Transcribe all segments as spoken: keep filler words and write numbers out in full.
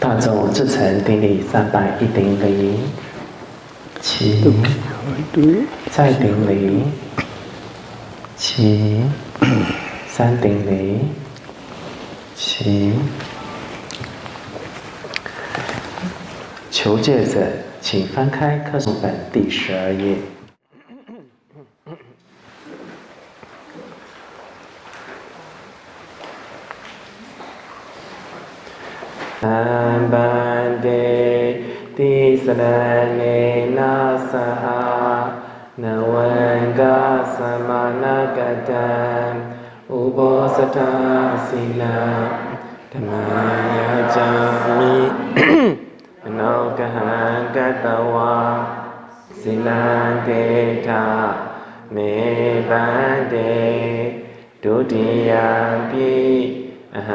大众至诚顶礼三百一顶礼，起，再顶礼，起，三顶礼，起。求戒者，请翻开课诵本第十二页。Ambande di salane nasa nawanga samanagatam ubosata sila tamaya jami anokahan katawa silandeta me bande dudiyampi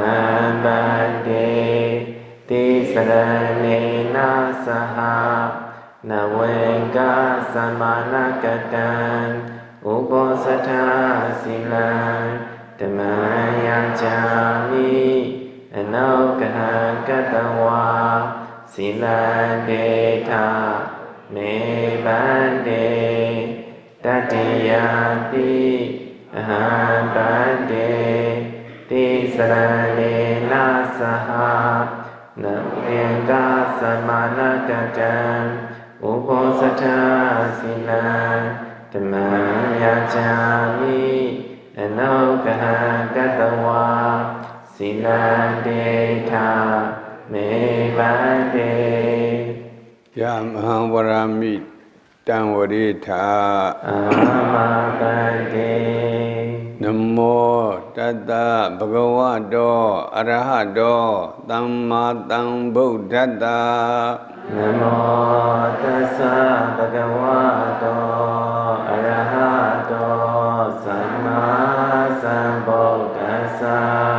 ahambande Ti sarane nasaha nawenga samanakatan ubosata silan tamaya jami anokahan katawa silan deta me bande tatiyapi aham bande ti sarane nasaha Nawenga samanakatan ubosata silan tamaya jami anokahan katawa silan deta me bande Yamaham varami tanvarita Ama bande Namo Tata Bhagavato Arahato Dhamma Buddhata Namo Tassa Bhagavato Arahato Samma Sambuddhassa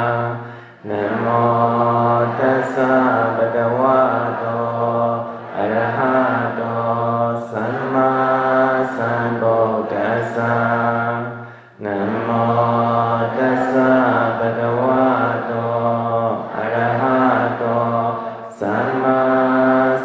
Namo Tassa Bhagavato Arahato Samma Sambuddhassa Namo Tassa Bhagavato Arahato Samma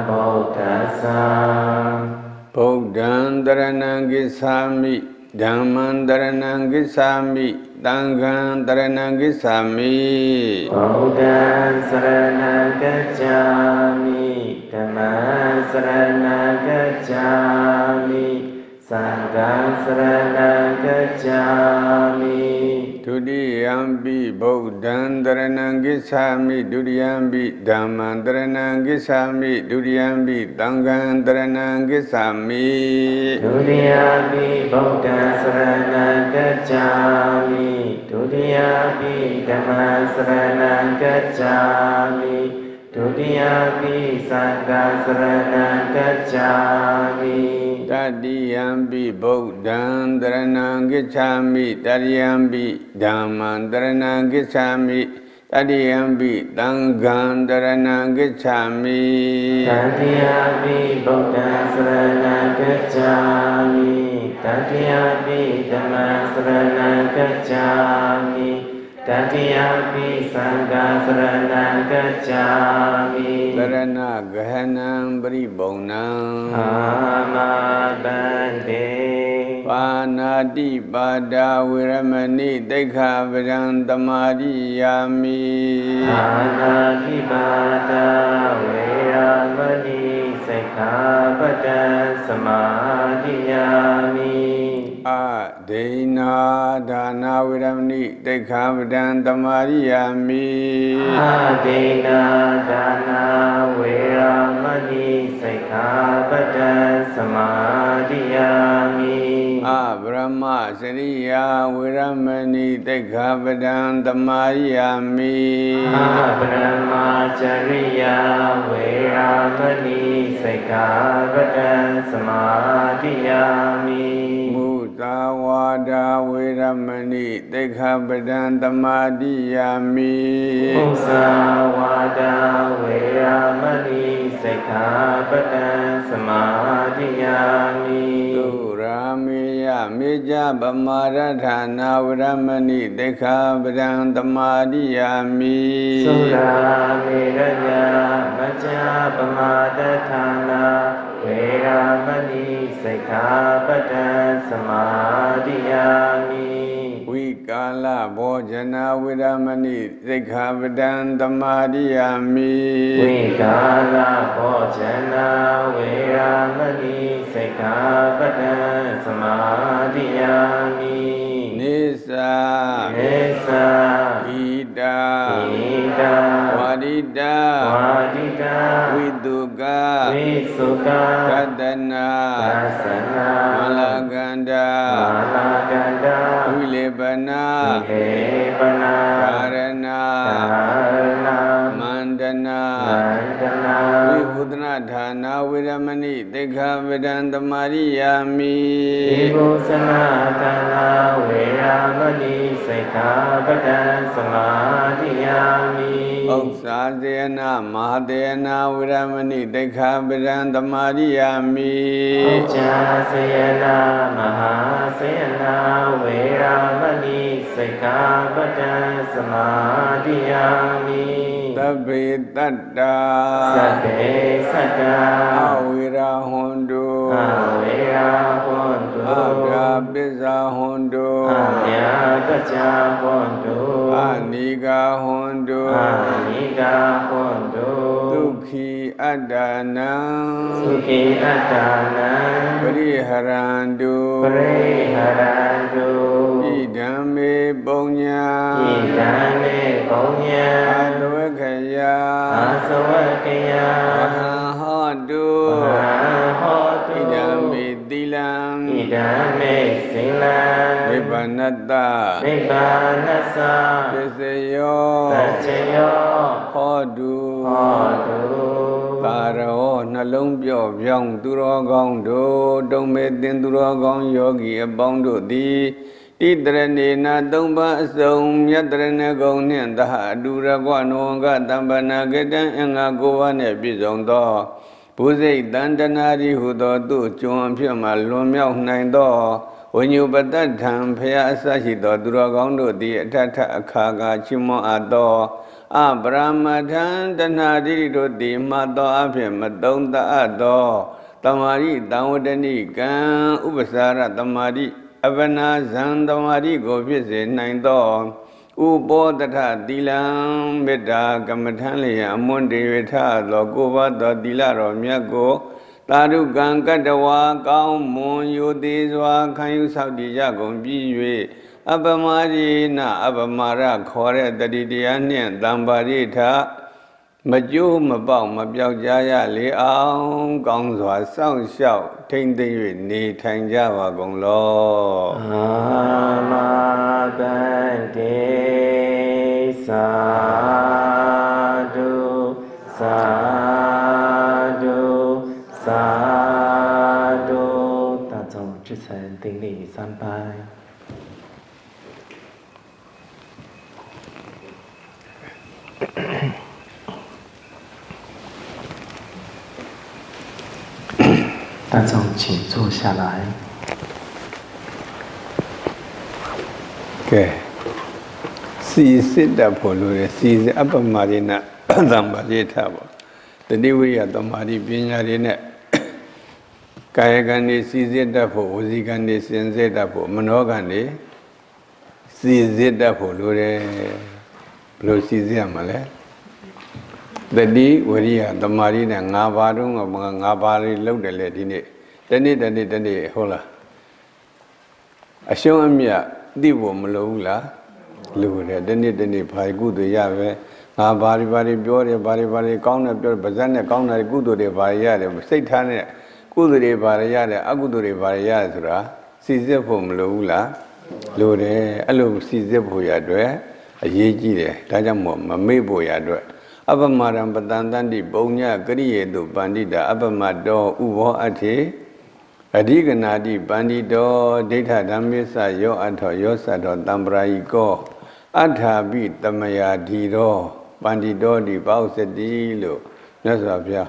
Sambuddhassa Buddhaṃ Dharanam Gissāmi Dhammaṃ Dharanam Gissāmi Sanghaṃ Dharanam Gissāmi Buddhaṃ Saranam Gacchāmi Dhammaṃ Saranam Gacchāmi Sanghaṃ saranam gacchāmi Dudiyampi Buddhaṃ dharanam gissāmi Dudiyampi Dhammaṃ dharanam gissāmi Dudiyampi Sanghaṃ dharanam gissāmi Dudiyampi Buddhaṃ saranam gacchāmi Dudiyampi Dhammaṃ saranam gacchāmi Dudiyampi Sanghaṃ saranam gacchāmi Tadiyampi Buddhaṃ dharanam gacchāmi Tadiyampi Dhammaṃ dharanam gacchāmi Tadiyampi Sanghaṃ dharanam gacchāmi Tadiyampi Buddhaṃ saranam gacchāmi Tadiyampi Dhammaṃ saranam gacchāmi Tadiyampi Sanghaṃ saranam gacchāmi Sarana gahanam paribhaunam Ama bande Panati pada viramani Dekha vedam tamadiyami Panati pada viramani Dekha vedam samadiyami Adena dana viramani Dekha vedam tamadiyami Adena dana viramani Dekha vedam samadiyami Abrahma Sariya viramani Dekha vedam tamadiyami Abrahma Sariya viramani Dekha vedam samadiyami Musawada viramani Dekha vedam tamadiyami Musawada viramani Dekha vedam samadiyami Duramiya meja bamaradhana viramani dekha vedang tamadiyami Sura miraya maja bamaradhana viramani dekha vedang samadhiyami Wikala bhojana viramani dekha vedang tamadiyami Wikala bhojana viramani dekha vedang samadhiyami Nisa Nisa Ida Ida Wadida Wadida Viduga Visuka Radana Dasana Malaganda Malaganda Vilebana Vilebana Karana Karana Mandana Mandana Vibhudana Dhana Viramani Dekha Vedantamariyami Vibhusana Dhana Viramani Dekha Vedantamariyami Oksadena Mahadena Viramani Dekha Vedantamariyami Oksadena Mahadena Viramani Dekha Vedantamariyami Sabbe Tatta Sabbe Satta Avira Hondu Avira Hondu Abhya Pisa Hondu Abhya Pisa Hondu Anika Hondu Anika Hondu Sukhi Adana Sukhi Adana Pariharandu Pariharandu Idame Bonya Idame Bonya Advakaya Asavakaya Ahodu Ahodu Idame Dilam Idame Silam Nibbanatta Nibbanasa Pisayo Pachayo Hodu Hodu Taro Nalong Pyo Pyong Tu Ro Gong Do Dong Me Tin Tu Ro Gong Yogi Abong Do Di Tidrane Domba Song Yadrane Gong Nian Da Dura Guano Ga Tambana Gedan Enga Gowane Bizong Do Puzei Dandanari Hudo Tu Chuan Pyo Ma Lun Miao Nai Do When you but that time Paya Sashi Do Dura Gong Do Di Tata Kaga Chimo Ado A Brahmadan Danadi Do Di Mado Apim Madonda Ado Tamari Dawadani Gan Ubasara Tamari Avana Zandamari Govise Nine Do Ubo Data Dilam Meda Gamatali Amundi Vita Logova Do Dilaro Miago Taru Gankadawa Gao Mon Yudizwa Kayu Saudi Jagon Biwe Abamari na Abamara Kore Dadidian Dambarita Maju Mabao Mabiao Jaya Li Aung Gong Zwa Sao Xiao Ting Ting Ni Tang Java Gong Lo Amabante Sadhu Sadhu Sadhu 大众至诚顶礼三拜。大众请坐下来。 Okay. စီစစ်တတ်ဖို့လိုတယ်စီစစ်အပ္ပမရိနသံပါရိထပေါ့တတိဝိရိယသမာဓိပညာတွေနဲ့ကာယကံတွေစီစစ်တတ်ဖို့ဝစီကံတွေစင်စစ်တတ်ဖို့မနောကံတွေစီစစ်တတ်ဖို့လိုတယ်ဘယ်လိုစီစစ်ရမလဲတတိဝိရိယသမာဓိနဲ့၅ပါးတုန်းက၅ပါးလေးလောက်တယ်လေဒီနေ့တနေ့တနေ့တနေ့ဟုတ်လားအရှုံးအမြတ်သိဖို့မလိုဘူးလားလူတယ်တနေ့တနေ့ဘာကုသိုလ်ရပဲငါဘာတွေဘာတွေပြောတယ်ဘာတွေဘာတွေကောင်းတယ်ပြောပါဇက်နဲ့ကောင်းတယ်ကုသိုလ်တွေဘာတွေရတယ်စိတ်ထားနဲ့ကုသိုလ်တွေဘာတွေရတယ်အကုသိုလ်တွေဘာတွေရတယ်ဆိုတာစီစစ်ဖို့မလိုဘူးလားလိုတယ်အဲ့လိုစီစစ်ဖို့ရအတွက်အရေးကြီးတယ်ဒါကြောင့်မို့မမေ့ဖို့ရအတွက်အပ္ပမရံပတန်တန္တိပုံညကရိယေတုပန္တိတာအပ္ပမတောဥဘောအထေအဓိကနာတိပန္တိတောဒိဋ္ဌဓမ္မိစ္ဆယောအထောယောသတောတံပရာယိကောအထာပိတမယာဓီရောပန္တိတောတိပေါစတိလို့မြတ်စွာဘုရား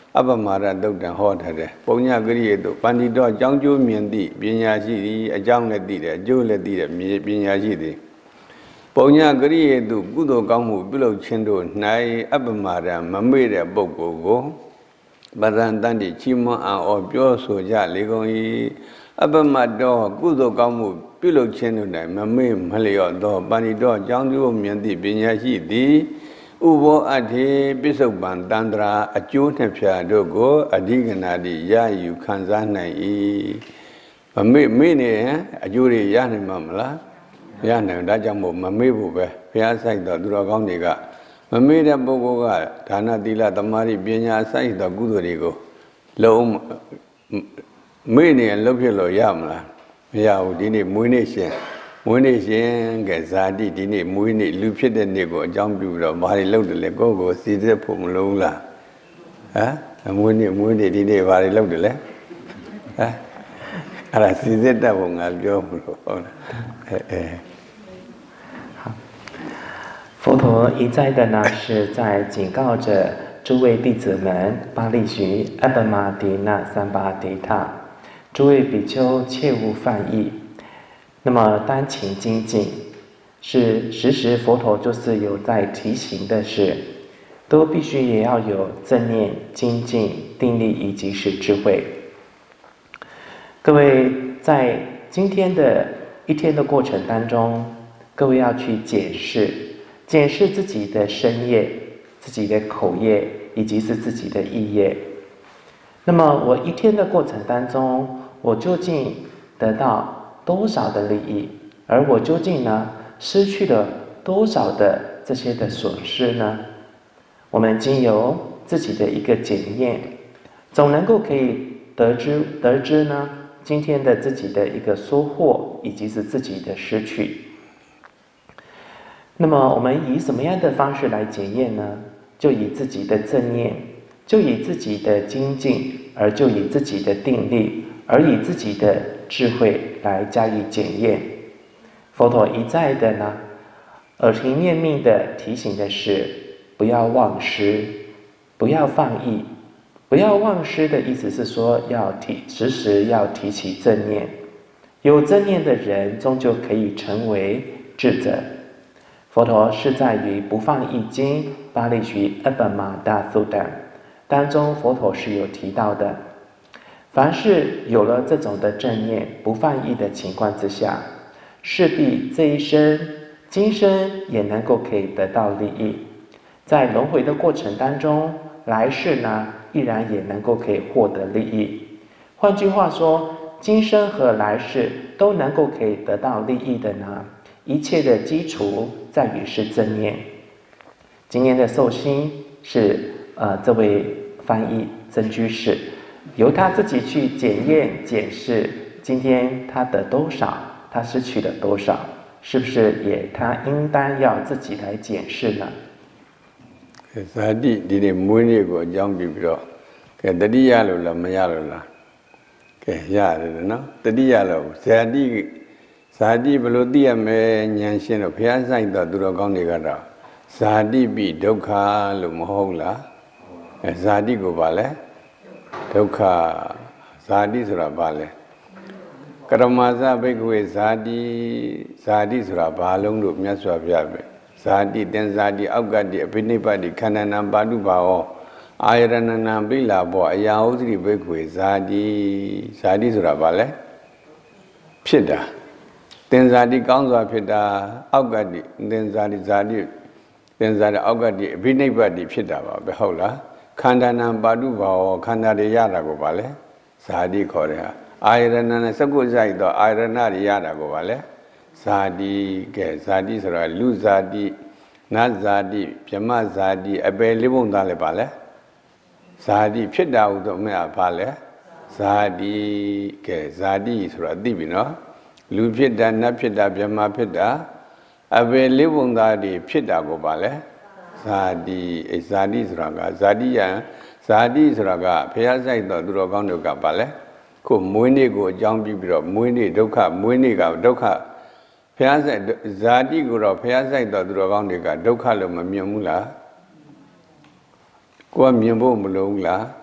အပမရတုတ်တံဟောထားတယ်ပုံညာကရိယေတုပန္တိတော်အကြောင်းကျိုးမြင်သည့်ပညာရှိသည်အကြောင်းလည်းသိတယ်အကျိုးလည်းသိတယ်ပညာရှိသည်ပုံညာကရိယေတုကုသိုလ်ကောင်းမှုပြုလုပ်ခြင်းတို့၌အပမရမမေ့တဲ့ပုဂ္ဂိုလ်ကိုပရံတန်တိချီးမွမ်းအောင်ပြောဆိုကြလေကုန်၏အပမတော်ကုသိုလ်ကောင်းမှုပြုလုပ်ခြင်းတို့၌မမေ့မလျော့သောပန္တိတော်အကြောင်းကျိုးမြင်သည့်ပညာရှိသည်ဥဘောအဋ္ဌိပစ္စုပန်တန္တရာအကျိုးနှစ်ဖြာတို့ကိုအဓိကနာတိရယူခံစားနိုင်၏မမေ့မေ့နေရင်အကျိုးတွေရနိုင်မှာမလားရနိုင်ဒါကြောင့်မို့မမေ့ဖို့ပဲဘုရားဆိုင်တော်သူတော်ကောင်းတွေကမမေ့တဲ့ပုဂ္ဂိုလ်ကဒါနသီလသမာဓိပညာဆိုင်တော်ကုသိုလ်တွေကိုလုံးမေ့နေရင်လုပ်ဖြစ်လို့ရမလားမရဘူးဒီနေ့မွေးနေ့ရှင်မွေးနေ့ရှင်ကဇာတိဒီနေ့မွေးနေ့လူဖြစ်တဲ့နေ့ကိုအကြောင်းပြုပြီးတော့ဘာတွေလုပ်တယ်လဲကိုယ့်ကိုစီစစ်ဖို့မလိုဘူးလားဟမ်မွေးနေ့မွေးနေ့ဒီနေ့ဘာတွေလုပ်တယ်လဲဟမ်အဲ့ဒါစီစစ်တတ်ဖို့ငါပြောမလို့ဟုတ်လားအဲအဲ佛陀一再的呢是在警告着诸位弟子们巴利须阿本玛迪那三巴迪塔，诸位比丘切勿犯意。那么单勤精进，是时时佛陀就是有在提醒的是，都必须也要有正念、精进、定力以及是智慧。各位在今天的一天的过程当中，各位要去检视。检视自己的身业、自己的口业以及是自己的意业。那么我一天的过程当中，我究竟得到多少的利益，而我究竟呢失去了多少的这些的损失呢？我们经由自己的一个检验，总能够可以得知得知呢今天的自己的一个收获以及是自己的失去。那么我们以什么样的方式来检验呢？就以自己的正念，就以自己的精进，而就以自己的定力，而以自己的智慧来加以检验。佛陀一再的呢，耳提面命的提醒的是，不要忘失，不要放逸。不要忘失的意思是说，要提时时要提起正念。有正念的人，终究可以成为智者。佛陀是在于不放逸经巴利须阿本玛大素等当中，佛陀是有提到的，凡是有了这种的正念不放逸的情况之下，势必这一生今生也能够可以得到利益，在轮回的过程当中，来世呢依然也能够可以获得利益。换句话说，今生和来世都能够可以得到利益的呢，一切的基础在于是正念。今天的寿星是呃这位翻译曾居士，由他自己去检验检视，今天他得多少，他失去了多少，是不是也他应当要自己来检视呢？ ဇာတိဒီနေ့မွေးနေ့ကိုအကြောင်းပြုပြီးတော့ကဲတတိယလို့လားမရလို့လားကဲရတယ်နော်တတိယလို့ဇာတိဇာတိဘယ်လိုသိရမလဲဉာဏ်ရှင်းတော့ဘုရားဆိုင်တော်သူတော်ကောင်းတွေကတော့ဇာတိပိဒုက္ခလို့မဟုတ်လားအဲဇာတိကိုပါလဲဒုက္ခဇာတိဆိုတာပါလဲကရမဇဘိက္ခဝေဇာတိဇာတိဆိုတာဘာလုံးလို့မြတ်စွာဘုရားပဲဇာတိတင်ဇာတိအောက်ကတိအဘိနိဗ္ဗတိခန္ဓာနာပါတုဘာဝအာယရဏနာပိလာဘောအရာဥဒတိဘိက္ခဝေဇာတိဇာတိဆိုတာဘာလဲဖြစ်တာတင်ဇာတိကောင်းစွာဖြစ်တာအောက်ကတိတင်ဇာတိဇာတိတင်ဇာတိအောက်ကတိအဘိနိဗ္ဗတိဖြစ်တာပါပဲဟုတ်လားခန္ဓာနာပါတုဘာဝခန္ဓာတွေရတာကိုပါလဲဇာတိခေါ်တယ်ဟာအာယရဏနဲ့စကုစိုက်တော့အာယရဏတွေရတာကိုပါလဲဇာတိကဲဇာတိဆိုတာလူဇာတိနတ်ဇာတိဗြဟ္မဇာတိအပယ်လေးပုံသားလည်းပါလဲဇာတိဖြစ်တာဟုတော့မရပါလဲဇာတိကဲဇာတိဆိုတာသိပြီနော်လူဖြစ်တာနတ်ဖြစ်တာဗြဟ္မာဖြစ်တာအဘယ်လေးပုံသားတွေဖြစ်တာကိုပါလဲဇာတိအဲဇာတိဆိုတာကဇာတိယံဇာတိဆိုတာကဘုရားဆိုင်တော်သူတော်ကောင်းတို့ကပါလဲခုမွေးနေ့ကိုအကြောင်းပြုပြီးတော့မွေးနေ့ဒုက္ခမွေးနေ့ကဒုက္ခဘုရားဆိုင်ဇာတိကိုတော့ဘုရားဆိုင်တော်သူတော်ကောင်းတွေကဒုက္ခလို့မမြင်ဘူးလားကိုကမြင်ဖို့မလိုဘူးလား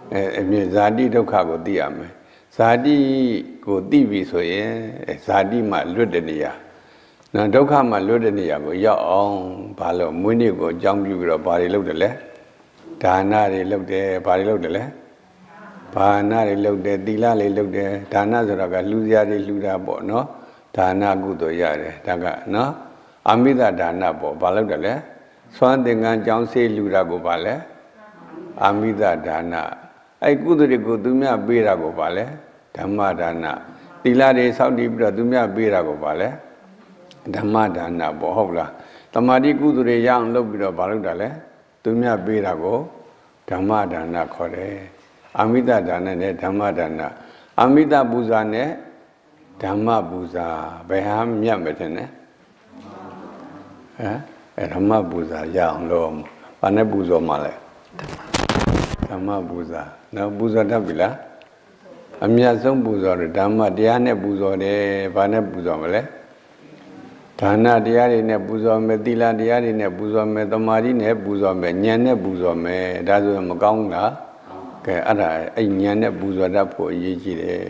အဲအမြင်ဇာတိဒုက္ခကိုသိရမယ်ဇာတိကိုသိပြီဆိုရင်ဇာတိမှလွတ်တဲ့နေရာနော်ဒုက္ခမှလွတ်တဲ့နေရာကိုရောက်အောင်ဘာလို့မွေးနေ့ကိုအကြောင်းပြုပြီးတော့ဘာတွေလုပ်တယ်လဲဒါနတွေလုပ်တယ်ဘာတွေလုပ်တယ်လဲဘာနတွေလုပ်တယ်သီလတွေလုပ်တယ်ဒါနဆိုတာကလူစရာတွေလူတာပေါ့နော်ဒါနကုသိုလ်ရတယ်ဒါကနော်အမိဒဒါနပေါ့ဘာလုပ်တယ်လဲစွမ်းသင်္ကန်းကြောင်းစေးလူတာကိုဘာလဲအမိဒဒါနအဲ့ကုသိုလ်တွေကိုသူများပေးတာကိုဘာလဲဓမ္မဒါနသီလတွေစောင့်တည်ပြီးတော့သူများပေးတာကိုဘာလဲဓမ္မဒါနပေါ့ဟုတ်လားတမာတိကုသိုလ်တွေရအောင်လုပ်ပြီးတော့ဘာလုပ်တာလဲသူများပေးတာကိုဓမ္မဒါနခေါ်တယ်အမိဒဒါနနဲ့ဓမ္မဒါနအမိဒပူဇာနဲ့ဓမ္မပူဇာဘယ်ဟာမြတ်မတင်နဲ့ဟမ်အဲဓမ္မပူဇာရအောင်လို့ဘာနဲ့ပူဇော်မှလဲဓမ္မပူဇာနော်ပူဇော်တတ်ပြီလားအမြတ်ဆုံးပူဇော်တယ်ဓမ္မတရားနဲ့ပူဇော်တယ်ဘာနဲ့ပူဇော်မလဲဒါနတရားတွေနဲ့ပူဇော်မယ်သီလတရားတွေနဲ့ပူဇော်မယ်သမာဓိနဲ့ပူဇော်မယ်ဉာဏ်နဲ့ပူဇော်မယ်ဒါဆိုရင်မကောင်းဘူးလားကဲအဲ့ဒါအဲ့ဉာဏ်နဲ့ပူဇော်တတ်ဖို့အရေးကြီးတယ်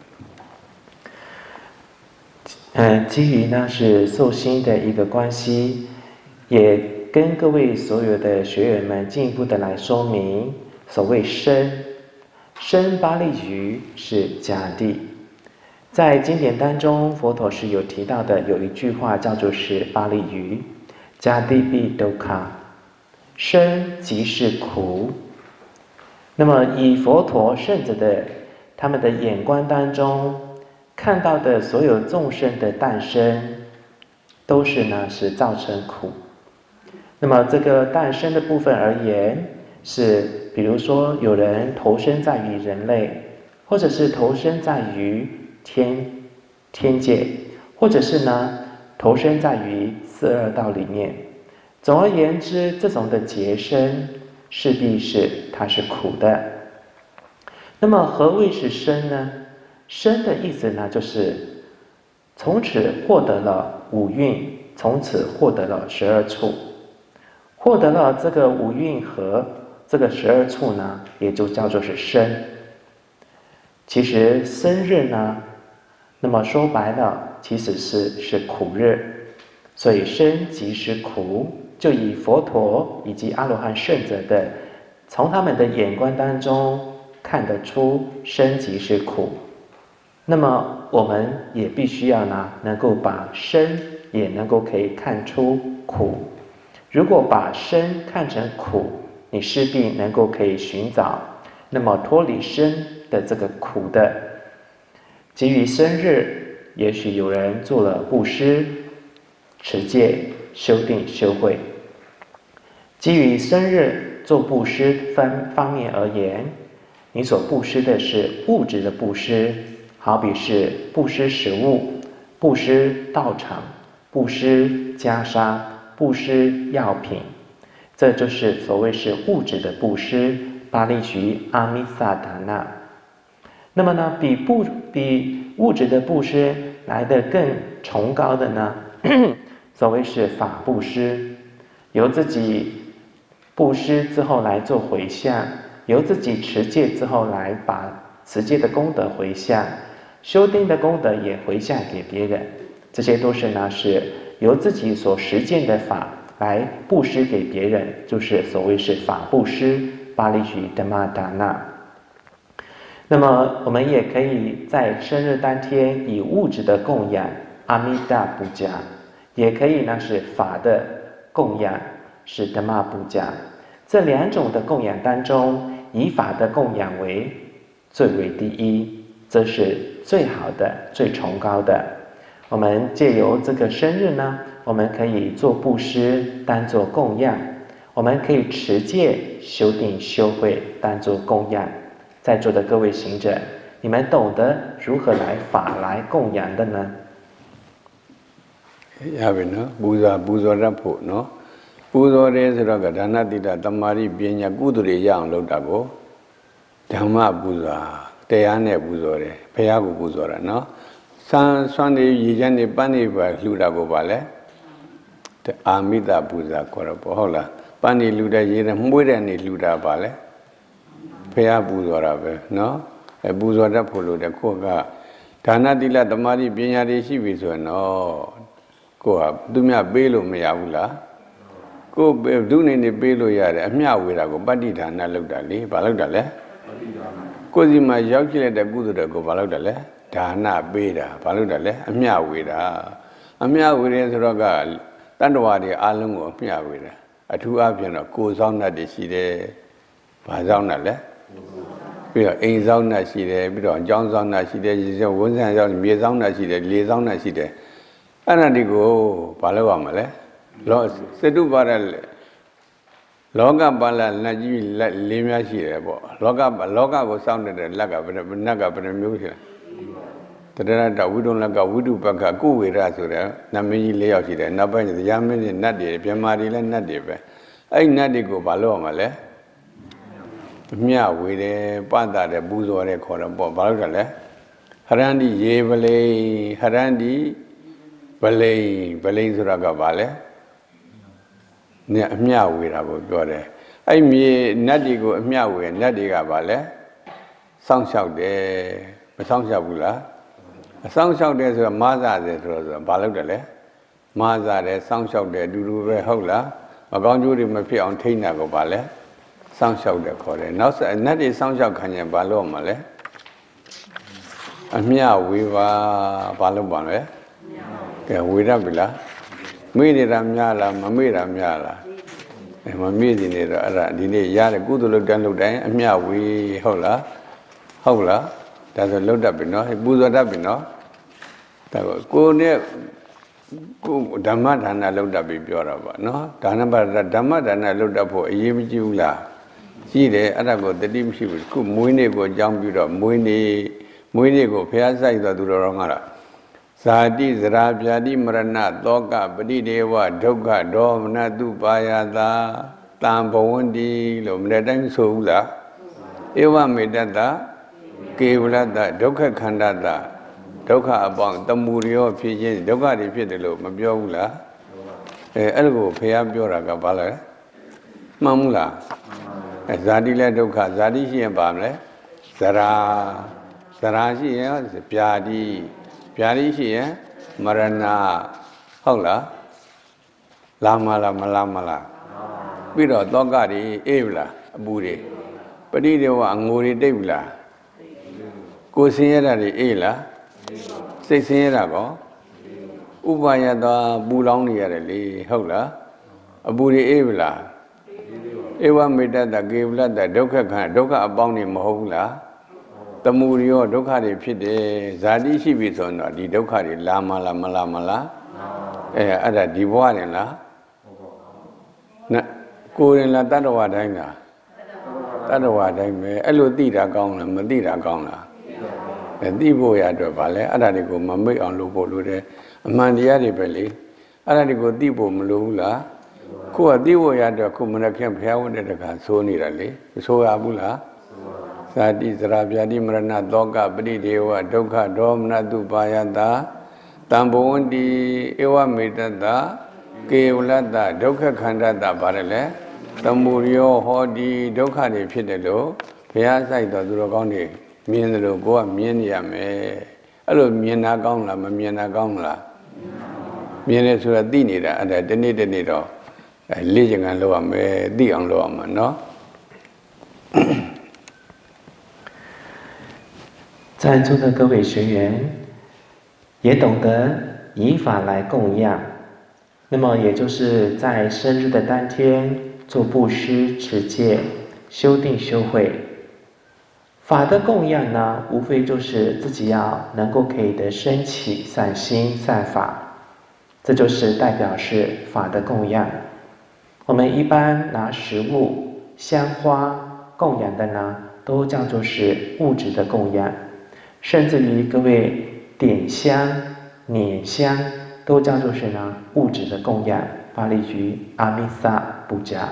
嗯，基于那是寿星的一个关系，也跟各位所有的学员们进一步的来说明，所谓身，身巴利语是迦地。在经典当中，佛陀是有提到的，有一句话叫做是巴利语，迦地必都卡，身即是苦。那么以佛陀圣者的他们的眼光当中。看到的所有众生的诞生，都是呢是造成苦。那么这个诞生的部分而言，是比如说有人投生在于人类，或者是投生在于天天界，或者是呢投生在于四恶道里面。总而言之，这种的劫生势必是它是苦的。那么何谓是生呢？生的意思呢，就是从此获得了五蕴，从此获得了十二处，获得了这个五蕴和这个十二处呢，也就叫做是生。其实生日呢，那么说白了，其实是是苦日，所以生即是苦，就以佛陀以及阿罗汉圣者的，从他们的眼光当中看得出生即是苦。那么我们也必须要呢，能够把生也能够可以看出苦。如果把生看成苦，你势必能够可以寻找，那么脱离生的这个苦的。基于生日，也许有人做了布施、持戒、修定、修慧。基于生日做布施方方面而言，你所布施的是物质的布施。好比是布施食物、布施道场、布施袈裟、布施药品，这就是所谓是物质的布施，巴利语阿弥萨达那。那么呢，比布比物质的布施来得更崇高的呢，所谓是法布施，由自己布施之后来做回向，由自己持戒之后来把持戒的功德回向。修定的功德也回向给别人，这些都是呢是由自己所实践的法来布施给别人，就是所谓是法布施，巴利语的玛达那。那么我们也可以在生日当天以物质的供养阿弥达布迦，也可以呢是法的供养是德玛布迦。这两种的供养当中，以法的供养为最为第一。这是最好的、最崇高的。我们借由这个生日呢，我们可以做布施，当做供养；我们可以持戒、修定、修慧，当做供养。在座的各位行者，你们懂得如何来法来供养的呢？ ရပြီနော်ပူဇော်ပူဇော်တတ်ဖို့နော်ပူဇော်တယ်ဆိုတော့ကဒါနတိတသမာဓိပညာကုသိုလ်တွေရအောင်လုပ်တာကိုဓမ္မပူဇော်တရားနဲ့ပူဇော်တယ်ဘုရားကိုပူဇော်တာနော်စံစွမ်းနေရည်ချမ်းနေပန်းနေပါလှူတာကိုပါလဲအာမိတပူဇာခေါ်တော့ပေါ့ဟုတ်လားပန်းနေလှူတဲ့ရေနဲ့မှုေးတဲ့နေလှူတာပါလဲဘဖះပူဇော်တာပဲနော်အဲပူဇော်တတ်ဖို့လို့တဲ့ကိုကဒါနသီလသမာဓိပညာတွေရှိပြီဆိုရင်တော့ကိုကသူမြပေးလို့မရဘူးလားကိုဒုနေနေပေးလို့ရတယ်အမျှဝေတာကိုပဋိဌာနလောက်တာလေဘာလောက်တာလဲကိုစီမှာရောက်ကြည့်လိုက်တဲ့ကုသိုလ်တွေကိုဘာလောက်တာလဲဒါနပေးတာဘာလောက်တာလဲအမျှဝေတာအမျှဝေတယ်ဆိုတော့ကတတ္တဝါတွေအားလုံးကိုအမျှဝေတာအထူးအဖြင့်တော့ကိုယ်ဆောင်တတ်တွေရှိတယ်ဘာဆောင်တတ်လဲပြီးတော့အိမ်ဆောင်တတ်ရှိတယ်ပြီးတော့အကြောင်းဆောင်တတ်ရှိတယ်ရေဝန်းဆန်ဆောင်မြေဆောင်တတ်ရှိတယ်လေဆောင်တတ်ရှိတယ်အဲ့ဒါတွေကိုဘာလုပ်ရမလဲလောစတုပါဒလောကပါဠိလက်ကြီးလက်လေးများရှိတယ်ပေါ့လောကလောကကိုစောင့်နေတဲ့လက်ကဘယ်နက်ကဘယ်မျိုးရှိလဲတရတဝိတုလက်ကဝိတုပက္ခကုဝေရဆိုတဲ့နမင်းကြီး၄ယောက်ရှိတယ်နောက်ပိုင်းတရားမင်းကြီးနတ်တွေပြမာတွေလည်းနတ်တွေပဲအဲ့နတ်တွေကိုဘာလုပ်ရမလဲအမျှဝေတယ်ပတ္တတယ်ပူဇော်တယ်ခေါ်တယ်ပေါ့ဘာလို့လဲဟရန္တိရေပလိဟရန္တိပလိပလိဆိုတာကဘာလဲねအမျှဝေတာကိုပြောတယ်အဲ့မြေနတ်တွေကိုအမျှဝေနတ်တွေကဘာလဲစောင့်ရှောက်တယ်မစောင့်ရှောက်ဘူးလားအစောင့်ရှောက်တယ်ဆိုတော့မားစားတယ်ဆိုတော့ဘာလုပ်တယ်လဲမားစားတယ်စောင့်ရှောက်တယ်အတူတူပဲဟုတ်လားမကောင်းကျိုးတွေမဖြစ်အောင်ထိန်းတာကိုဘာလဲစောင့်ရှောက်တယ်ခေါ်တယ်နောက်ဆက်နတ်တွေစောင့်ရှောက်ခံရင်ဘာလုပ်မှာလဲအမျှဝေပါဘာလုပ်ပါလဲကဲဝေရပြီလားမေ့နေတာများလားမမေ့တာများလားအဲမမေ့နေနေတော့အဲ့ဒါဒီနေ့ရတဲ့ကုသိုလ်လုပ်တဲ့လုပ်တိုင်းအမျှဝေဟုတ်လားဟုတ်လားဒါဆိုလုတ်တတ်ပြီနော်ပူဇော်တတ်ပြီနော်ဒါကိုနဲ့ကိုဓမ္မဒါနလုတ်တတ်ပြီပြောတာပေါ့နော်ဒါနပါဓမ္မဒါနလုတ်တတ်ဖို့အရေးမကြီးဘူးလားရှိတယ်အဲ့ဒါကိုတတိမရှိဘူးခုမွေးနေ့ကိုအကြောင်းပြုတော့မွေးနေ့မွေးနေ့ကိုဖျားဆိုင်သွားသူတော်တော်ကလားဇာတိဇရာဗျာတိမရဏသောကပရိဒေဝဒုက္ခဒေါမနတုပါယတာတံဘဝန္တိလို့မနေ့တိုင်းဆိုဘူးလားဧဝမေတ္တကေဝလတ္တဒုက္ခခန္ဓတဒုက္ခအပေါင်းတမူရောဖြစ်ခြင်းဒုက္ခတွေဖြစ်တယ်လို့မပြောဘူးလားအဲအဲ့လိုကိုဖះပြောတာကဘာလဲမှန်ဘူးလားအဲဇာတိလည်းဒုက္ခဇာတိရှိရင်ပါမလဲဇရာဇရာရှိရင်ဗျာတိဗျာတိရှိရင်မရဏဟုတ်လားလာမလားမလာမလားပြီးတော့သောကတွေအေးဘူးလားအပူတွေပရိဒေဝအငိုတွေတိတ်ဘူးလားကိုယ်ဆင်းရဲတာတွေအေးလားစိတ်ဆင်းရဲတာကောဥပါယတာပူလောင်းနေရတယ်လေဟုတ်လားအပူတွေအေးဘူးလားဧဝမေတ္တကေဝလတ္တဒုက္ခခန္ဓာဒုက္ခအပေါင်းတွေမဟုတ်ဘူးလားတမူရောဒုက္ခတွေဖြစ်တယ်ဇာတိရှိပြီဆိုတော့ဒီဒုက္ခတွေလာမလားမလာမလားအဲအဲ့ဒါဒီဘဝနဲ့လားနဲ့ကိုယ်ရင်လားတတ္တဝါတိုင်းလားတတ္တဝါတိုင်းပဲအဲ့လိုသိတာကောင်းလားမသိတာကောင်းလားအဲသိဖို့ရအတွက်ဗာလဲအဲ့ဒါတွေကိုမမိတ်အောင်လုပ်ဖို့လိုတယ်အမှန်တရားတွေပဲလေအဲ့ဒါတွေကိုသိဖို့မလိုဘူးလားခုကသိဖို့ရအတွက်ခုမနက်ခင်းဘုရားဝတ်တဲ့တခါဆိုးနေတာလေမဆိုးရဘူးလားဇာတိဇရာဗျာတိမရဏသောကပရိဒေဝဒုက္ခဒေါမနတုပါယတာတံဘဝန္တိဧဝမေတ္တကေဝလတ္တဒုက္ခခန္ဓတပါတယ်လေတမူရောဟောဒီဒုက္ခတွေဖြစ်တယ်လို့ဘုရားဆိုင်တော်သူတော်ကောင်းတွေမြင်တယ်လို့ကိုကမြင်နေရမယ်အဲ့လိုမြင်တာကောင်းလားမမြင်တာကောင်းလားမြင်တယ်ဆိုတာသိနေတာအဲ့ဒါတနေ့တနေ့တော့လေ့ကျင့်ခန်းလုပ်ရမယ်သိအောင်လုပ်ရမှာနော်在座的各位学员也懂得以法来供养，那么也就是在生日的当天做布施、持戒、修定、修慧。法的供养呢，无非就是自己要能够可以的升起善心、善法，这就是代表是法的供养。我们一般拿食物、香花供养的呢，都叫做是物质的供养。甚至于各位点香、捻香，都叫做是呢物质的供养，巴利语阿弥萨布迦。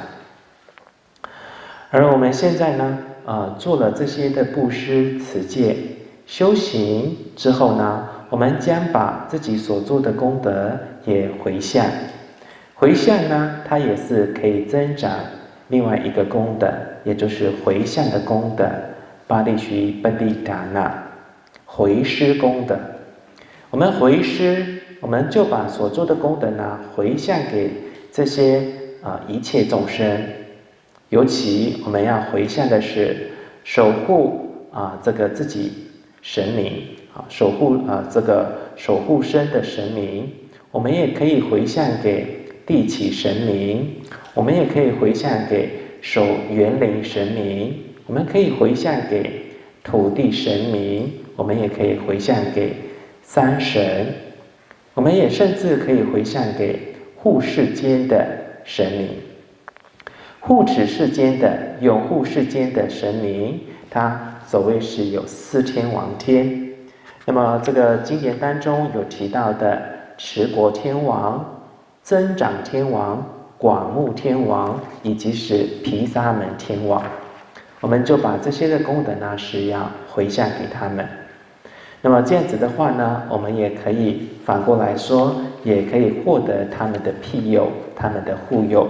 而我们现在呢，呃，做了这些的布施、持戒、修行之后呢，我们将把自己所做的功德也回向。回向呢，它也是可以增长另外一个功德，也就是回向的功德，巴利须巴利达那，回施功德。我们回施，我们就把所做的功德呢回向给这些啊、呃、一切众生，尤其我们要回向的是守护啊、呃、这个自己神明啊，守护啊、呃、这个守护身的神明，我们也可以回向给地起神明，我们也可以回向给守园林神明，我们可以回向给土地神明，我们也可以回向给山神，我们也甚至可以回向给护世间的神明，护持世间的、拥护世间的神明，他所谓是有四天王天。那么这个经典当中有提到的持国天王、增长天王、广目天王，以及是毗沙门天王，我们就把这些的功德呢是要回向给他们。那么这样子的话呢，我们也可以反过来说，也可以获得他们的庇佑，他们的护佑。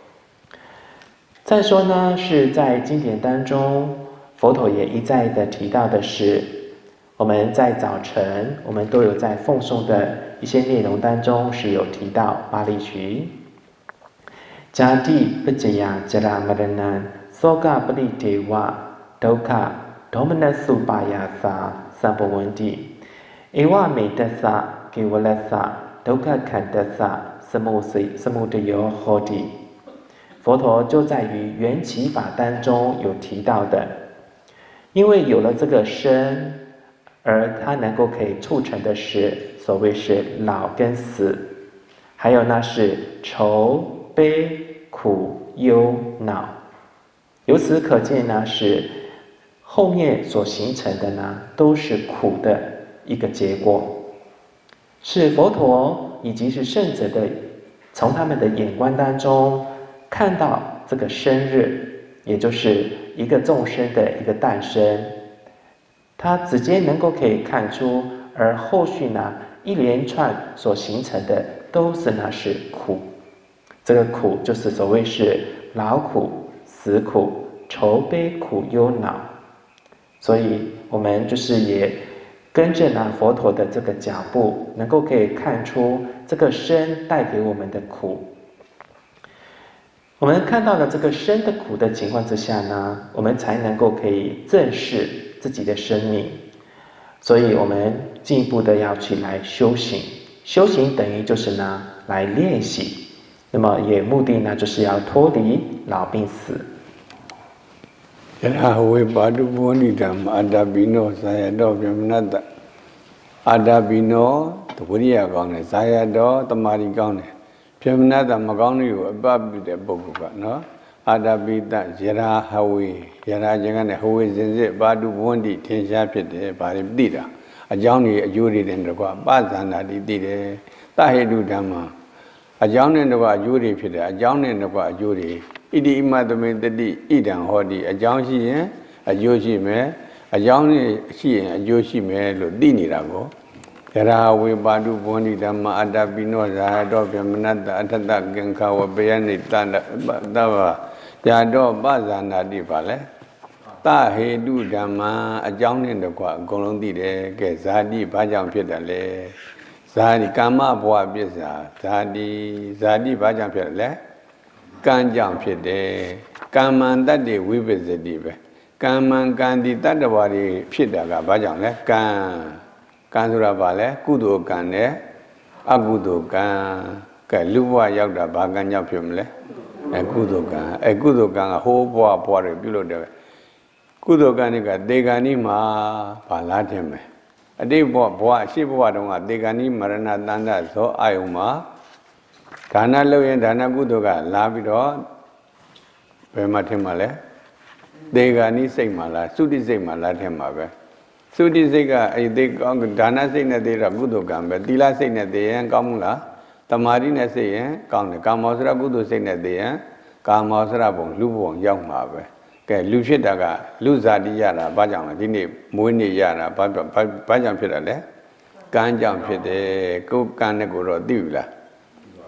再说呢，是在经典当中，佛陀也一再的提到的是，我们在早晨，我们都有在奉诵的一些内容当中是有提到巴利须，迦蒂不吉亚迦拉玛人南，梭嘎不利đề瓦，都卡多门那苏巴亚萨。三不问题，ဧ瓦美德萨给我拉萨都可看德萨什么是什么的有好的。佛陀就在于缘起法当中有提到的，因为有了这个身，而它能够可以促成的是所谓是老跟死，还有那是愁悲苦忧恼。由此可见呢是。后面所形成的呢，都是苦的一个结果，是佛陀以及是圣者的，从他们的眼光当中看到这个生日，也就是一个众生的一个诞生，他直接能够可以看出，而后续呢一连串所形成的都是那是苦，这个苦就是所谓是劳苦、死苦、愁悲苦忧恼。所以我们就是也跟着呢佛陀的这个脚步，能够可以看出这个生带给我们的苦。我们看到了这个生的苦的情况之下呢，我们才能够可以正视自己的生命。所以我们进一步的要去来修行，修行等于就是呢来练习，那么也目的呢就是要脱离老病死。 ယထာဝေပါတုဘောနိဓမ္မအာတပိနောဇာယတောပြမနတ္တအာတပိနောတဝိရိယကောင်းတယ်ဇာယတောတမာရီကောင်းတယ်ပြမနတ္တမကောင်းတွေကိုအပပြုတဲ့ပုဂ္ဂိုလ်ကနော်အာတပိတယထာဟဝေယထာခြင်းကနဲ့ဟဝေစင်စစ်ပါတုဘောနိထင်ရှားဖြစ်တယ်ဗာလိသိတာအကြောင်းတွေအကျိုးတွေနဲ့တကွပဇာနာတိသိတယ်တဟေတုဓမ္မအကြောင်းနဲ့တကွအကျိုးတွေဖြစ်တယ်အကြောင်းနဲ့တကွအကျိုးတွေဣတိဣမသမေတတိဣဒံဟောတိအကြောင်းရှိရင်အကျိုးရှိမယ်အကြောင်းနဲ့ရှိရင်အကျိုးရှိမယ်လို့သိနေတာကိုယရာဝေပါတုဘောနိဓမ္မအတ္တပိနောဇာတောပြမနတ္တအထတကင်္ခဝပယနိတတသဗ္ဗယာတောပဇာနာတိပါလေတဟေတုဓမ္မအကြောင်းနဲ့တကွအကုန်လုံးသိတယ်ကဲဇာတိဘာကြောင့်ဖြစ်တယ်လဲဇာတိကာမဘဝပစ္စာဇာတိဇာတိဘာကြောင့်ဖြစ်တယ်လဲကံကြောင့်ဖြစ်တယ်ကမ္မံတတ္တိဝိပစ္စတိပဲကမ္မံကံဒီတတ္တဝါတွေဖြစ်တာကဘာကြောင့်လဲကံကံဆိုတာဘာလဲကုသိုလ်ကံနဲ့အကုသိုလ်ကံကဲလူဘဝရောက်တာဘာကံကြောင့်ဖြစ်မလဲအဲကုသိုလ်ကံအဲကုသိုလ်ကံကဟိုးဘဝဘဝတွေပြုလို့တယ်ကုသိုလ်ကံကဒေဂာနိမှာဘာလားတယ်မယ်အတိတ်ဘဝဘဝရှေ့ဘဝတုန်းကဒေဂာနိမရဏတန္တဇောအာယုမှာဒါနလုပ်ရင်ဒါနကုသိုလ်ကလာပြီးတော့ဘယ်မှာထင်မှာလဲဒေဂာနိစိတ်မှာလားသုတိစိတ်မှာလားထင်မှာပဲသုတိစိတ်ကအဲဒေကောဒါနစိတ်နဲ့သေးတော့ကုသိုလ်ကံပဲသီလစိတ်နဲ့သေးရင်ကောင်းမှုလားတမာတိနဲ့စိတ်ရင်ကောင်းတယ်ကာမောစရကုသိုလ်စိတ်နဲ့သေးရင်ကာမောစရဘုံလူဘုံရောက်မှာပဲကဲလူဖြစ်တာကလူဇာတိရတာဘာကြောင့်လဲဒီနေ့မွေးနေ့ရတာဘာဘာကြောင့်ဖြစ်တာလဲကံကြောင့်ဖြစ်တယ်ကိုယ်ကံနဲ့ကိုတော့သိပြီလား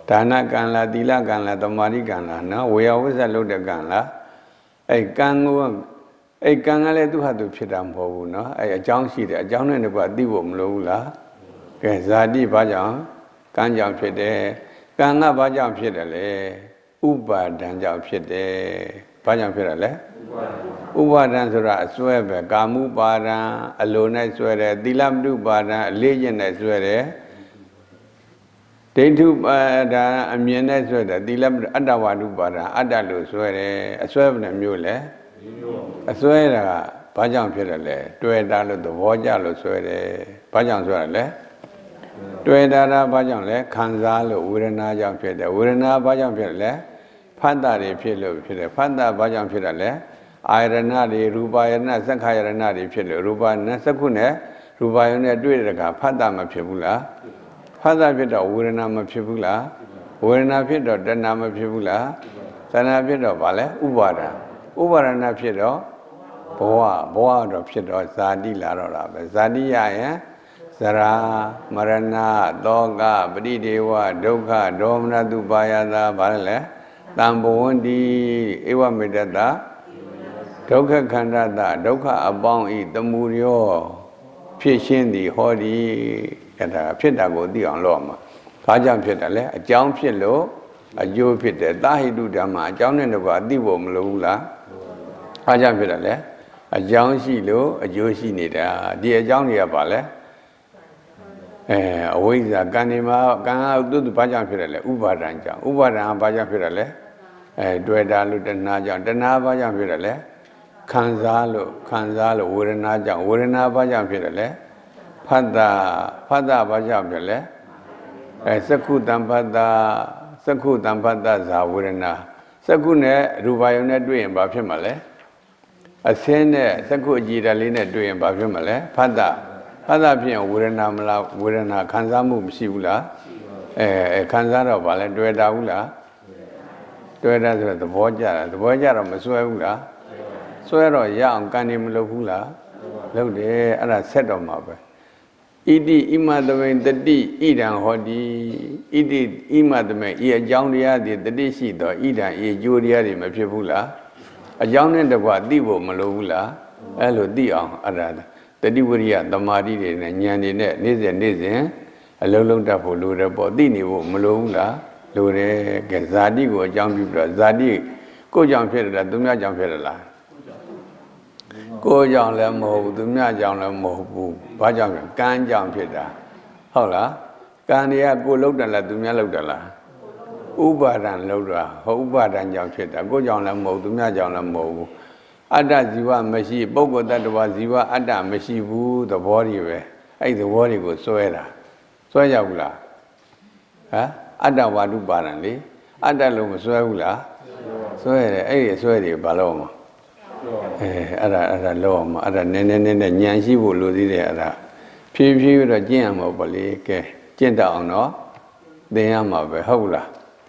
ဒါနကံလားသီလကံလားသမာဓိကံလားနော်ဝေယဝိဇ္ဇလုပ်တဲ့ကံလားအဲ့ကံကိုအဲ့ကံကလည်းသူ့ဟာသူဖြစ်တာမဟုတ်ဘူးနော်အဲ့အကြောင်းရှိတယ်အကြောင်းနဲ့တကွအသိဖို့မလိုဘူးလားကဲဇာတိဘာကြောင့်ကံကြောင့်ဖြစ်တယ်ကံကဘာကြောင့်ဖြစ်တယ်လဲဥပါဒံကြောင့်ဖြစ်တယ်ဘာကြောင့်ဖြစ်တယ်လဲဥပါဒံဆိုတာအစွဲပဲကာမုပါဒံအလိုနဲ့စွဲတယ်သီလမတုပါဒံအလေးကျင့်နဲ့စွဲတယ်ဒိဋ္ဌုပါဒံအမြင်နဲ့စွဲတယ်သီလမတုအတ္တဝါဒုပါဒံအတ္တလို့စွဲတယ်အစွဲဘယ်နှမျိုးလဲအစွဲတာကဘာကြောင့်ဖြစ်တယ်လဲတွေ့တာလို့သဘောကျလို့စွဲတယ်ဘာကြောင့်စွဲရလဲတွေ့တာတာဘာကြောင့်လဲခံစားလို့ဝေဒနာကြောင့်ဖြစ်တယ်ဝေဒနာဘာကြောင့်ဖြစ်တယ်လဲဖတ်တာတွေဖြစ်လို့ဖြစ်တယ်ဖတ်တာဘာကြောင့်ဖြစ်တယ်လဲအာရဏတွေရူပယရဏသက္ခာယရဏတွေဖြစ်လို့ရူပနဲ့သက္ခုနဲ့ရူပယနဲ့တွေ့တဲ့အခါဖတ်တာမဖြစ်ဘူးလားဖတ်တာဖြစ်တော့ဝေဒနာမဖြစ်ဘူးလားဝေဒနာဖြစ်တော့တဏှာမဖြစ်ဘူးလားတဏှာဖြစ်တော့ဗာလဲဥပါဒံဥပါဒနာဖြစ်တော့ဘဝဘဝတော့ဖြစ်တော့ဇာတိလာတော့တာပဲဇာတိရရင်ဇရာမရဏသောကပရိဒေဝဒုက္ခဒေါမနတုပါယတာဗာလဲတံဘဝန္တိဧဝမေတ္တဒုက္ခခန္ဓာတဒုက္ခအပေါင်းဤတမှုရောဖြစ်ရှင်းသည်ဟောဒီအဲ့ဒါဖြစ်တာကိုသိအောင်လုပ်အောင်ဘာကြောင့်ဖြစ်တယ်လဲအကြောင်းဖြစ်လို့အကျိုးဖြစ်တယ်တာဟိတုဓမ္မအကြောင်းနဲ့တော့အသိဖို့မလိုဘူးလားဘာကြောင့်ဖြစ်တယ်လဲအကြောင်းရှိလို့အကျိုးရှိနေတာဒီအကြောင်းတွေကပါလဲအဲအဝိဇ္ဇာကံဒီမှာကံကသူ့ဘာကြောင့်ဖြစ်တယ်လဲဥပါဒံကြောင့်ဥပါဒံဘာကြောင့်ဖြစ်တယ်လဲအဲတွေ့တာလို့တဏှာကြောင့်တဏှာဘာကြောင့်ဖြစ်တယ်လဲခံစားလို့ခံစားလို့ဝေဒနာကြောင့်ဝေဒနာဘာကြောင့်ဖြစ်တယ်လဲဖတ်တာဖတ်တာဘာကြောင့်ဖြစ်လဲအဲသက္ခုတံဖတ်တာသက္ခုတံဖတ်တာဇာဝေဒနာသက္ခုနဲ့ရူပယုံနဲ့တွေ့ရင်ဘာဖြစ်မှာလဲအစင်းနဲ့သက္ခုအကြည်ဓာတ်လေးနဲ့တွေ့ရင်ဘာဖြစ်မှာလဲဖတ်တာဖတ်တာဖြစ်ရင်ဝေဒနာမလားဝေဒနာခံစားမှုမရှိဘူးလားအဲခံစားတော့ဘာလဲတွေ့တာဘူးလားတွေ့တာဆိုတော့သဘောကျတာသဘောကျတော့မစွဲဘူးလားစွဲတော့ရအောင်ကံနေမလုပ်ဘူးလားလုပ်တယ်အဲ့ဒါဆက်တော့မှာပဲဣတိဣမသမိန်တတိဣဒံဟောတိဣတိဣမသမိန်ဤအကြောင်းတရားသည်တတိရှိတော့ဣဒံဤအကျိုးတရားတွေမဖြစ်ဘူးလားအကြောင်းနဲ့တကွသိဖို့မလိုဘူးလားအဲ့လိုသိအောင်အဲ့ဒါတတိဝရိယသမာဓိတွေနဲ့ဉာဏ်တွေနဲ့နေ့စဉ်နေ့စဉ်အလုံးလုံးတတ်ဖို့လိုတယ်ပေါ့သိနေဖို့မလိုဘူးလားလိုတယ်ကဲဇာတိကိုအကြောင်းပြုပြီးတော့ဇာတိကိုကြောင့်ဖြစ်တယ်လားသူများကြောင့်ဖြစ်တယ်လားကိုကြောင့်လည်းမဟုတ်ဘူးသူများကြောင့်လည်းမဟုတ်ဘူးဘာကြောင့်လဲကံကြောင့်ဖြစ်တာဟုတ်လားကံတွေကကိုလှုပ်တယ်လားသူများလှုပ်တယ်လားဥပါဒံလှုပ်တာဟုတ်ဥပါဒံကြောင့်ဖြစ်တာကိုကြောင့်လည်းမဟုတ်သူများကြောင့်လည်းမဟုတ်ဘူးအတ္တဇီဝမရှိပုဂ္ဂိုလ်တ attva ဇီဝအတ္တမရှိဘူးသဘောတွေပဲအဲ့ဒီသဘောတွေကိုစွဲတာစွဲရဘူးလားဟမ်အတ္တဝါဒုပါဒံလေအတ္တလို့မစွဲဘူးလားစွဲရတယ်အဲ့ဒီစွဲတွေဘာလို့မှာအဲအဲ့ဒါအဲ့ဒါလောမှာအဲ့ဒါနည်းနည်းနည်းနည်းဉာဏ်ရှိဖို့လိုသေးတယ်အဲ့ဒါဖြည်းဖြည်းတော့ကျင့်ရမှာပေါ့လေကဲကျင့်တတ်အောင်တော့သင်ရမှာပဲဟုတ်လား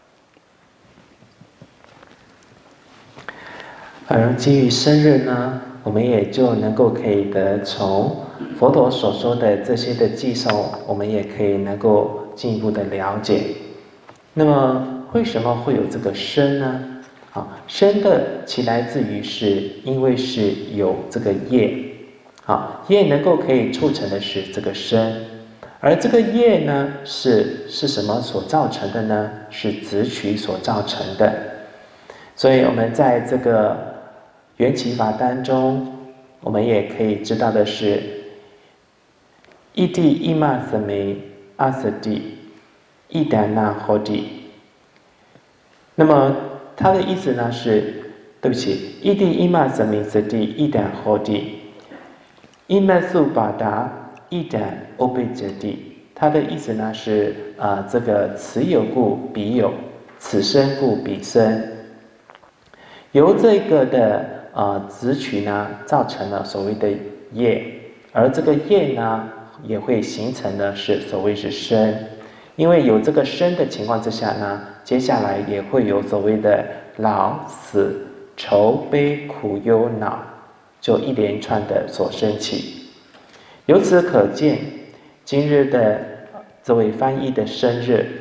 而基于生日呢，我们也就能够可以得从佛陀所说的这些的寄送，我们也可以能够进一步的了解。那么为什么会有这个生呢？好，生的其来自于是因为是有这个业，好，业能够可以促成的是这个生，而这个业呢是是什么所造成的呢？是执取所造成的。所以我们在这个缘起法当中，我们也可以知道的是，一地一玛色梅阿色地，一达那何地。那么它的意思呢是，对不起，一地一玛色梅色地，一达何地，一玛素巴达，一达欧贝哲地。它的意思呢是啊、呃，这个此有故彼有，此生故彼生。由这个的呃执取呢，造成了所谓的业，而这个业呢，也会形成的是所谓是生。因为有这个生的情况之下呢，接下来也会有所谓的老、死、愁、悲、苦、忧、恼，就一连串的所升起。由此可见，今日的这位翻译的生日，啊、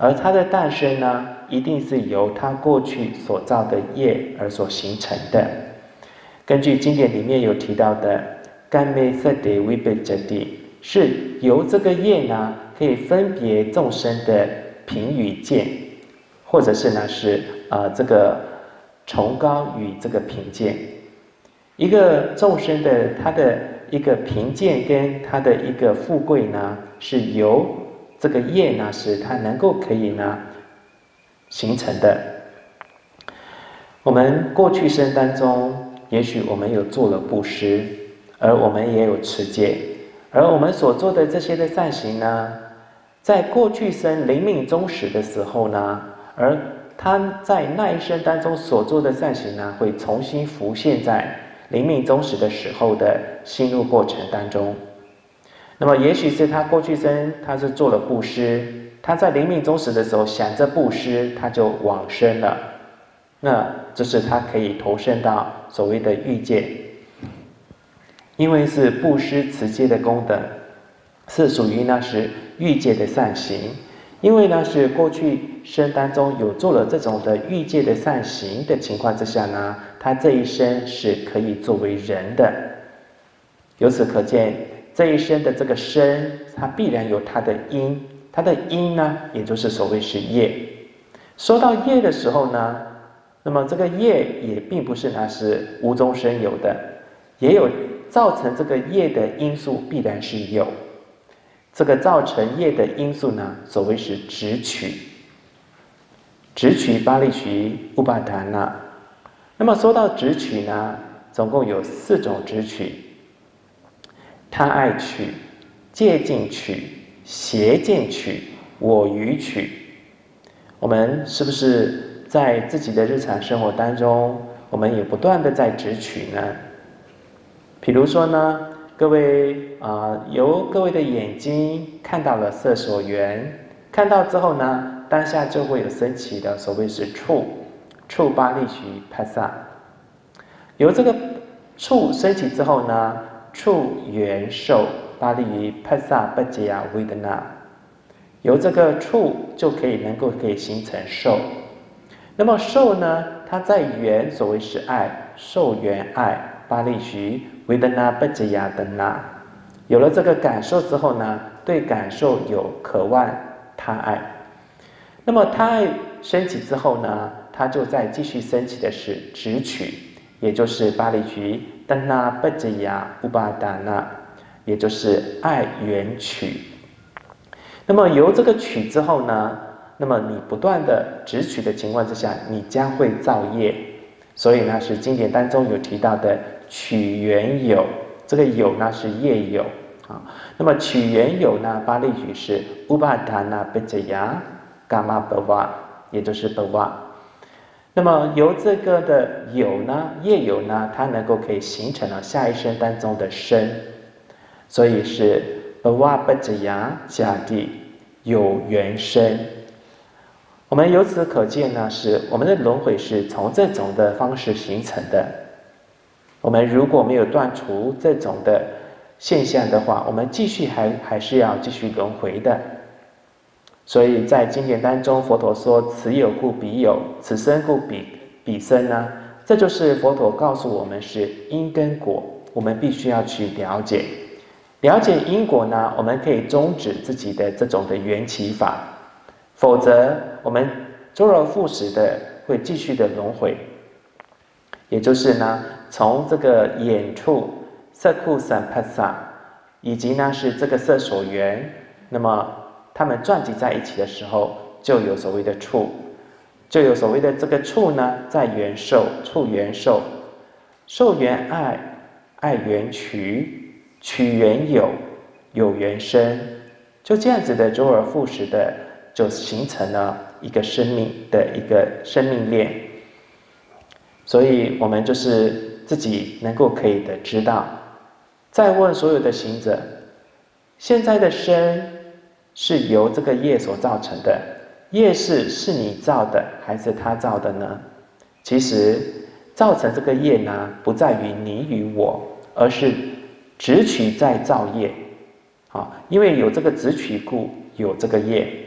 而它的诞生呢，一定是由它过去所造的业而所形成的。根据经典里面有提到的甘美色地维贝遮地，是由这个业呢，可以分别众生的贫与贱，或者是呢是呃这个崇高与这个贫贱。一个众生的他的一个贫贱跟他的一个富贵呢，是由这个业呢，使它能够可以呢形成的。我们过去生当中，也许我们有做了布施，而我们也有持戒，而我们所做的这些的善行呢，在过去生临命终时的时候呢，而他在那一生当中所做的善行呢，会重新浮现在临命终时的时候的心路过程当中。那么也许是他过去生他是做了布施，他在临命终时的时候想着布施，他就往生了，那这是他可以投身到所谓的欲界。因为是布施持戒的功德，是属于那是欲界的善行。因为呢是过去生当中有做了这种的欲界的善行的情况之下呢，他这一生是可以作为人的。由此可见，这一生的这个生，它必然有它的因，它的因呢，也就是所谓是业。说到业的时候呢，那么这个业也并不是那是无中生有的，也有造成这个业的因素，必然是有。这个造成业的因素呢，所谓是执取，执取巴利取乌巴达那。那么说到执取呢，总共有四种执取：他爱取、戒禁取、邪见取、我愚取。我们是不是在自己的日常生活当中，我们也不断的在执取呢？比如说呢，各位啊、呃，由各位的眼睛看到了色所缘，看到之后呢，当下就会有升起的所谓是触，触巴利许帕萨。由这个触升起之后呢，触缘受巴利于帕萨巴吉亚维德那，由这个触就可以能够可以形成受。那么受呢，它在缘所谓是爱，受缘爱巴利许维德那巴吉亚的那。有了这个感受之后呢，对感受有渴望他爱。那么他爱升起之后呢，他就再继续升起的是执取，也就是巴利许登那巴吉亚乌巴达那，也就是爱缘取。那么由这个取之后呢，那么你不断的执取的情况之下，你将会造业。所以呢，是经典当中有提到的取缘有，这个有呢是业有啊。那么取缘有呢，巴利语是乌巴达那贝吉亚伽玛巴瓦，也就是巴瓦。那么由这个的有呢，业有呢，它能够可以形成了下一生当中的生，所以是巴瓦贝吉亚迦地有缘生。我们由此可见呢，是我们的轮回是从这种的方式形成的。我们如果没有断除这种的现象的话，我们继续还还是要继续轮回的。所以在经典当中，佛陀说：“此有故彼有，此生故彼彼生”呢，这就是佛陀告诉我们是因跟果，我们必须要去了解。了解因果呢，我们可以终止自己的这种的缘起法。否则，我们周而复始的会继续的轮回，也就是呢，从这个眼触、色库散帕萨，以及呢是这个色所缘，那么它们撞击在一起的时候，就有所谓的触，就有所谓的这个触呢，在缘受，触缘受，受缘爱，爱缘取，取缘有，有缘生，就这样子的周而复始的。就形成了一个生命的一个生命链，所以我们就是自己能够可以的知道。再问所有的行者，现在的生是由这个业所造成的，业是是你造的还是他造的呢？其实造成这个业呢，不在于你与我，而是执取在造业。啊，因为有这个执取故有这个业。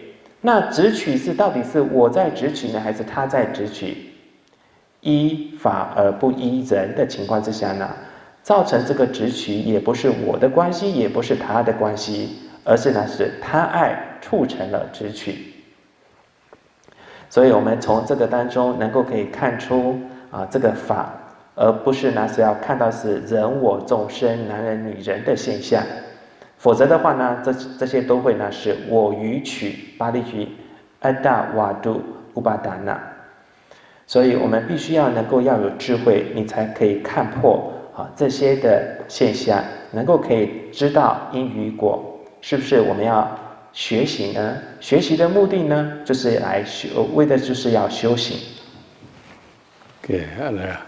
那执取是到底是我在执取呢，还是他在执取？依法而不依人的情况之下呢，造成这个执取也不是我的关系，也不是他的关系，而是呢是他爱促成了执取。所以我们从这个当中能够可以看出啊，这个法，而不是呢是要看到是人我众生、男人女人的现象，否则的话呢，这这些都会呢是我与取、巴利取、安达瓦度、乌巴达那。所以我们必须要能够要有智慧，你才可以看破啊这些的现象，能够可以知道因与果，是不是我们要学习呢？学习的目的呢，就是来修，为的就是要修行。 对，好了，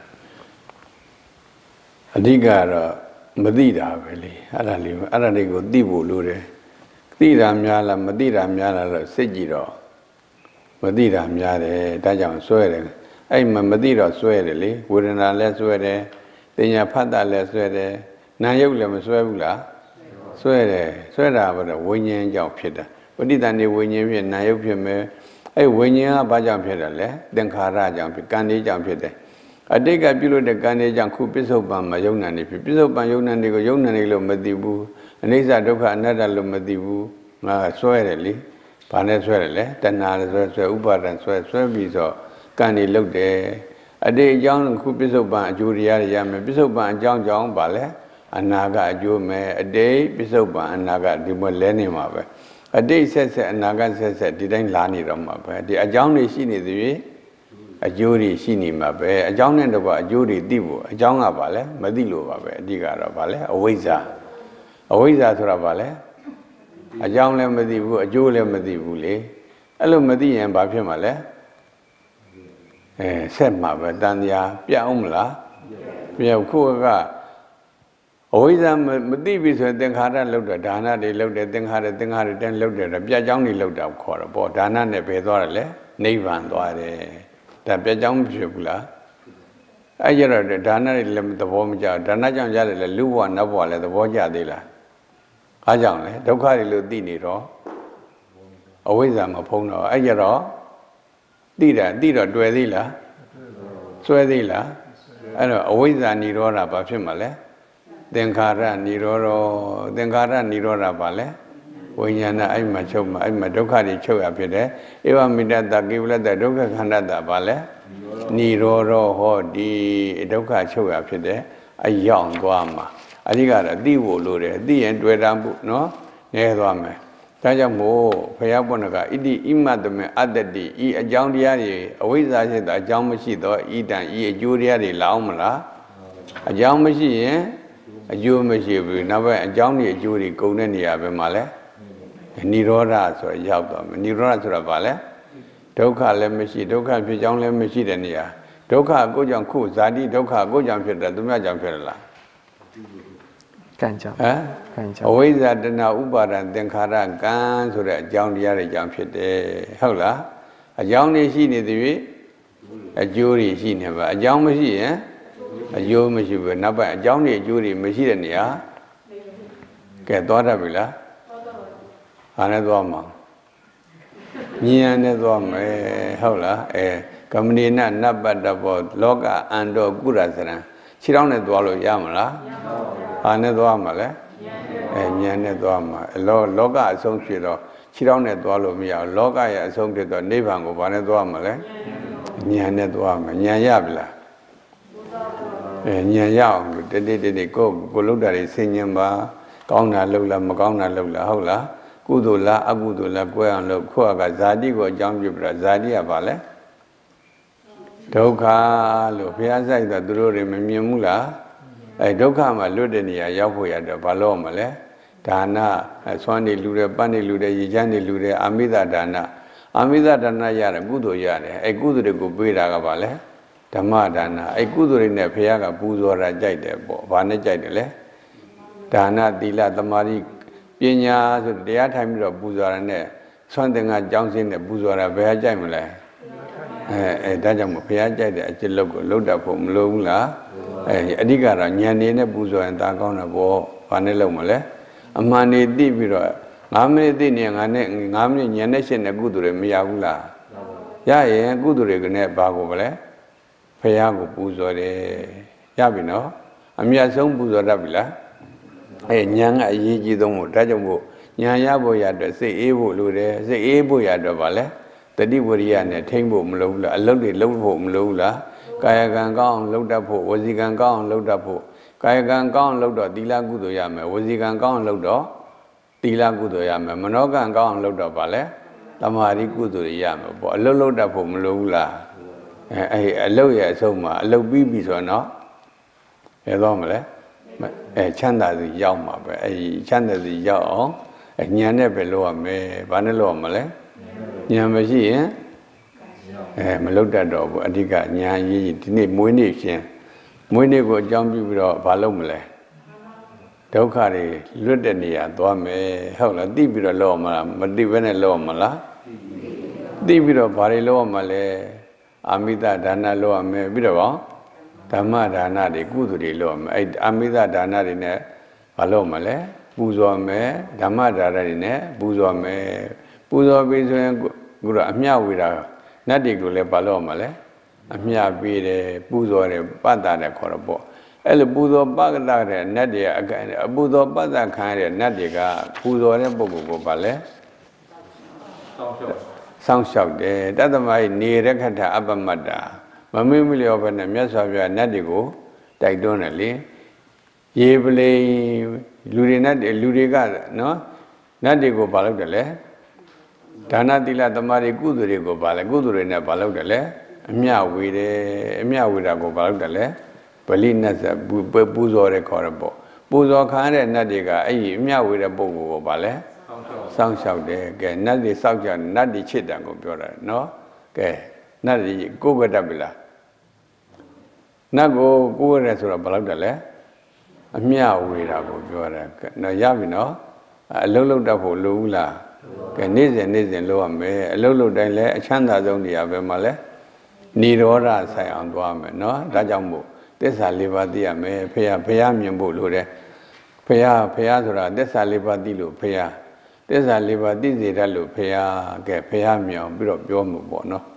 အဓိကတော့မသိတာပဲလေအဲ့ဒါလေးအဲ့ဒါလေးကိုသိဖို့လိုတယ်သိတာများလားမသိတာများလားလို့စိတ်ကြည့်တော့မသိတာများတယ်ဒါကြောင့်စွဲတယ်အဲ့မှာမသိတော့စွဲတယ်လေဝေဒနာလည်းစွဲတယ်တင်ညာဖတ်တာလည်းစွဲတယ်နာယုတ်လည်းမစွဲဘူးလားစွဲတယ်စွဲတာဘာလို့ဝိညာဉ်ကြောင့်ဖြစ်တာပဋိသန္ဓေဝိညာဉ်ဖြစ်နာယုတ်ဖြစ်မယ်အဲ့ဝိညာဉ်ကဘာကြောင့်ဖြစ်တယ်လဲသင်္ခါရကြောင့်ဖြစ်ကံလေးကြောင့်ဖြစ်တယ်အတိတ်ကပြုလို့တဲ့ကံလေးကြောင့်ခုပစ္စုပန်မှာယုံနာနေဖြစ်ပစ္စုပန်ယုံနာနေကိုယုံနာနေလို့မသိဘူးအနိစ္စဒုက္ခအနတ္တလို့မသိဘူးငါစွဲတယ်လေဘာနဲ့စွဲတယ်လဲတဏှာနဲ့စွဲစွဲဥပါဒံစွဲစွဲပြီးဆိုကံနေလုတ်တယ်အတိတ်အကြောင်းခုပစ္စုပန်အကျိုးတရားတွေရမယ်ပစ္စုပန်အကြောင်းကြောင့်ဗာလဲအနာကအကျိုးမယ်အတိတ်ပစ္စုပန်အနာကဒီမလဲနေမှာပဲအတိတ်ဆက်ဆက်အနာကဆက်ဆက်ဒီတိုင်းလာနေတော့မှာပဲဒီအကြောင်းတွေရှိနေသေးအကျိုးတွေရှိနေမှာပဲအကြောင်းနဲ့တော့အကျိုးတွေသိဖို့အကြောင်းကဗာလဲမသိလို့ပါပဲအဓိကတော့ဗာလဲအဝိဇ္ဇာအဝိဇ္ဇာဆိုတာဗာလဲအကြောင်းလည်းမသိဘူးအကျိုးလည်းမသိဘူးလေအဲ့လိုမသိရင်ဘာဖြစ်မှာလဲအဲဆက်မှာပဲတန်တရားပြအောင်မလားပြခုကအဝိဇ္ဇာမသိပြီဆိုရင်သင်္ခါရလောက်တယ်ဒါနတွေလောက်တယ်သင်္ခါရသင်္ခါရတန်းလောက်တယ်ပြအကြောင်းတွေလောက်တာခေါ်တော့ပေါ့ဒါနနဲ့ဘယ်သွားတယ်လဲနိဗ္ဗာန်သွားတယ်ဒါပြအကြောင်းမဖြစ်ဘူးလားအဲ့ကြတော့ဒါနတွေလည်းသဘောမကျဒါနကြောင့်ရတယ်လေလူဘဝနတ်ဘဝလည်းသဘောကျသေးလားအားကြောင့်လေဒုက္ခတွေလို့သိနေတော့အဝိဇ္ဇာမဖုံးတော့အဲ့ကြတော့သိတာသိတော့တွေ့သေးလားစွဲသေးလားအဲ့တော့အဝိဇ္ဇာនិရောဓဘာဖြစ်မှာလဲသင်္ခါရនិရောဓသင်္ခါရនិရောဓဘာလဲဝိညာဏအဲ့မှာချုပ်မှာအဲ့မှာဒုက္ခတွေချုပ်ရဖြစ်တယ်ဧဝမိတ္တကေဝလတ္တဒုက္ခခန္ဓတ္တဘာလဲនិရောဓဟောဒီဒုက္ခချုပ်ရဖြစ်တယ်အယောင်သွားမှာအဓိကတော့သိဖို့လိုတယ်သိရင်တွေ့တာမှုနော်နည်းသွားမယ်ဒါကြောင့်မို့ဘုရားဘုန်းတော်ကဣတိဣမတမေအတ္တတိဤအကြောင်းတရားတွေအဝိဇ္ဇာရှိသောအကြောင်းမရှိသောဣတံဤအကျိုးတရားတွေလာအောင်မလားအကြောင်းမရှိရင်အကျိုးမရှိဘူးနောက်ပိုင်းအကြောင်းတွေအကျိုးတွေကုန်တဲ့နေရာပဲမှာလဲនិရောဓဆိုရောက်သွားမယ်និရောဓဆိုတာဘာလဲဒုက္ခလည်းမရှိဒုက္ခဖြစ်ကြောင်းလည်းမရှိတဲ့နေရာဒုက္ခကိုကြောင့်ခုဇာတိဒုက္ခကိုကြောင့်ဖြစ်တယ်သူများကြောင့်ဖြစ်တယ်လားကံကြောင့်ဟမ်ကံကြောင့်အဝိဇ္ဇာတဏှာဥပါဒံသင်္ခါရကံဆိုတဲ့အကြောင်းတရားတွေကြောင့်ဖြစ်တယ်ဟုတ်လားအကြောင်းတွေရှိနေသည်အကျိုးတွေရှိနေပါအကြောင်းမရှိရင်အကျိုးမရှိဘူးနောက်ပိုင်းအကြောင်းတွေအကျိုးတွေမရှိတဲ့နေရာကဲသွားတတ်ပြီလားဟာနဲ့သွားမှာဉာဏ်နဲ့သွားမယ်ဟုတ်လားအဲကမ္မဏိနနပ္ပတ္တဘောလောကအန္တောကုရစရံခြေထောက်နဲ့သွားလို့ရမလားဟာနဲ့သွားမှာလဲအဲဉာဏ်နဲ့သွားမှာလောလောကအဆုံးဖြစ်တော့ခြေထောက်နဲ့သွားလို့မရဘူးလောကရဲ့အဆုံးဖြစ်တော့နိဗ္ဗာန်ကိုဘာနဲ့သွားမှာလဲဉာဏ်နဲ့သွားမှာဉာဏ်ရပြီလားအဲဉာဏ်ရအောင်တတိတတိကိုကိုလုတ်တာတွေဆင်ញင်ပါကောင်းတာလုတ်လားမကောင်းတာလုတ်လားဟုတ်လားကုသိုလ်လားအကုသိုလ်လားကိုယ်အောင်လို့ခုကဇာတိကိုအကြောင်းပြုပြီးတော့ဇာတိကဘာလဲဒုက္ခလို့ဘုရားဆိုင်တော့သူတို့တွေမမြင်ဘူးလားအဲဒုက္ခမှာလွတ်တဲ့နေရာရောက်ဖို့ရတော့ဘာလို့မလဲဒါနဆွမ်းနေလူတယ်ပန်းနေလူတယ်ရေချမ်းနေလူတယ်အာမိသဒါနအာမိသဒါနရတယ်ကုသိုလ်ရတယ်အဲကုသိုလ်တွေကိုပေးတာကဘာလဲဓမ္မဒါနအဲကုသိုလ်တွေနဲ့ဘုရားကပူဇော်တာကြိုက်တယ်ပေါ့ဘာနဲ့ကြိုက်တယ်လဲဒါနသီလသမာဓိပညာဆိုတရားထိုင်ပြီးတော့ပူဇော်ရတဲ့ဆွမ်းသင်္ကကြောင်းစင်းနဲ့ပူဇော်တာဘယ်ဟာကြိုက်မလဲအဲအဲဒါကြောင့်မို့ဘုရားကြိုက်တဲ့အကျင့်လုပ်ကိုလုပ်တတ်ဖို့မလိုဘူးလားအဲအဓိကတော့ဉာဏ်နေနဲ့ပူဇော်ရင်ဒါကောင်းတာပေါ့ဘာနဲ့လုပ်မလဲအမှန်နေသိပြီးတော့五မိနစ်သိနေငါနဲ့五မိနစ်ညနေရှင်းတဲ့ကုသိုလ်တွေမရဘူးလားရရင်ကုသိုလ်တွေကနဲ့ဘာကိုမလဲဖရာကိုပူဇော်တယ်ရပြီနော်အမြတ်ဆုံးပူဇော်တတ်ပြီလားအဲဉာဏ်ကအရေးကြီးဆုံးမို့ဒါကြောင့်မို့ဉာဏ်ရဖို့ရအတွက်စိတ်အေးဖို့လိုတယ်စိတ်အေးဖို့ရအတွက်ဗာလဲတတိဝရိယနဲ့ထိမ့်ဖို့မလိုဘူးလားအလုပ်တွေလုပ်ဖို့မလိုဘူးလားကာယကံကောင်းအောင်လုပ်တတ်ဖို့ဝစီကံကောင်းအောင်လုပ်တတ်ဖို့ကာယကံကောင်းအောင်လုပ်တော့သီလကုသိုလ်ရမယ်ဝစီကံကောင်းအောင်လုပ်တော့သီလကုသိုလ်ရမယ်မနောကံကောင်းအောင်လုပ်တော့ဗာလဲသမာဓိကုသိုလ်ရမယ်ပေါ့အလုပ်လုပ်တတ်ဖို့မလိုဘူးလားအဲအဲအလုပ်ရဲ့အဆုံးမှာအလုပ်ပြီးပြီဆိုတော့ဘယ်တော့မလဲအဲချမ်းသာစီရောက်မှာပဲအဲချမ်းသာစီရောက်အောင်ဉာဏ်နဲ့ပဲလုပ်ရမယ်ဘာနဲ့လုပ်ရမလဲဉာဏ်မရှိရင်အဲမလုပ်တတ်တော့ဘူးအဓိကဉာဏ်ကြီးဒီနေ့မွေးနေ့ရှင်မွေးနေ့ကိုအကြောင်းပြုပြီးတော့ဘာလုပ်မလဲဒုက္ခတွေလွတ်တဲ့နေရာသွားမယ်ဟုတ်လားသိပြီးတော့လုပ်ရမလားမသိဘဲနဲ့လုပ်ရမလားသိပြီးတော့ဘာတွေလုပ်ရမလဲအာမိတဒါနလုပ်ရမယ်ပြီးတော့ဓမ္မဒါနတွေကုသိုလ်တွေလုပ်ရမယ်အဲအာမိတဒါနတွေနဲ့ဘာလုပ်မလဲပူဇော်မယ်ဓမ္မဒါနတွေနဲ့ပူဇော်မယ်ပူဇော်ပြီးဆိုရင်ခုတော့အမျှဝေတာနတ်တွေကိုလည်းဘာလုပ်ရမလဲအမျှပေးတယ်ပူဇော်တယ်ပတ်တာတယ်ခေါ်တော့ပေါ့အဲ့လိုပူဇော်ပတ်တာတဲ့နတ်တွေအကန့်အပူဇော်ပတ်တာခံရတဲ့နတ်တွေကပူဇော်တဲ့ပုဂ္ဂိုလ်ကိုဘာလဲစောင့်ရှောက်တယ်တတ္တမဟိနေရခထအပမတ္တာမမေ့မလျော်ဘဲနဲ့မြတ်စွာဘုရားနတ်တွေကိုတိုက်တွန်းတယ်လေရေပလိလူတွေနဲ့လူတွေကနော်နတ်တွေကိုဘာလုပ်တယ်လဲဒါနသီလသမာဓိကုသိုလ်တွေကိုဘာလဲကုသိုလ်တွေနဲ့ဘာလုပ်တယ်လဲအမျှဝေတယ်အမျှဝေတာကိုဘာလုပ်တယ်လဲဗလိနတ်စပူဇော်တယ်ခေါ်ရပေါ့ပူဇော်ခံရတဲ့နတ်တွေကအဲ့ဒီအမျှဝေတဲ့ပုဂ္ဂိုလ်ကိုဘာလဲစောင့်ရှောက်တယ်ကဲနတ်တွေစောင့်ကြနတ်တွေချစ်တယ်ကိုပြောတာနော်ကဲနတ်တွေကိုယ်ကတတ်ပြီလားနတ်ကိုကိုယ်ရဆိုတော့ဘာလုပ်တယ်လဲအမျှဝေတာကိုပြောတာနော်ရပြီနော်အလုံးလုံးတတ်ဖို့လိုဘူးလားကဲနေ့စဉ်နေ့စဉ်လုပ်ရမယ်အလုံးလုံးတိုင်းလဲအချမ်းသာဆုံးနေရာပဲမှာလဲនិရောဓဆိုင်အောင်သွားမယ်နော်ဒါကြောင့်မို့သစ္စာလေးပါးသိရမယ်ဖះဖះမြင်ဖို့လိုတယ်ဖះဖះဆိုတာသစ္စာလေးပါးသိလို့ဖះသစ္စာလေးပါးသိစေတတ်လို့ဖះကဲဖះမြင်အောင်ပြီးတော့ပြောမှုပေါ့နော်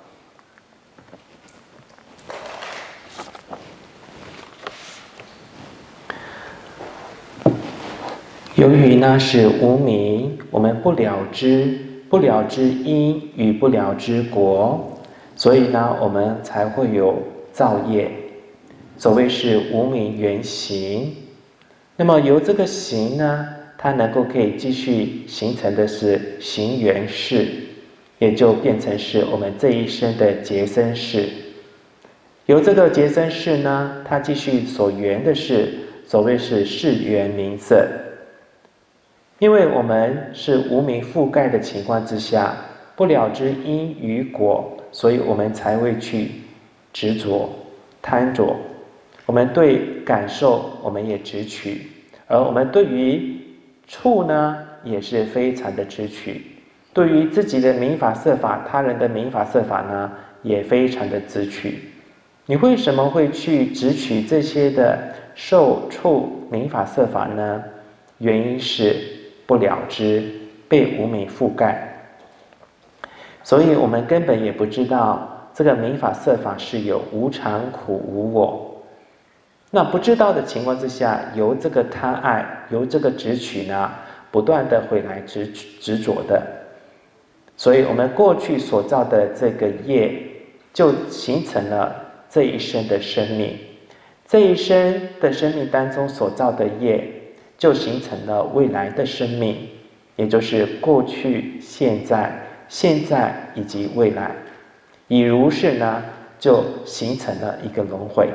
由于呢是无明，我们不了知，不了知因与不了知果，所以呢，我们才会有造业。所谓是无明缘行。那么由这个行呢，它能够可以继续形成的是行缘事，也就变成是我们这一生的结生事。由这个结生事呢，它继续所缘的是所谓是事缘名色。因为我们是无明覆盖的情况之下，不了知因与果，所以我们才会去执着、贪着。我们对感受，我们也执取，而我们对于处呢，也是非常的执取。对于自己的名法色法，他人的名法色法呢，也非常的执取。你为什么会去执取这些的受、处、名法色法呢？原因是不了知，被无明覆盖，所以我们根本也不知道这个名法色法是有无常、苦、无我。那不知道的情况之下，由这个贪爱，由这个执取呢，不断的会来执执着的，所以我们过去所造的这个业，就形成了这一生的生命。这一生的生命当中所造的业，就形成了未来的生命，也就是过去、现在、现在以及未来。以如是呢，就形成了一个轮回。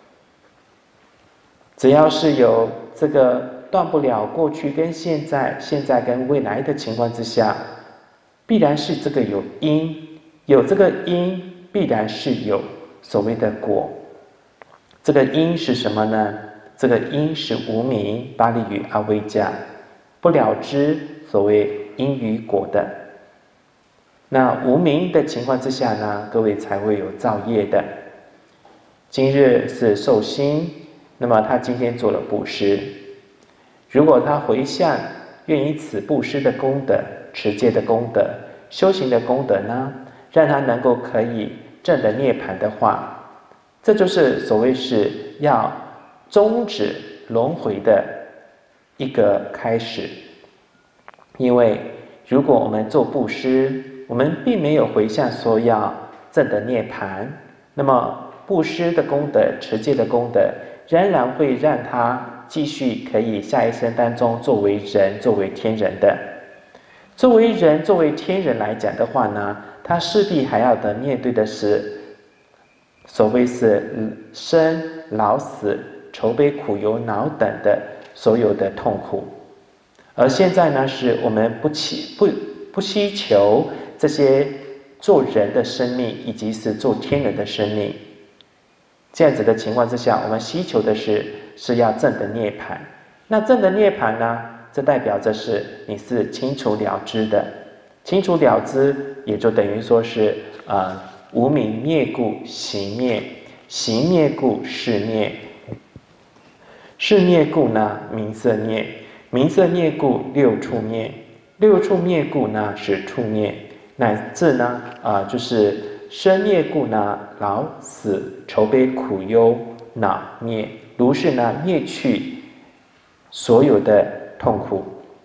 只要是有这个断不了过去跟现在、现在跟未来的情况之下，必然是这个有因，有这个因，必然是有所谓的果。这个因是什么呢？这个因是无明、巴利语阿维迦，不了知所谓因与果的。那无明的情况之下呢，各位才会有造业的。今日是寿星，那么他今天做了布施，如果他回向愿以此布施的功德、持戒的功德、修行的功德呢，让他能够可以证得涅槃的话，这就是所谓是要终止轮回的一个开始。因为如果我们做布施，我们并没有回向说要证得涅槃，那么布施的功德、持戒的功德仍然会让他继续可以下一生当中作为人、作为天人的。作为人、作为天人来讲的话呢，他势必还要得面对的是所谓是生老死、愁悲苦忧恼等的所有的痛苦。而现在呢，是我们不祈不不希求这些做人的生命，以及是做天人的生命。这样子的情况之下，我们希求的是是要证得涅槃。那证得涅槃呢，这代表着是你是清除了知的，清除了知，也就等于说是呃无明灭故行灭，行灭故事灭，事灭故呢名色灭，名色灭故六处灭，六处灭故呢是处灭，乃至呢啊、呃、就是生灭故呢老死愁悲苦忧恼灭，如是呢灭去所有的痛苦。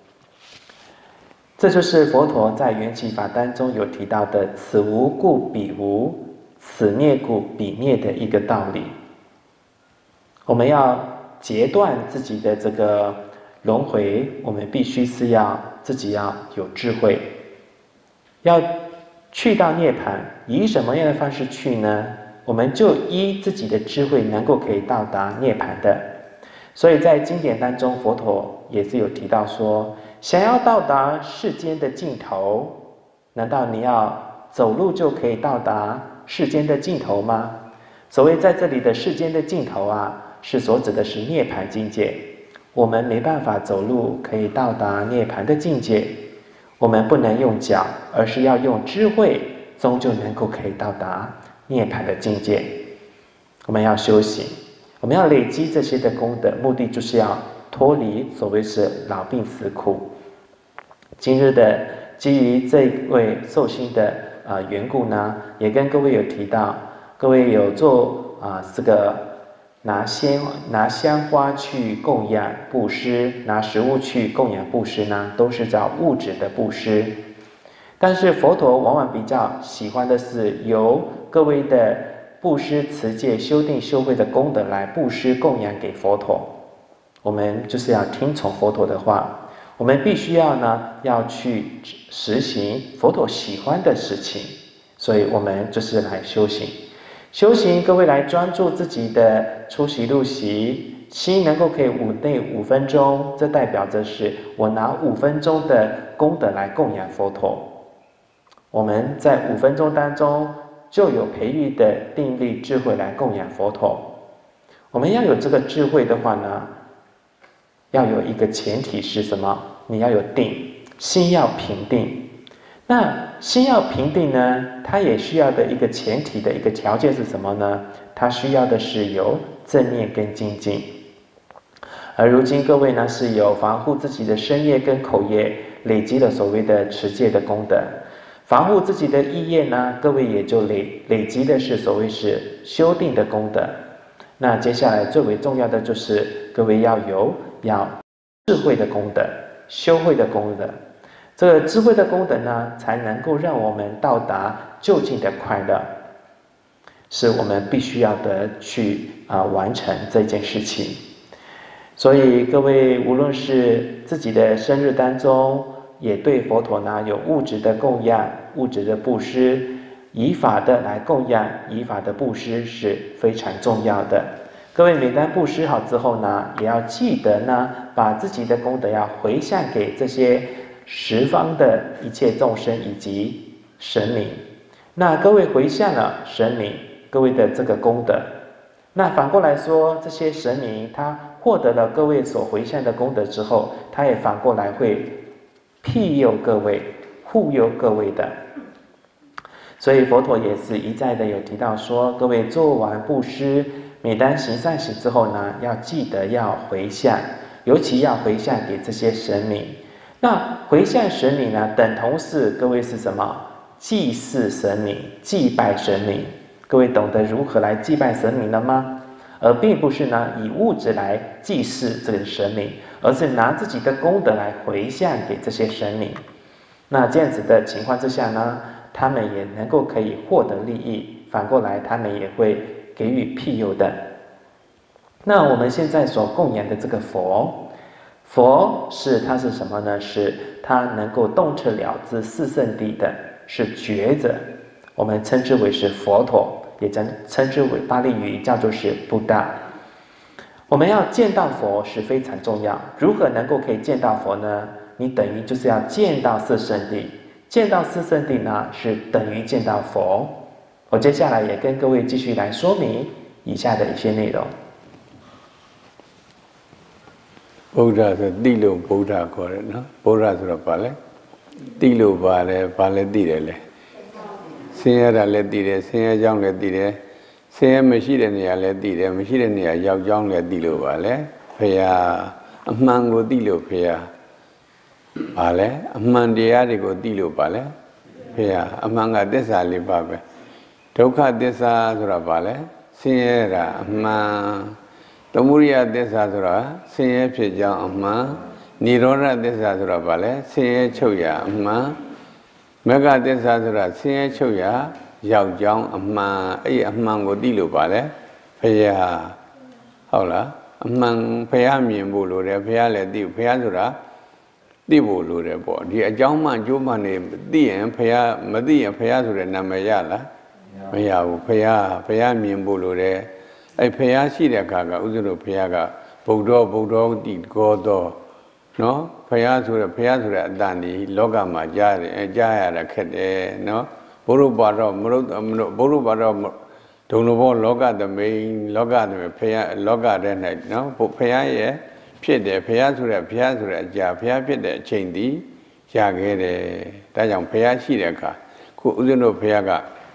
这就是佛陀在缘起法当中有提到的此无故彼无，此灭故彼灭的一个道理。我们要截断自己的这个轮回，我们必须是要自己要有智慧，要去到涅槃。以什么样的方式去呢？我们就依自己的智慧能够可以到达涅槃的。所以在经典当中，佛陀也是有提到说，想要到达世间的尽头，难道你要走路就可以到达世间的尽头吗？所谓在这里的世间的尽头啊，是所指的是涅槃境界。我们没办法走路可以到达涅槃的境界，我们不能用脚，而是要用智慧，终究能够可以到达涅槃的境界。我们要修行，我们要累积这些的功德，目的就是要脱离所谓是老病死苦。今日的基于这位寿星的呃缘故呢，也跟各位有提到，各位有做啊、呃、这个拿鲜拿香花去供养布施，拿食物去供养布施呢，都是叫物质的布施。但是佛陀往往比较喜欢的是由各位的布施、持戒、修定、修慧的功德来布施供养给佛陀。我们就是要听从佛陀的话，我们必须要呢要去实行佛陀喜欢的事情，所以我们就是来修行。修行，各位来专注自己的出席入席，心能够可以五内五分钟，这代表着是我拿五分钟的功德来供养佛陀。我们在五分钟当中就有培育的定力智慧来供养佛陀。我们要有这个智慧的话呢，要有一个前提是什么？你要有定，心要平定。那心要平定呢，它也需要的一个前提的一个条件是什么呢？它需要的是有正念跟精进。而如今各位呢是有防护自己的身业跟口业，累积了所谓的持戒的功德。防护自己的意业呢，各位也就累累积的是所谓是修定的功德。那接下来最为重要的就是各位要有要智慧的功德、修慧的功德。这个智慧的功德呢，才能够让我们到达究竟的快乐，是我们必须要的去啊、呃、完成这件事情。所以各位无论是自己的生日当中，也对佛陀呢有物质的供养、物质的布施，以法的来供养、以法的布施是非常重要的。各位每当布施好之后呢，也要记得呢，把自己的功德要回向给这些十方的一切众生以及神明。那各位回向了神明各位的这个功德，那反过来说，这些神明他获得了各位所回向的功德之后，他也反过来会庇佑各位、护佑各位的。所以佛陀也是一再的有提到说，各位做完布施，每当行善行之后呢，要记得要回向，尤其要回向给这些神明。 那回向神明呢，等同是各位是什么？祭祀神明，祭拜神明。各位懂得如何来祭拜神明了吗？而并不是呢以物质来祭祀这个神明，而是拿自己的功德来回向给这些神明。那这样子的情况之下呢，他们也能够可以获得利益，反过来他们也会给予庇佑的。那我们现在所供养的这个佛，佛是它是什么呢？是它能够洞彻了知四圣谛的，是觉者，我们称之为是佛陀，也称称之为巴利语叫做是布达。我们要见到佛是非常重要，如何能够可以见到佛呢？你等于就是要见到四圣谛，见到四圣谛呢，是等于见到佛。我接下来也跟各位继续来说明以下的一些内容。 ဗုဒ္ဓဆိုတိလို့ဗုဒ္ဓခေါ်တယ်နော်ဗုဒ္ဓဆိုတော့ဗာလဲတိလို့ဗာလဲဗာလဲသိတယ်လေဆင်းရဲတာလည်းသိတယ်ဆင်းရဲကြောင်းလည်းသိတယ်ဆင်းရဲမရှိတဲ့နေရာလည်းသိတယ်မရှိတဲ့နေရာရောက်ကြောင်းလည်းသိလို့ဗာလဲဖရာအမှန်ကိုသိလို့ဖရာဗာလဲအမှန်တရားတွေကိုသိလို့ဗာလဲဖရာအမှန်ကသစ္စာလေးပါပဲဒုက္ခသစ္စာဆိုတာဗာလဲဆင်းရဲတာအမှန်သမုဒိယသစ္စာဆိုတာဆင်းရဲဖြစ်ကြောင်းအမှန်និရောဓသစ္စာဆိုတာဗာလဲဆင်းရဲချုပ်ရာအမှန်မဂ္ဂသစ္စာဆိုတာဆင်းရဲချုပ်ရာရောက်ကြောင်းအမှန်အဲ့အမှန်ကိုသိလို့ဗာလဲဖရာဟုတ်လားအမှန်ဖရာမြင်ဖို့လိုတယ်ဖရာလည်းသိဖရာဆိုတာသိဖို့လိုတယ်ပေါ့ဒီအကြောင်းမှအကျိုးမှနေသိရင်ဖရာမသိရင်ဖရာဆိုတဲ့နာမည်ရလားမရဘူးဖရာဖရာမြင်ဖို့လိုတယ်အဲ့ဖရာရှိတဲ့အခါကဥစ္စတို့ဖရာကဗုဒ္ဓဗုဒ္ဓတိကောသောနော်ဖရာဆိုတဲ့ဖရာဆိုတဲ့အတန်ဒီလောကမှာကြားတယ်အကြားရတာခက်တယ်နော်ဘုရုပါတော့မရုဘုရုပါတော့ဒုံလိုဘောလောကသမိန်လောကသမိန်ဖရာလောကတဲ့၌နော်ဖရာရဲ့ဖြစ်တယ်ဖရာဆိုတဲ့ဖရာဆိုတဲ့အကြာဖရာဖြစ်တဲ့အချိန်ဒီရခဲ့တယ်ဒါကြောင့်ဖရာရှိတဲ့အခါခုဥစ္စတို့ဖရာ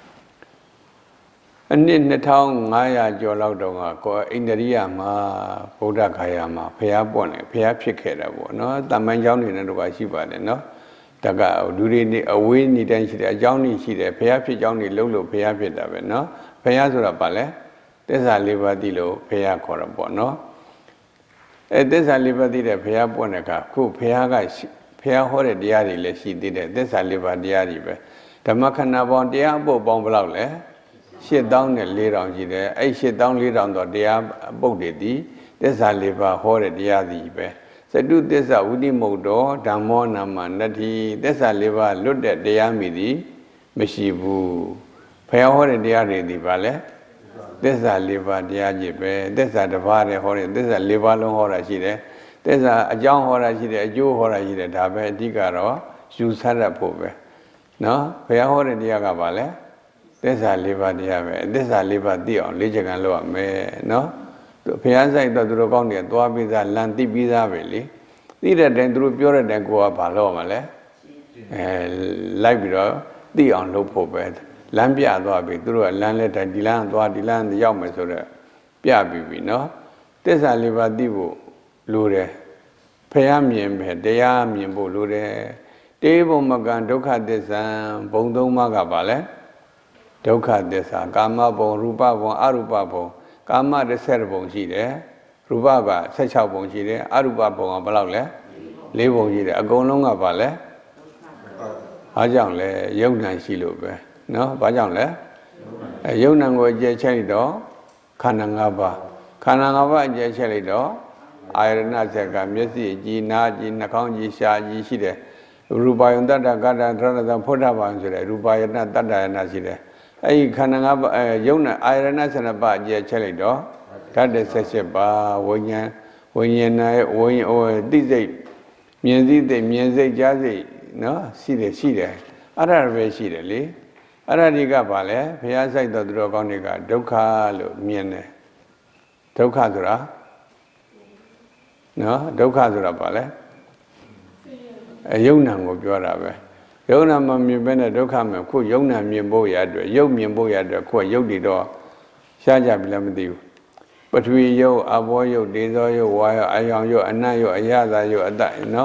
ကအနှစ်နှစ်ထောင်ငါးရာကျော်လောက်တော့ကကိုအိန္ဒိယမှာဗုဒ္ဓဂါယာမှာဖျားပွင့်တယ်ဖျားဖြစ်ခဲ့တာပေါ့နော်တမန်เจ้าနေနဲ့တော့ကရှိပါတယ်နော်တကလူတွေနေအဝေးနေတိုင်းရှိတယ်အเจ้าနေရှိတယ်ဖျားဖြစ်เจ้าနေလှုပ်လို့ဖျားဖြစ်တာပဲနော်ဖျားဆိုတာဘာလဲသစ္စာလေးပါးသိလို့ဖျားခေါ်တာပေါ့နော်အဲသစ္စာလေးပါးသိတဲ့ဖျားပွင့်တဲ့အခါခုဖျားကဖျားဟောတဲ့တရားတွေလည်းရှိသေးတယ်သစ္စာလေးပါးတရားတွေပဲဓမ္မခဏပေါင်းတရားအပုတ်ပေါင်းဘယ်လောက်လဲရှစ်သောင်းနဲ့လေးထောင်ရှိတယ်အဲ့ရှစ်သောင်းလေးထောင်တော့တရားပုဒ်တွေဒီသစ္စာလေးပါးဟောတဲ့တရားစီပဲသတုသစ္စာဝိတိမုတ်တော်ဓမ္မောနာမနတ္တိသစ္စာလေးပါးလွတ်တဲ့တရားမိသည်မရှိဘူးဘုရားဟောတဲ့တရားတွေဒီပါလဲသစ္စာလေးပါးတရားကြီးပဲသစ္စာတစ်ပါးတည်းဟောတဲ့သစ္စာလေးပါးလုံးဟောတာရှိတယ်သစ္စာအကြောင်းဟောတာရှိတယ်အကျိုးဟောတာရှိတယ်ဒါပဲအဓိကတော့ယူဆရဖို့ပဲနော်ဘုရားဟောတဲ့တရားကပါလဲသစ္စာလေးပါးတရားပဲသစ္စာလေးပါးသိအောင်လေးချက်ကန်လုပ်ရမယ်နော်ဘုရားဆိုင်တော့သူတို့ကောင်းတယ်သွားပြီးသားလမ်းသိပြီးသားပဲလေသိတဲ့တိုင်သူတို့ပြောတဲ့တိုင်ကိုကဘာလုပ်ရမလဲအဲလိုက်ပြီးတော့သိအောင်လုပ်ဖို့ပဲလမ်းပြသွားပြီသူတို့ကလမ်းလက်တိုင်ဒီလမ်းသွားဒီလမ်းရောက်မယ်ဆိုတော့ပြပြီးပြီနော်သစ္စာလေးပါးသိဖို့လိုတယ်ဘုရားမြင်ပဲတရားမြင်ဖို့လိုတယ်တေဘုံမကံဒုက္ခသစ္စာဘုံသုံးပါးကပါလဲဒုက္ခသစ္စာကာမဘုံရူပဘုံအရူပဘုံကာမတစ်ဆယ်ဘုံရှိတယ်ရူပကဆယ်ခြောက်ဘုံရှိတယ်အရူပဘုံကဘယ်လောက်လဲလေးဘုံရှိတယ်အကုန်လုံးကဘာလဲအားကြောင့်လဲယုံ nant ရှိလို့ပဲနော်ဘာကြောင့်လဲအဲယုံ nant ကိုအကျယ်ချက်လိုက်တော့ခန္ဓာ၅ပါးခန္ဓာ၅ပါးအကျယ်ချက်လိုက်တော့အာရဏဆက်ကမျက်စိကြည်နာကြည်နှာခေါင်းကြည်ရှားကြည်ရှိတယ်ရူပယုံတတ္တကတ္တထရဏဖုဒ္ဓဘာယဆိုတဲ့ရူပယတတတ္တယနာရှိတယ်အဲ့ဒီခန္ဓာ၅ပါးအဲယုံနာအာရဏဆန္ဒပါအကျယ်ချက်လိုက်တော့ဓာတ်တစ်ဆက်ချက်ပါဝိညာဉ်ဝိညာဉ်နဲ့ဝိညာဉ်သိစိတ်မြင်သိသိမြင်စိတ်ကြားစိတ်နော်ရှိတယ်ရှိတယ်အဲ့ဒါပဲရှိတယ်လေအဲ့ဒါဒီကဘာလဲဘုရားဆိုင်တော်သူတော်ကောင်းတွေကဒုက္ခလို့မြင်တယ်ဒုက္ခဆိုတာနော်ဒုက္ခဆိုတာဘာလဲအယုံနာကိုပြောတာပဲယုံနာမမြင်ဘဲနဲ့ဒုက္ခမှာခုယုံနာမြင်ဖို့ရအတွက်ယုံမြင်ဖို့ရအတွက်ခုယုတ်တည်တော့ရှားကြပြီလားမသိဘူးပထဝီယုတ်အဘောယုတ်ဒေဇောယုတ်ဝါယုတ်အယောင်ယုတ်အနတ်ယုတ်အယသာယုတ်အတ္တနော်ဝ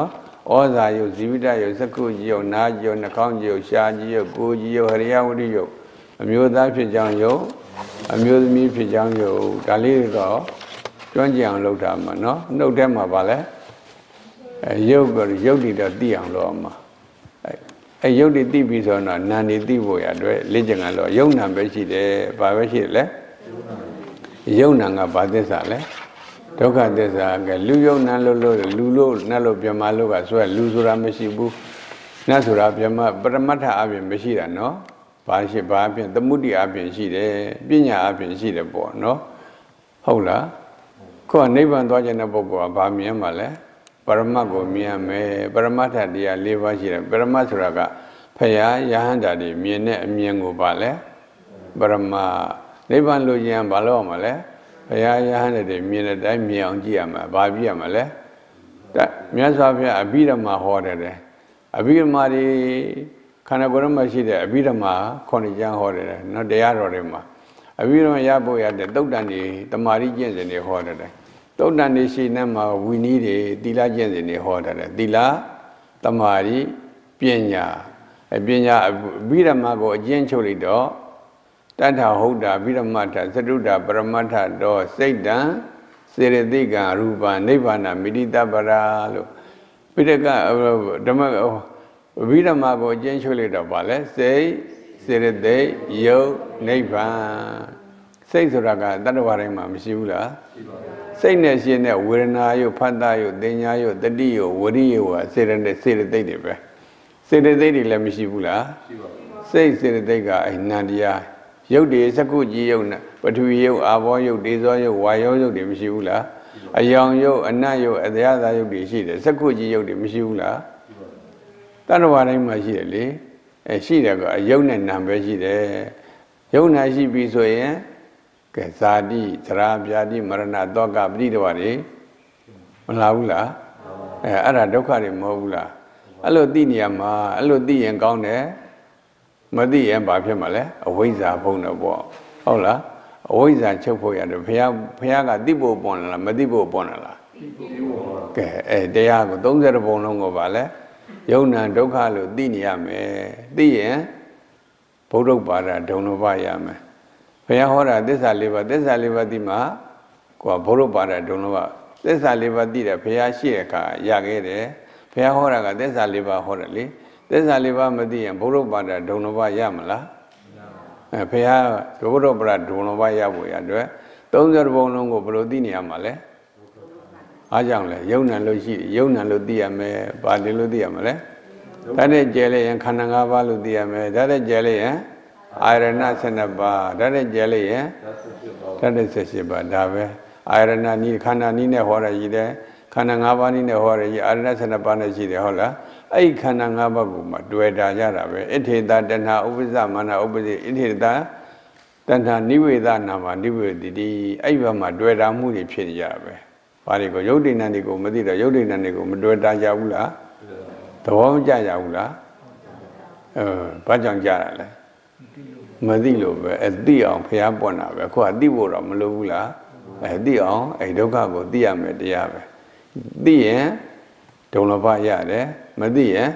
ဩဇာယုတ်ဇီဝိတယုတ်သက္ကုကြီးယုတ်နာကြီးယုတ်နှာခေါင်းကြီးယုတ်ရှားကြီးယုတ်ကိုယ်ကြီးယုတ်ဟရိယဝတ္တိယုတ်အမျိုးသားဖြစ်ကြောင်းယုတ်အမျိုးသမီးဖြစ်ကြောင်းယုတ်ဒါလေးတော့ကျွမ်းကျင်အောင်လုပ်တာမှာနော်နှုတ်ထဲမှာပါလဲအဲယုတ်ကယုတ်တည်တော့သိအောင်လုပ်အောင်မှာအဲယုတ်တည်သိပြီဆိုတော့နာနေသိဖို့ရအတွက်လေ့ကျင့်ကြလို့ယုတ်နာပဲရှိတယ်ဘာပဲရှိတယ်လဲယုတ်နာကဘာသစ္စာလဲဒုက္ခသစ္စာကလူယုံနံလို့လို့လူလို့နတ်လို့ပြမလို့ကဆိုရလူဆိုတာမရှိဘူးနတ်ဆိုတာပြမပရမတ္ထအပြင်မရှိတာနော်ဘာရှိဘာအပြင်သမုဒ္ဒိအပြင်ရှိတယ်ပညာအပြင်ရှိတယ်ပေါ့နော်ဟုတ်လားကိုယ်ကနိဗ္ဗာန်သွားခြင်းတဲ့ပုဂ္ဂိုလ်ကဘာမြင်မှလဲပရမတ်ကိုမြင်မယ်ပရမတ္ထတရား၄ပါးရှိတယ်ပရမတ်ဆိုတာကဖရာယဟန္တာတွေမြင်တဲ့အမြင်ကိုပါလဲပရမနိဗ္ဗာန်လို့ခြင်းဘာလို့အောင်မလဲဘုရားရဟန်းတွေမြင်တဲ့အတိုင်းမြင်အောင်ကြည့်ရမှာဘာပြရမှာလဲမြတ်စွာဘုရားအဘိဓမ္မာဟောတယ်လေအဘိဓမ္မာတွေခန္ဓာကိုယ်မှာရှိတဲ့အဘိဓမ္မာခေါင်းကျမ်းဟောတယ်နော်တရားတော်တွေမှာအဘိဓမ္မာရဖို့ရတဲ့သုတ်တန်တွေတမာရီကျင့်စဉ်တွေဟောတယ်သုတ်တန်တွေရှိနေမှာဝီနည်းတွေသီလကျင့်စဉ်တွေဟောတယ်သီလတမာရီပညာအပညာအဘိဓမ္မာကိုအကျဉ်းချုပ်လိုက်တော့တထဟုတ်တာဗိဓမ္မထသတုဒ္ဓပရမတ္ထတော့စိတ်တံစေရတိကံရူပနိဗ္ဗာန်မိတိတပရာလို့ပိဋကဓမ္မဗိဓမ္မာကိုအကျဉ်းချုပ်လိုက်တော့ဗာလဲစိတ်စေရတိယုတ်နိဗ္ဗာန်စိတ်ဆိုတာကတတ္တဝါတိုင်းမှာမရှိဘူးလားရှိပါဘူးစိတ်နဲ့ရှင်းတဲ့ဝေဒနာယုတ်ဖတ်တာယုတ်သင်ညာယုတ်တတိယုတ်ဝရိယုတ်ဟာစေရတဲ့စေရတိတွေပဲစေရတိတွေလည်းမရှိဘူးလားရှိပါဘူးစိတ်စေရတိကအဲနန္တရားယုတ်တွေစက္ကုကြီးယုတ်နဲ့ပထဝီယုတ်အာဘောယုတ်ဒေဇောယုတ်ဝါယောယုတ်တွေမရှိဘူးလားအယောင်ယုတ်အနတ်ယုတ်အတရားသာယုတ်တွေရှိတယ်စက္ကုကြီးယုတ်တွေမရှိဘူးလားတဏ္ဍဝါတိုင်းမှာရှိတယ်လေအဲရှိတယ်ကအယုတ်နဲ့နာပဲရှိတယ်ယုတ်နာရှိပြီဆိုရင်ကဲဇာတိသရာဗျာတိမရဏတောကပရိဒဝါတွေမလာဘူးလားအဲအဲ့ဒါဒုက္ခတွေမဟုတ်ဘူးလားအဲ့လိုသိနေရမှာအဲ့လိုသိရင်ကောင်းတယ်မသိရင်ဘာဖြစ်မှာလဲအဝိဇ္ဇာဘုံတော့ပေါ့ဟုတ်လားအဝိဇ္ဇာချုပ်ဖို့ရတယ်ဘုရားဘုရားကသိဖို့ပေါ်လာလားမသိဖို့ပေါ်လာလားကဲအဲတရားကိုသုံးဆယ်ဘုံလုံးကိုပါလဲယုံနာဒုက္ခလို့သိနေရမယ်သိရင်ဘုဒ္ဓဘာသာဒုံလဘရမယ်ဘုရားဟောတာသစ္စာလေးပါးသစ္စာလေးပါးသိမှကိုယ်ဘုဒ္ဓဘာသာဒုံလဘသစ္စာလေးပါးသိတယ်ဘုရားရှိတဲ့အခါရခဲ့တယ်ဘုရားဟောတာကသစ္စာလေးပါးဟောတယ်လေသစ္စာလေးပါးမသိရင်ဘုရုပ္ပါဒဒုံလဘရမလားအဲဘုရားဘုရုပ္ပါဒဒုံလဘရဖို့ရအတွက်သုံးဆယ်ဘုံလုံးကိုဘယ်လိုသိနေရမှာလဲအားကြောင့်လဲယုံနံလို့ရှိယုံနံလို့သိရမယ်ဘာလဲလို့သိရမှာလဲဒါနဲ့ကျဲလိုက်ရင်ခန္ဓာ၅ပါးလို့သိရမယ်ဒါနဲ့ကျဲလိုက်ရင်အာရဏ၁၂ပါးဒါနဲ့ကျဲလိုက်ရင်ဓာတ်၁၈ပါးဒါပဲအာရဏနီးခန္ဓာနီးနဲ့ဟောရည်တယ်ခန္ဓာ၅ပါးနီးနဲ့ဟောရည်အာရဏ၁၂ပါးနဲ့ရှိတယ်ဟုတ်လားအဲ့ခန္ဓာ၅ပါးကိုမှတွေ့တာကြတာပဲဣထေတတဏှာဥပ္ပဇမာနဥပ္ပဇိဣထေတတဏှာနိဝေဒနာမှာနိဝေတိတိအဲ့ဘက်မှာတွေ့တာမှုတွေဖြစ်နေကြတာပဲဘာတွေကိုယုတ်တိဏ္ဍာန်တွေကိုမသိတော့ယုတ်တိဏ္ဍာန်တွေကိုမတွေ့တာကြဘူးလားသဘောမကျကြဘူးလားအဲဘာကြောင့်ကြတာလဲမသိလို့ပဲအသိအောင်ဖျားပွင့်တာပဲခုကသိဖို့တော့မလိုဘူးလားအဲသိအောင်အဲ့ဒုက္ခကိုသိရမယ်တရားပဲသိရင်ဒုံလဘရတယ်မသိရင်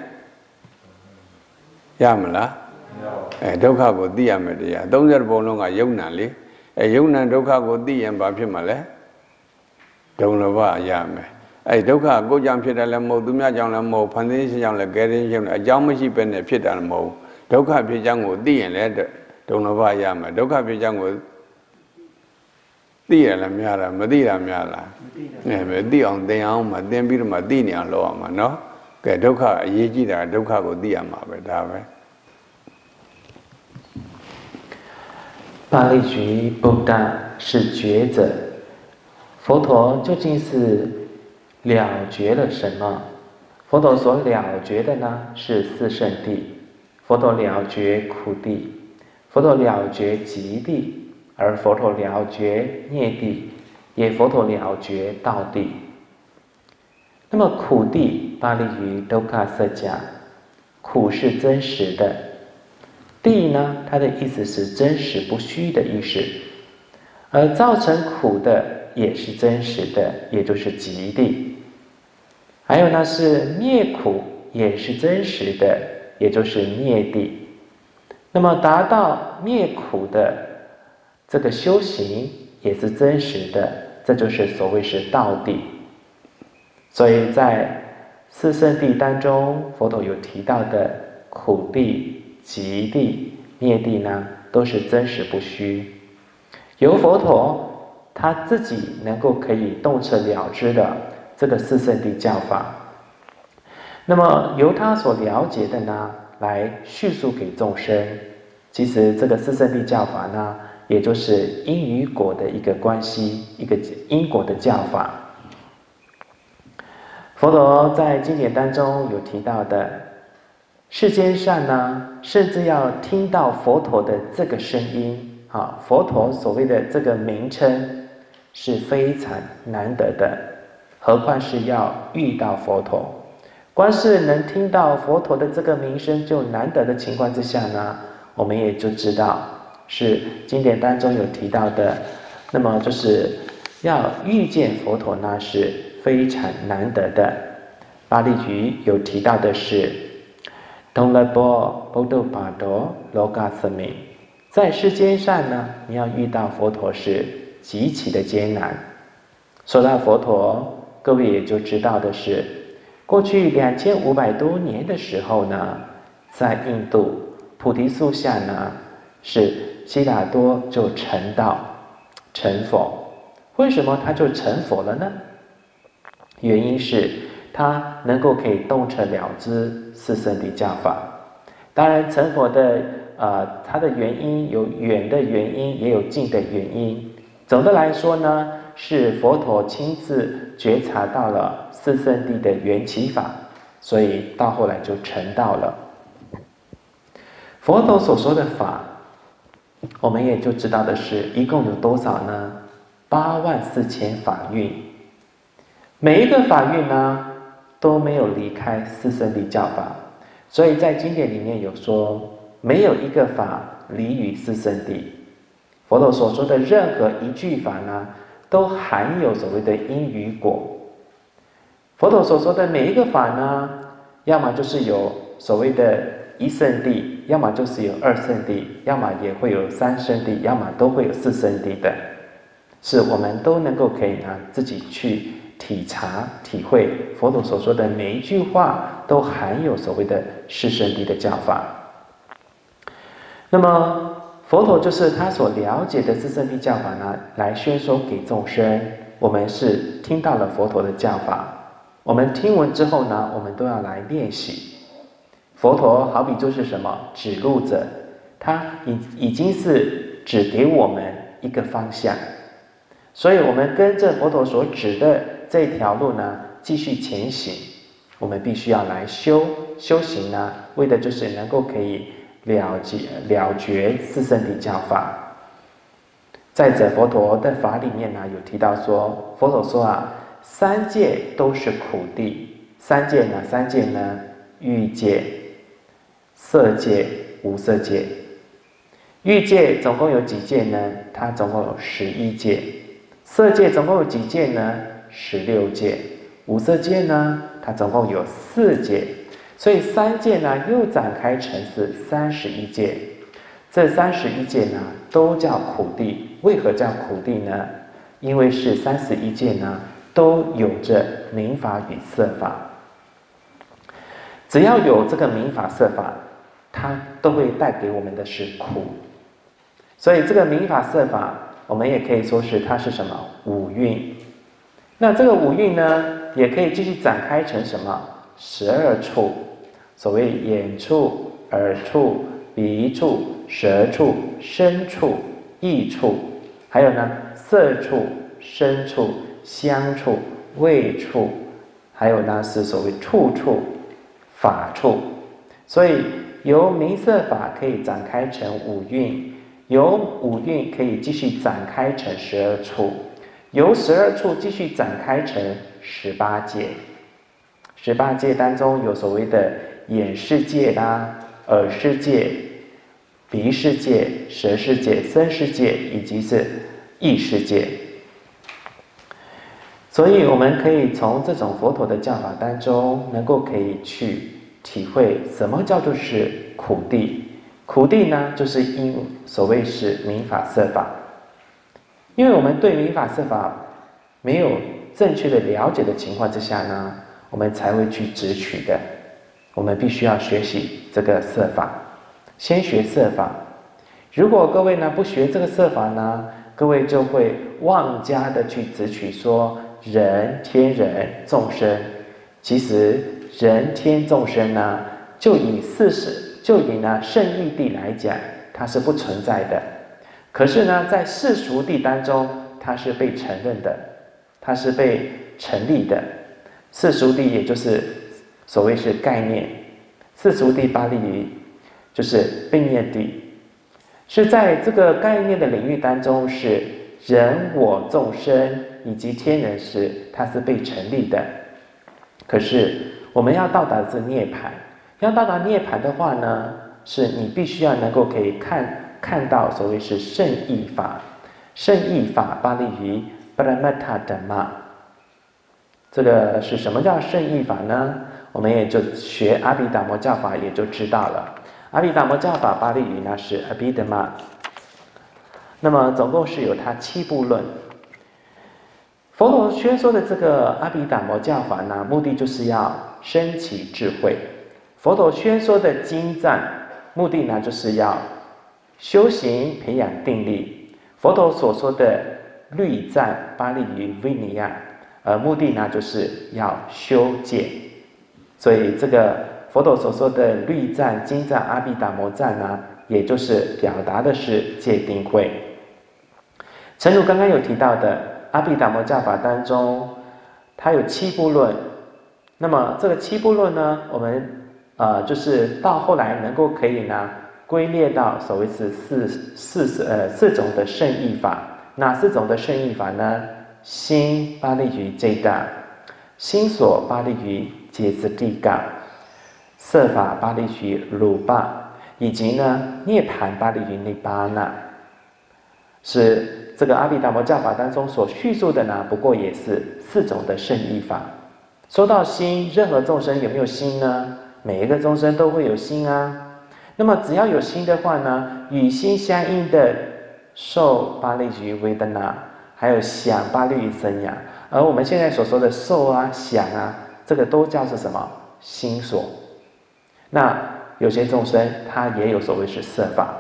ရမလားအဲဒုက္ခကိုသိရမယ်တရားသုံးဆယ်ဘုံလုံးကယုံနံလေအဲယုံနံဒုက္ခကိုသိရင်ဘာဖြစ်မှာလဲဒုံလဘရမယ်အဲဒုက္ခကိုကြောင့်ဖြစ်တယ်လည်းမဟုတ်သူများကြောင့်လည်းမဟုတ်ဖန်ဆင်းခြင်းကြောင့်လည်းကဲခြင်းကြောင့်လည်းအကြောင်းမရှိပဲနဲ့ဖြစ်တာလည်းမဟုတ်ဒုက္ခဖြစ်ကြောင်းကိုသိရင်လည်းဒုံလဘရမယ်ဒုက္ခဖြစ်ကြောင်းကိုသိရလားများလားမသိတာများလားမသိတာပဲသိအောင်သင်အောင်မှသင်ပြီးတော့မှသိနေအောင်လုပ်အောင်မှာနော်ကဲဒုက္ခအရေးကြီးတာဒုက္ခကိုသိရမှာပဲဒါပဲ巴利局不但是觉者，佛陀究竟是了觉了什么？佛陀所了觉的呢是四圣谛，佛陀了觉苦谛，佛陀了觉极谛。而佛陀了觉涅谛，也佛陀了觉道谛。那么苦谛巴利语都卡色讲，苦是真实的，谛呢，它的意思是真实不虚的意思，而造成苦的也是真实的，也就是极谛。 还有呢是灭苦也是真实的，也就是灭地。那么达到灭苦的这个修行也是真实的，这就是所谓是道地。所以在四圣谛当中，佛陀有提到的苦地、集地、灭地呢，都是真实不虚。由佛陀他自己能够可以洞彻了知的这个四圣谛教法，那么由他所了解的呢，来叙述给众生。其实这个四圣谛教法呢，也就是因与果的一个关系，一个因果的教法。佛陀在经典当中有提到的，世间上呢，甚至要听到佛陀的这个声音，啊，佛陀所谓的这个名称是非常难得的，何况是要遇到佛陀。光是能听到佛陀的这个名声就难得的情况之下呢，我们也就知道是经典当中有提到的，那么就是要遇见佛陀那是非常难得的。巴利语有提到的是东勒波波多巴多罗嘎斯米，在世间上呢，你要遇到佛陀是极其的艰难。说到佛陀，各位也就知道的是，过去两千五百多年的时候呢，在印度菩提树下呢，是悉达多就成道成佛。为什么他就成佛了呢？原因是他能够可以洞彻了知四圣谛教法。当然成佛的呃，它的原因有远的原因，也有近的原因。总的来说呢，是佛陀亲自觉察到了四圣谛的缘起法，所以到后来就成道了。佛陀所说的法，我们也就知道的是，一共有多少呢？八万四千法运。每一个法运呢，都没有离开四圣谛教法。所以在经典里面有说，没有一个法离于四圣谛。佛陀所说的任何一句法呢，都含有所谓的因与果。佛陀所说的每一个法呢，要么就是有所谓的一圣谛，要么就是有二圣谛，要么也会有三圣谛，要么都会有四圣谛的，是我们都能够可以呢自己去体察体会。佛陀所说的每一句话都含有所谓的四圣谛的教法。那么佛陀就是他所了解的四圣谛教法呢，来宣说给众生。我们是听到了佛陀的教法，我们听闻之后呢，我们都要来练习。佛陀好比就是什么指路者，他已已经是指给我们一个方向，所以我们跟着佛陀所指的这条路呢，继续前行。我们必须要来修修行呢，为的就是能够可以了解了决四圣谛教法。再者，佛陀的法里面呢，有提到说，佛陀说啊，三界都是苦地。三界哪三界呢？欲界、色界、无色界。欲界总共有几界呢？它总共有十一界。色界总共有几界呢？十六界。无色界呢？它总共有四界。所以三界呢，又展开成是三十一界。这三十一界呢，都叫苦地。为何叫苦地呢？因为是三十一界呢，都有着名法与色法。只要有这个名法色法，它都会带给我们的是苦。所以这个名法色法，我们也可以说是它是什么？五蕴。那这个五蕴呢，也可以继续展开成什么？十二处。所谓眼处、耳处、鼻处、舌处、身处、意处，还有呢色处、声处、香处、味处，还有呢是所谓触处、法处。所以由名色法可以展开成五蕴，由五蕴可以继续展开成十二处，由十二处继续展开成十八界。十八界当中有所谓的眼世界啦、耳世界、鼻世界、舌世界、身世界，以及是意世界。 所以我们可以从这种佛陀的教法当中，能够可以去体会什么叫做是苦地。苦地呢，就是因所谓是民法色法。因为我们对民法色法没有正确的了解的情况之下呢，我们才会去执取的。我们必须要学习这个色法，先学色法。如果各位呢不学这个色法呢，各位就会妄加的去执取说人、天人、众生。其实人、天、众生呢，就以四世，就以呢圣义地来讲，它是不存在的。可是呢，在世俗地当中，它是被承认的，它是被成立的。世俗地也就是所谓是概念，世俗地巴利语就是并念地，是在这个概念的领域当中，是人我众生以及天人时，它是被成立的。可是我们要到达这涅槃，要到达涅槃的话呢，是你必须要能够可以看看到所谓是圣义法。圣义法巴利语 Paramata Dhamma， 这个是什么叫圣义法呢？我们也就学阿毗达摩教法也就知道了。阿毗达摩教法巴利语呢是 Abhidhamma， 那么总共是有它七部论。佛陀宣说的这个阿毗达摩教法呢，目的就是要升起智慧。佛陀宣说的经藏，目的呢就是要修行培养定力。佛陀所说的律藏巴利语 Vinaya， 而目的呢就是要修戒。所以这个佛陀所说的律藏、经藏、阿毗达摩藏呢，也就是表达的是戒定慧。诚如刚刚有提到的，阿毗达摩教法当中，它有七部论。那么这个七部论呢，我们呃就是到后来能够可以呢归列到所谓是四四呃四种的圣义法。哪四种的圣义法呢？心巴利语 Jada， 心所巴利语解子地嘎，色法巴利语鲁巴，以及呢涅槃巴利语尼巴那，是这个阿毗达摩教法当中所叙述的呢，不过也是四种的圣义法。说到心，任何众生有没有心呢？每一个众生都会有心啊。那么只要有心的话呢，与心相应的受巴利语维德那，还有想巴利语生养。而我们现在所说的受啊、想啊，这个都叫做什么？心所。那有些众生他也有所谓是色法。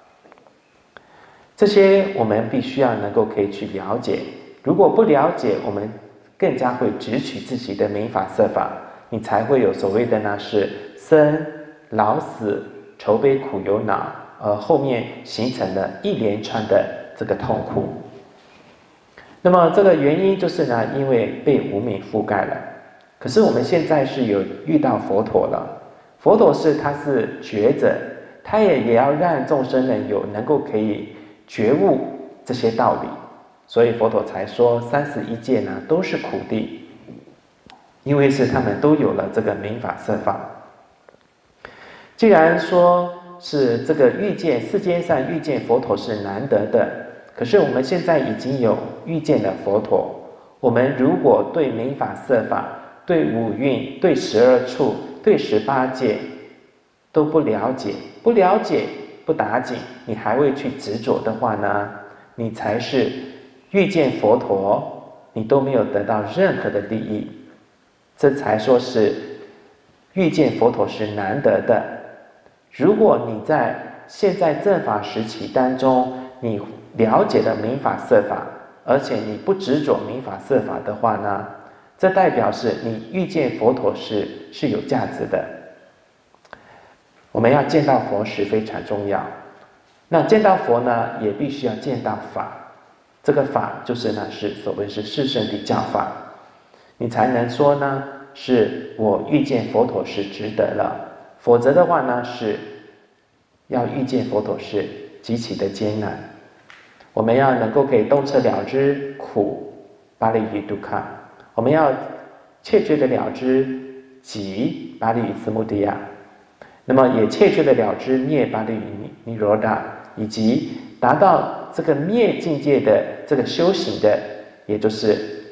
这些我们必须要能够可以去了解。如果不了解，我们更加会执取自己的民法色法，你才会有所谓的呢是生老死愁悲苦忧恼，而后面形成了一连串的这个痛苦。那么这个原因就是呢，因为被无明覆盖了。可是我们现在是有遇到佛陀了，佛陀是他是觉者，他也也要让众生人有能够可以觉悟这些道理，所以佛陀才说三十一界呢都是苦地，因为是他们都有了这个民法色法。既然说是这个遇见世间上遇见佛陀是难得的，可是我们现在已经有遇见了佛陀，我们如果对民法色法、对五蕴、对十二处、对十八界都不了解，不了解不打紧，你还会去执着的话呢，你才是遇见佛陀，你都没有得到任何的利益。这才说是遇见佛陀是难得的。如果你在现在正法时期当中，你了解了民法色法，而且你不执着民法色法的话呢，这代表是你遇见佛陀是是有价值的。我们要见到佛时非常重要。那见到佛呢，也必须要见到法。这个法就是呢，是所谓是四圣谛教法，你才能说呢，是我遇见佛陀是值得了。否则的话呢，是要遇见佛陀是极其的艰难。我们要能够可以洞彻了知苦巴利语杜卡，我们要切确的了知集巴利语斯穆迪亚，那么也切确的了知灭巴利语尼罗达，以及达到这个灭境界的这个修行的，也就是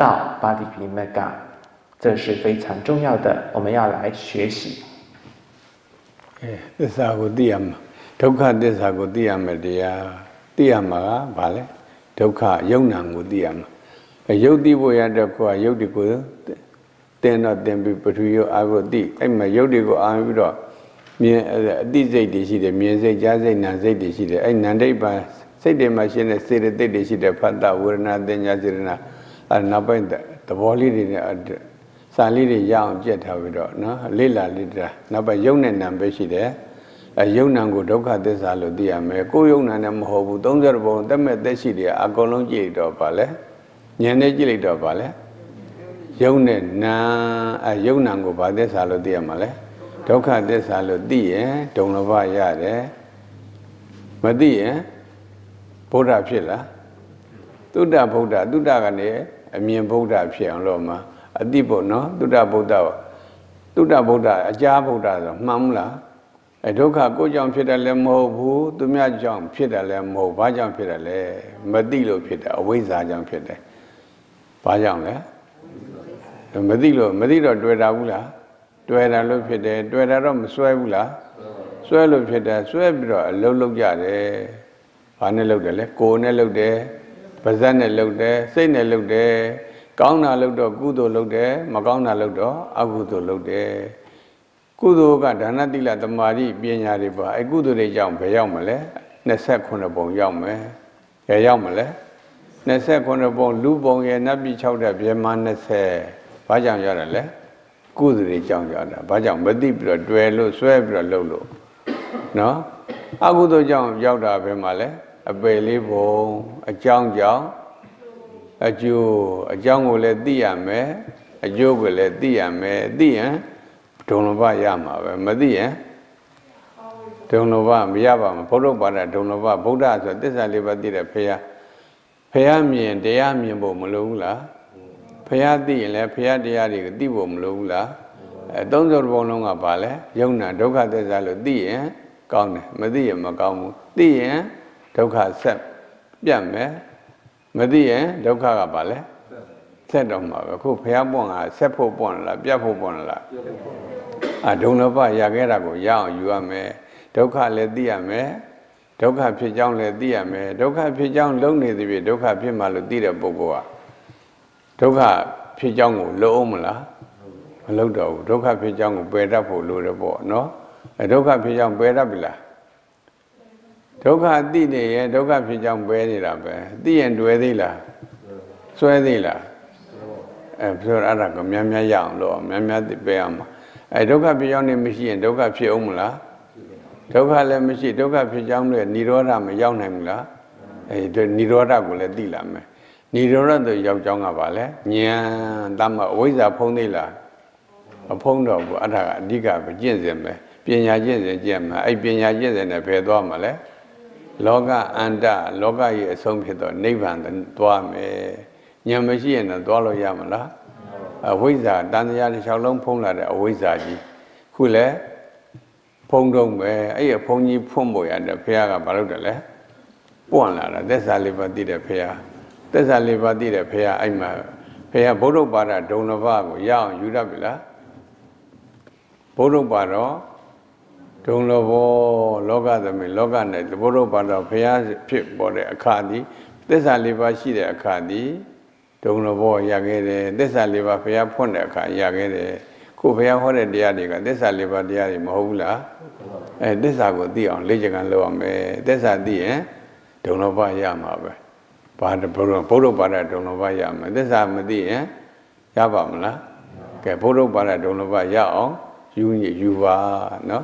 道巴利皮那嘎，这是非常重要的，我们要来学习。 哎，这三个地嘛，都看这三个地嘛的呀，地嘛吧嘞，都看有难个地嘛，有地不也得过，有地个，但那但比不出有阿个地，哎嘛有地个阿不着，面呃地这地是的，面这家这南这地是的，哎南这把。စိတ်တွေမှာရှင်းတဲ့စေတသိက်တွေရှိတဲ့ဖတ်တာဝေဒနာတင်ညာစေတနာအဲနောက်ပိုင်းသဘောလေးတွေနဲ့စာလေးတွေရအောင်ကြက်ထားပြီးတော့နော်လေးလာလေးတာနောက်ပိုင်းယုံနဲ့နံပဲရှိတယ်အဲယုံနံကိုဒုက္ခသစ္စာလို့သိရမယ်ကိုယ်ယုံနံနဲ့မဟုတ်ဘူးသုံးဆယ်ဘုံတက်မဲ့သက်ရှိတယ်အကုန်လုံးကြည့်လိုက်တော့ပါလေဉာဏ်နဲ့ကြည့်လိုက်တော့ပါလေယုံနဲ့နံအဲယုံနံကိုဘာသစ္စာလို့သိရမှာလဲဒုက္ခသစ္စာလို့သိရင်ဒုံလဘရတယ်မသိရင်ဗုဒ္ဓဖြစ်လားသုဒ္ဓဗုဒ္ဓသုဒ္ဓကနေအမြင်ဗုဒ္ဓဖြစ်အောင်လို့မှာအတိဘုနော်သုဒ္ဓဗုဒ္ဓသုဒ္ဓဗုဒ္ဓအကြာဗုဒ္ဓဆိုမှန်မလားအဲဒုက္ခကိုယ်ကြောင့်ဖြစ်တယ်လည်းမဟုတ်ဘူးသူများကြောင့်ဖြစ်တယ်လည်းမဟုတ်ဘာကြောင့်ဖြစ်တယ်လဲမသိလို့ဖြစ်တယ်အဝိဇ္ဇာကြောင့်ဖြစ်တယ်ဘာကြောင့်လဲမသိလို့မသိတော့တွေ့တာဘူးလားတွေ့တာလို့ဖြစ်တယ်တွေ့တာတော့မစွဲဘူးလားစွဲလို့ဖြစ်တယ်စွဲပြီးတော့အလုံးလုံးကြတယ်ဘာနဲ့လုပ်တယ်လဲကိုယ်နဲ့လုပ်တယ်ပါးစပ်နဲ့လုပ်တယ်စိတ်နဲ့လုပ်တယ်ကောင်းတာလုပ်တော့ကုသိုလ်လုပ်တယ်မကောင်းတာလုပ်တော့အကုသိုလ်လုပ်တယ်ကုသိုလ်ကဒါနတိလသမာဓိပညာတွေပါအဲကုသိုလ်တွေကြောင့်ဘယ်ရောက်မလဲနှစ်ဆယ့်ခုနှစ်ပုံရောက်မယ်ဘယ်ရောက်မလဲနှစ်ဆယ့်ခုနှစ်ပုံလူပုံရဲ့နတ်ပြည်၆တဲ့ပြမနှစ်ဆယ်ဘာကြောင့်ရတာလဲကုသိုလ်တွေကြောင့်ရတာဘာကြောင့်မသိပြီးတော့တွယ်လို့ဆွဲပြီးတော့လုပ်လို့နော်အကုသိုလ်ကြောင့်ရောက်တာပဲမှာလဲအပယ်လေးပုံအကြောင်းကြောင့်အကျိုးအကြောင်းကိုလည်းသိရမယ်အကျိုးကိုလည်းသိရမယ်သိရင်ဒုံလဘရမှာပဲမသိရင်ဒုံလဘမရပါဘူးဘုရားဘာသာဒုံလဘဗုဒ္ဓဆိုသစ္စာလေးပါးသိတဲ့ဖရာဖရာမြင်တရားမြင်ဖို့မလိုဘူးလားဖရာသိရင်လည်းဖရာတရားတွေကိုသိဖို့မလိုဘူးလားအဲသုံးစုံဘုံလုံးကပါလဲယုံနာဒုက္ခသစ္စာလို့သိရင်ကောင်းတယ်မသိရင်မကောင်းဘူးသိရင်ဒုက္ခဆက်ပြတ်မယ်မသိရင်ဒုက္ခကပါလဲဆက်တော့မှာပဲခုဖះပွန့်ကဆက်ဖို့ပွန့်လားပြတ်ဖို့ပွန့်လားအာဒုံလဘရခဲ့တာကိုရအောင်ယူရမယ်ဒုက္ခလည်းသိရမယ်ဒုက္ခဖြစ်ကြောင်းလည်းသိရမယ်ဒုက္ခဖြစ်ကြောင်းလုံးနေသည်ဖြင့်ဒုက္ခဖြစ်မှလို့သိတဲ့ပုဂ္ဂိုလ်ကဒုက္ခဖြစ်ကြောင်းကိုလုံးအောင်မလားမလုံးတော့ဘူးဒုက္ခဖြစ်ကြောင်းကိုပယ်တတ်ဖို့လိုတယ်ပေါ့နော်အဲဒုက္ခဖြစ်ကြောင်းပယ်တတ်ပြီလားဒုက္ခသိနေရင်ဒုက္ခဖြစ်ကြောင်းပယ်နေတာပဲသိရင်တွေ့သေးလားစွဲသေးလားအဲပြောရတာကများများရအောင်လို့များများသိပယ်အောင်အဲဒုက္ခဖြစ်ကြောင်းနေမရှိရင်ဒုက္ခဖြစ်အောင်မလားဒုက္ခလည်းမရှိဒုက္ခဖြစ်ကြောင်းလည်းនិရောဓမရောက်နိုင်ဘူးလားအဲဒီនិရောဓကိုလည်းသိလာမယ်និရောဓဆိုရောက်ကြောင်းကပါလေဉာဏ်တမအဝိဇ္ဇာဖုံးသေးလားမဖုံးတော့ဘူးအဲ့ဒါကအဓိကပဲကျင့်စဉ်ပဲပညာကျင့်စဉ်ကျင့်မှာအဲ့ပညာကျင့်စဉ်နဲ့ဖယ်သွားမှာလဲလောကအန္တလောကရဲ့အဆုံးဖြစ်တော့နိဗ္ဗာန်သွားမယ်ဉာဏ်မရှိရင်တော့သွားလို့ရမလားအဝိဇ္ဇာတန်တရားတစ်လျှောက်လုံးဖုံးလာတဲ့အဝိဇ္ဇာကြီးခုလဲဖုံးတော့ပဲအဲ့ရဖုံးကြီးဖုံးပေါ်ရတယ်ဘုရားကဘာလုပ်တယ်လဲပွန့်လာတာသက်စာလေးပါးသိတဲ့ဘုရားသက်စာလေးပါးသိတဲ့ဘုရားအဲ့မှာဘုရားဗုဒ္ဓဘာသာဒုံလဘကိုရအောင်ယူတတ်ပြီလားဘုဒ္ဓဘာသာဒုံလဘောလောကသမိလောကနဲ့ဘုဒ္ဓဘာသာဘုရားဖြစ်ပေါ်တဲ့အခါဒီသစ္စာလေးပါးရှိတဲ့အခါဒီဒုံလဘောရခဲ့တယ်သစ္စာလေးပါးဘုရားဖွင့်တဲ့အခါရခဲ့တယ်ခုဘုရားဟောတဲ့တရားတွေကသစ္စာလေးပါးတရားတွေမဟုတ်ဘူးလားအဲသစ္စာကိုသိအောင်လေ့ကျင့်လုပ်ရမယ်သစ္စာသိရင်ဒုံလဘရမှာပဲဘာဘုဒ္ဓဘုဒ္ဓဘာသာဒုံလဘရမယ်သစ္စာမသိရင်ရပါမလားကဲဘုဒ္ဓဘာသာဒုံလဘရအောင်ယူယူပါနော်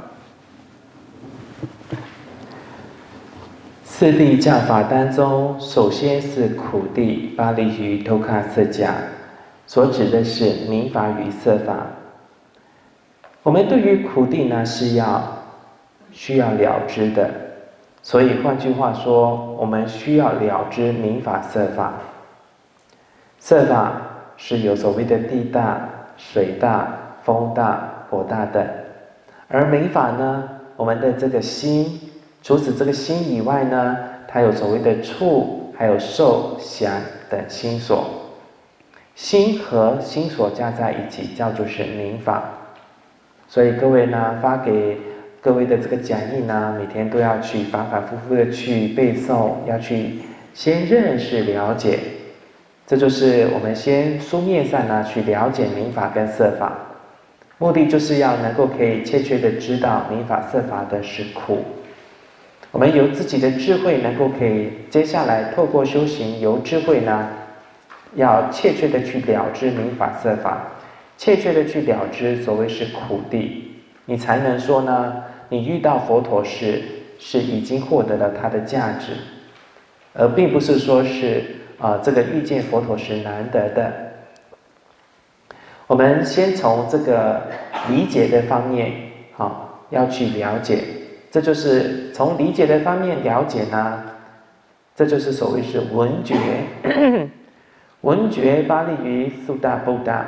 四谛教法当中，首先是苦谛，巴利于托卡色教，所指的是民法与色法。我们对于苦谛呢是要需要了知的，所以换句话说，我们需要了知民法色法。色法是有所谓的地大、水大、风大、火大等，而民法呢，我们的这个心。除此这个心以外呢，它有所谓的触，还有受、想等心所。 心和心所加在一起，叫做是明法。所以各位呢，发给各位的这个讲义呢，每天都要去反反复复的去背诵，要去先认识了解。这就是我们先书面上呢去了解明法跟色法，目的就是要能够可以确切的知道明法色法的是苦。我们有自己的智慧，能够可以接下来透过修行，由智慧呢，要切切的去了知明法色法，切切的去了知所谓是苦地，你才能说呢，你遇到佛陀时是已经获得了它的价值，而并不是说是啊、呃、这个遇见佛陀是难得的。我们先从这个理解的方面，好、哦、要去了解。这就是从理解的方面了解呢，这就是所谓是闻觉，闻觉巴利于苏达布达，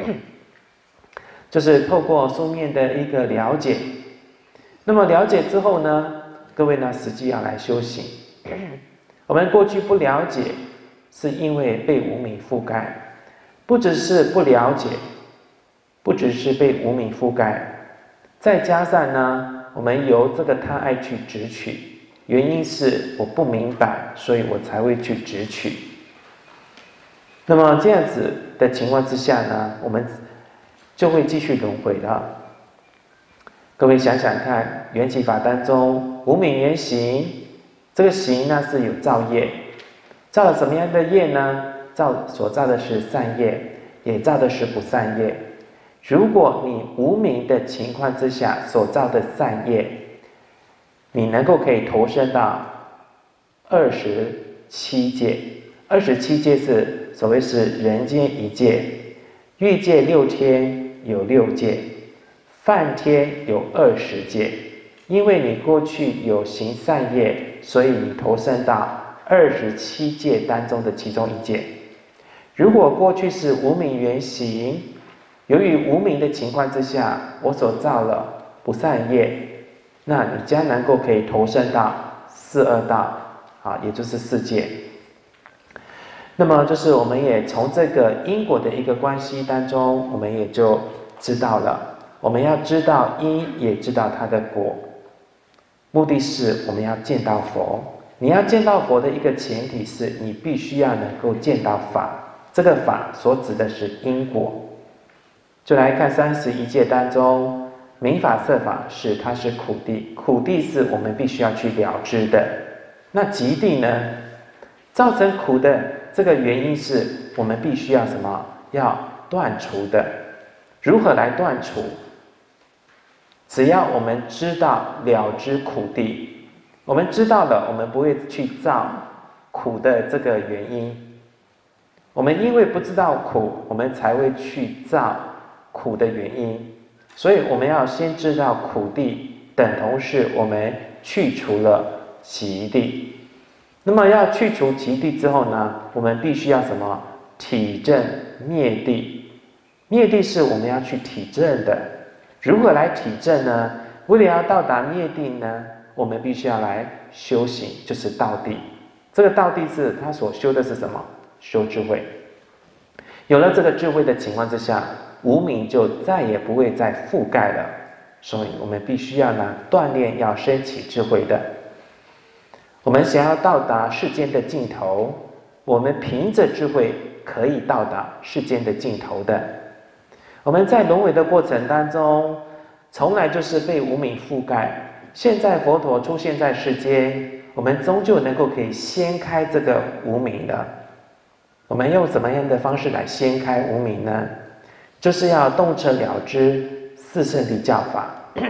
就是透过书面的一个了解。那么了解之后呢，各位呢实际要来修行。我们过去不了解，是因为被无明覆盖，不只是不了解，不只是被无明覆盖，再加上呢。我们由这个贪爱去执取，原因是我不明白，所以我才会去执取。那么这样子的情况之下呢，我们就会继续轮回了。各位想想看，缘起法当中，无明缘行，这个行呢是有造业，造了什么样的业呢？造所造的是善业，也造的是不善业。如果你无明的情况之下所造的善业，你能够可以投身到二十七界。二十七界是所谓是人间一界，欲界六天有六界，梵天有二十界。因为你过去有行善业，所以你投身到二十七界当中的其中一界。如果过去是无明缘行，由于无明的情况之下，我所造了不善业，那你将能够可以投身到四恶道，啊，也就是世界。那么就是我们也从这个因果的一个关系当中，我们也就知道了，我们要知道因，也知道它的果。目的是我们要见到佛，你要见到佛的一个前提是你必须要能够见到法，这个法所指的是因果。就来看三十一界当中，明法色法是它是苦地，苦地是我们必须要去了知的。那极地呢？造成苦的这个原因是我们必须要什么？要断除的。如何来断除？只要我们知道了知苦地，我们知道了，我们不会去造苦的这个原因。我们因为不知道苦，我们才会去造苦的原因，所以我们要先知道苦地，等同是我们去除了极地。那么要去除极地之后呢，我们必须要什么？体证灭地。灭地是我们要去体证的。如何来体证呢？为了要到达灭地呢，我们必须要来修行，就是道地。这个道地是他所修的是什么？修智慧。有了这个智慧的情况之下，无明就再也不会再覆盖了，所以我们必须要呢锻炼，要升起智慧的。我们想要到达世间的尽头，我们凭着智慧可以到达世间的尽头的。我们在轮回的过程当中，从来就是被无明覆盖。现在佛陀出现在世间，我们终究能够可以掀开这个无明的。我们用怎么样的方式来掀开无明呢？就是要洞彻了知四圣谛教法。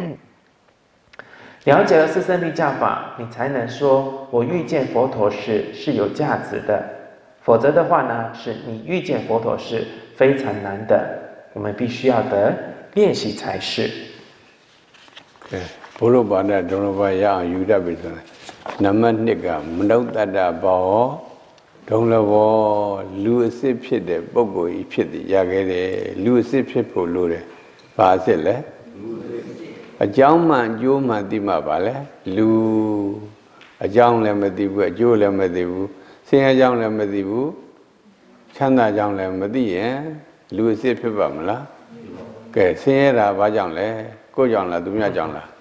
了解了四圣谛教法，你才能说我遇见佛陀是是有价值的，否则的话呢，是你遇见佛陀是非常难的，我们必须要得练习才是。 对，ဘုလိုပါဒဒုံလဘရအောင်ယူတတ်ပြီဆိုရင်နံပါတ်နှစ်ကမနုဿတ္တဘောဒုံလဘောလူအစစ်ဖြစ်တဲ့ပုဂ္ဂိုလ်ကြီးဖြစ်ရခဲ့တယ်လူအစစ်ဖြစ်ဖို့လိုတယ်ဘာအစစ်လဲအကြောင်းမှန်အကျိုးမှန်သိမှပါလဲလူအကြောင်းလည်းမသိဘူးအကျိုးလည်းမသိဘူးဆင်းရဲကြောင်းလည်းမသိဘူးချမ်းသာကြောင့်လည်းမသိရင်လူအစ်စ်ဖြစ်ပါမလားကဲဆင်းရဲတာဘာကြောင့်လဲကိုယ်ကြောင့်လားသူများကြောင့်လား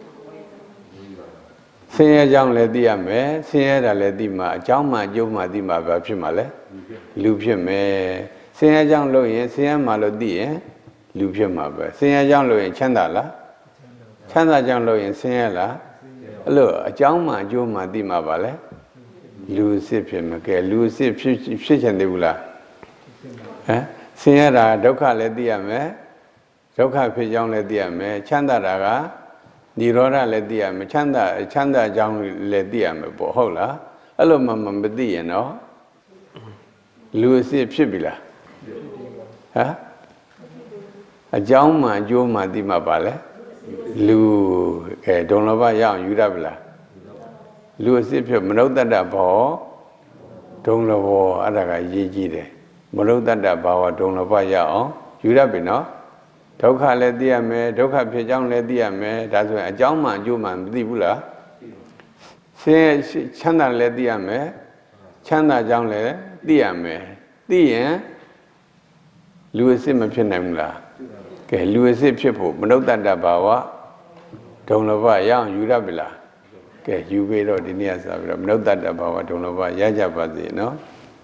ဆင်းရဲကြောင့်လည်းသိရမယ်ဆင်းရဲတာလည်းသိမှအကြောင်းမှအကျိုးမှသိမှဘာဖြစ်မှာလဲလူဖြစ်မယ်ဆင်းရဲကြောင့်လို့ရင်ဆင်းရဲမှလို့သိရင်လူဖြစ်မှာပဲဆင်းရဲကြောင့်လို့ရင်ချမ်းသာလားချမ်းသာကြောင့်လို့ရင်ဆင်းရဲလားအဲ့လိုအကြောင်းမှအကျိုးမှသိမှပါလဲလူအစ်စ်ဖြစ်မှာကဲလူအစ်စ်ဖြစ်ဖြစ်ချင်သေးဘူးလားဟမ်ဆင်းရဲတာဒုက္ခလည်းသိရမယ်ဒုက္ခဖြစ်ကြောင်းလည်းသိရမယ်ချမ်းသာတာကនិရောဓလည်းသိရမယ်ချမ်းသာချမ်းသာကြောင်းလည်းသိရမယ်ပေါ့ဟုတ်လားအဲ့လိုမှမသိရင်တော့လူအစ်စ်ဖြစ်ပြီလားဟမ်အကြောင်းမှအကျိုးမှသိမှပါလဲလူကဲဒုံလဘရအောင်ယူရပါလားလူအစ်စ်ဖြစ်မနုဿတ္တဘောဒုံလဘောအဲ့ဒါကရေးကြည့်တယ်မနုဿတ္တဘာဝဒုံလဘရအောင်ယူရပြီနော်ဒုက္ခလည်းသိရမယ်ဒုက္ခဖြစ်ကြောင်းလည်းသိရမယ်ဒါဆိုရင်အကြောင်းမှအကျိုးမှမသိဘူးလားဆင်းရဲချမ်းသာလည်းသိရမယ်ချမ်းသာကြောင်းလည်းသိရမယ်သိရင်လူအစ်စ်မဖြစ်နိုင်ဘူးလားကဲလူအစ်စ်ဖြစ်ဖို့မနုဿတ္တဘာဝဒုံလဘရအောင်ယူရပြီလားကဲယူပြီးတော့ဒီနေ့ကစပြီးတော့မနုဿတ္တဘာဝဒုံလဘရကြပါစေနော်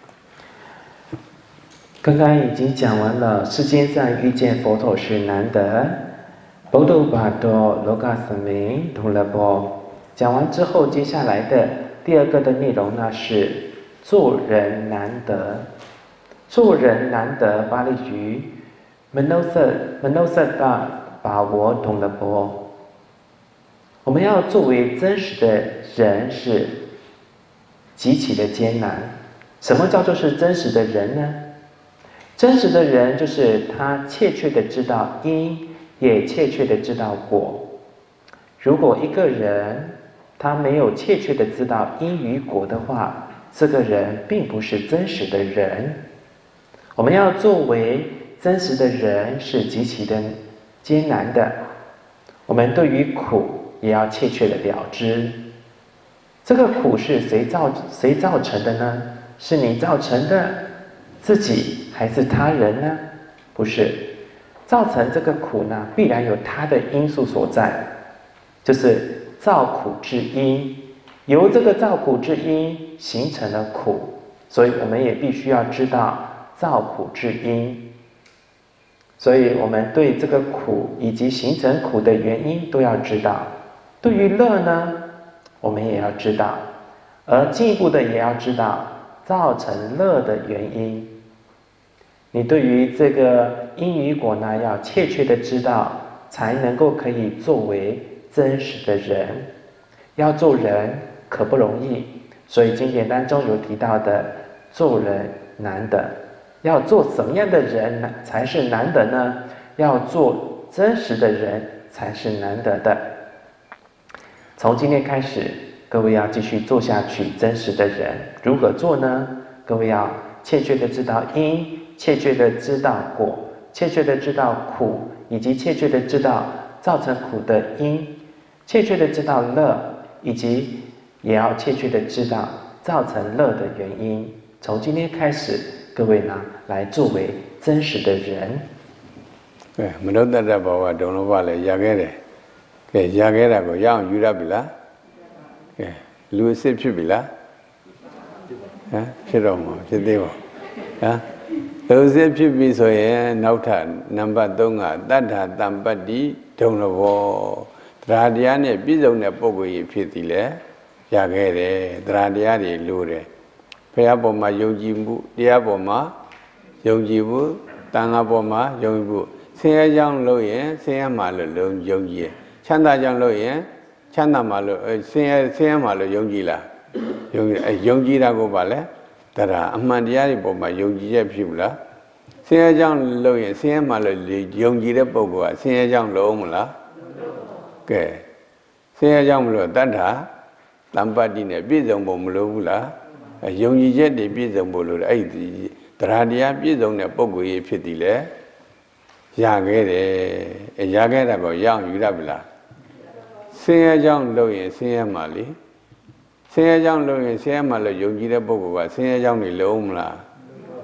刚刚已经讲完了，世间上遇见佛陀是难得。波多巴多罗嘎斯明同了波。讲完之后，接下来的第二个的内容呢是做人难得。做人难得，巴利局门诺瑟门诺瑟大把我同了波。我们要作为真实的人是极其的艰难。什么叫做是真实的人呢？真实的人就是他切确的知道因，也切确的知道果。如果一个人他没有切确的知道因与果的话，这个人并不是真实的人。我们要作为真实的人是极其的艰难的。我们对于苦也要切确的了知。这个苦是谁造谁造成的呢？是你造成的？自己还是他人呢？不是，造成这个苦呢，必然有它的因素所在，就是造苦之因。由这个造苦之因形成了苦，所以我们也必须要知道造苦之因。所以我们对这个苦以及形成苦的原因都要知道。对于乐呢，我们也要知道，而进一步的也要知道造成乐的原因。你对于这个因与果呢，要切确的知道，才能够可以作为真实的人。要做人可不容易，所以经典当中有提到的，做人难得。要做什么样的人才是难得呢？要做真实的人才是难得的。从今天开始，各位要继续做下去，真实的人如何做呢？各位要切确的知道因，切确的知道果，切确的知道苦，以及切确的知道造成苦的因，切确的知道乐，以及也要切确的知道造成乐的原因。从今天开始，各位呢，来作为真实的人。 对，မနုဿတ္တဘာဝဒုံလဘလည်းရခဲ့တယ်။ကဲရခဲ့တာကိုရအောင်ယူရပြီလား။ကဲလူအစ်စ်ဖြစ်ပြီလား။ဟမ်ဖြစ်တော့မှာဖြစ်သေးပါ။ဟမ်လူအစ်စ်ဖြစ်ပြီဆိုရင်နောက်ထပ်နံပါတ်သုံးကတတ္ထာတမ္ပတ္တိဒုံလဘောတရားတရားနဲ့ပြည့်စုံတဲ့ပုဂ္ဂိုလ်ကြီးဖြစ်သည်လေရခဲ့တယ်။တရားတရားတွေလိုတယ်။ဘုရားပေါ်မှာယုံကြည်မှုတရားပေါ်မှာယုံကြည်မှုတန်ခါပေါ်မှာယုံကြည်မှုဆင်းရဲကြောင်းလို့ရင်ဆင်းရဲမှာလို့ယုံကြည်ရချမ်းသာကြောင်းလို့ရင်ချမ်းသာမှာလို့ဆင်းရဲဆင်းရဲမှာလို့ယုံကြည်လားယုံအဲယုံကြည်တာကိုပါလဲတရားအမှန်တရားတွေပေါ်မှာယုံကြည်ရဖြစ်ဘူးလားဆင်းရဲကြောင်းလို့ရင်ဆင်းရဲမှာလို့ယုံကြည်တဲ့ပုဂ္ဂိုလ်ကဆင်းရဲကြောင်းလုံးမလားကဲဆင်းရဲကြောင်းမလို့တတ္ထာတမ္ပတ္တိနဲ့ပြည့်စုံဖို့မလိုဘူးလားယုံကြည်ချက်တွေပြည့်စုံဖို့လို့အဲ့ဒီတရားတရားပြည့်စုံတဲ့ပုဂ္ဂိုလ်ကြီးဖြစ်သည်လေရခဲ့တယ်ရခဲ့တာကိုရအောင်ယူရပြီလားဆင်းရဲကြောင်းလို့ရင်ဆင်းရဲမှာလေဆင်းရဲကြောင်းလို့ရင်ဆင်းရဲမှာလို့ယုံကြည်တဲ့ပုဂ္ဂိုလ်ကဆင်းရဲကြောင်းတွေလုံးမလား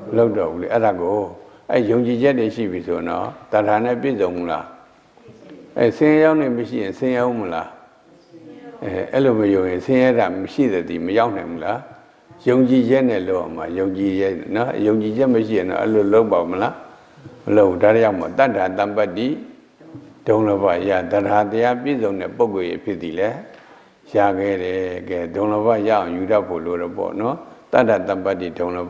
လောက်တော့ဘူးလေအဲ့ဒါကိုအဲ့ယုံကြည်ချက်တွေရှိပြီဆိုတော့တဏှာနဲ့ပြည့်စုံမလားအဲ့ဆင်းရဲရောက်နေမရှိရင်ဆင်းရဲအောင်မလားအဲအဲ့လိုမယုံရင်ဆင်းရဲတာမရှိတဲ့ဒီမရောက်နိုင်ဘူးလားယုံကြည်ချက်နဲ့လို့မှာယုံကြည်ရဲ့နော်ယုံကြည်ချက်မရှိရင်တော့အဲ့လိုလုပ်ပါမလားမလုပ်ဒါကြောင့်မို့တတ္ထာတမ္ပတ္တိဒုံလဘရတဏှာတရားပြည့်စုံတဲ့ပုဂ္ဂိုလ်ရဲ့ဖြစ်သည်လေရခဲ့တယ်ကဲဒုံလဘရအောင်ယူတတ်ဖို့လိုတော့ပေါ့နော်တတ္ထာတမ္ပတ္တိဒုံလဘ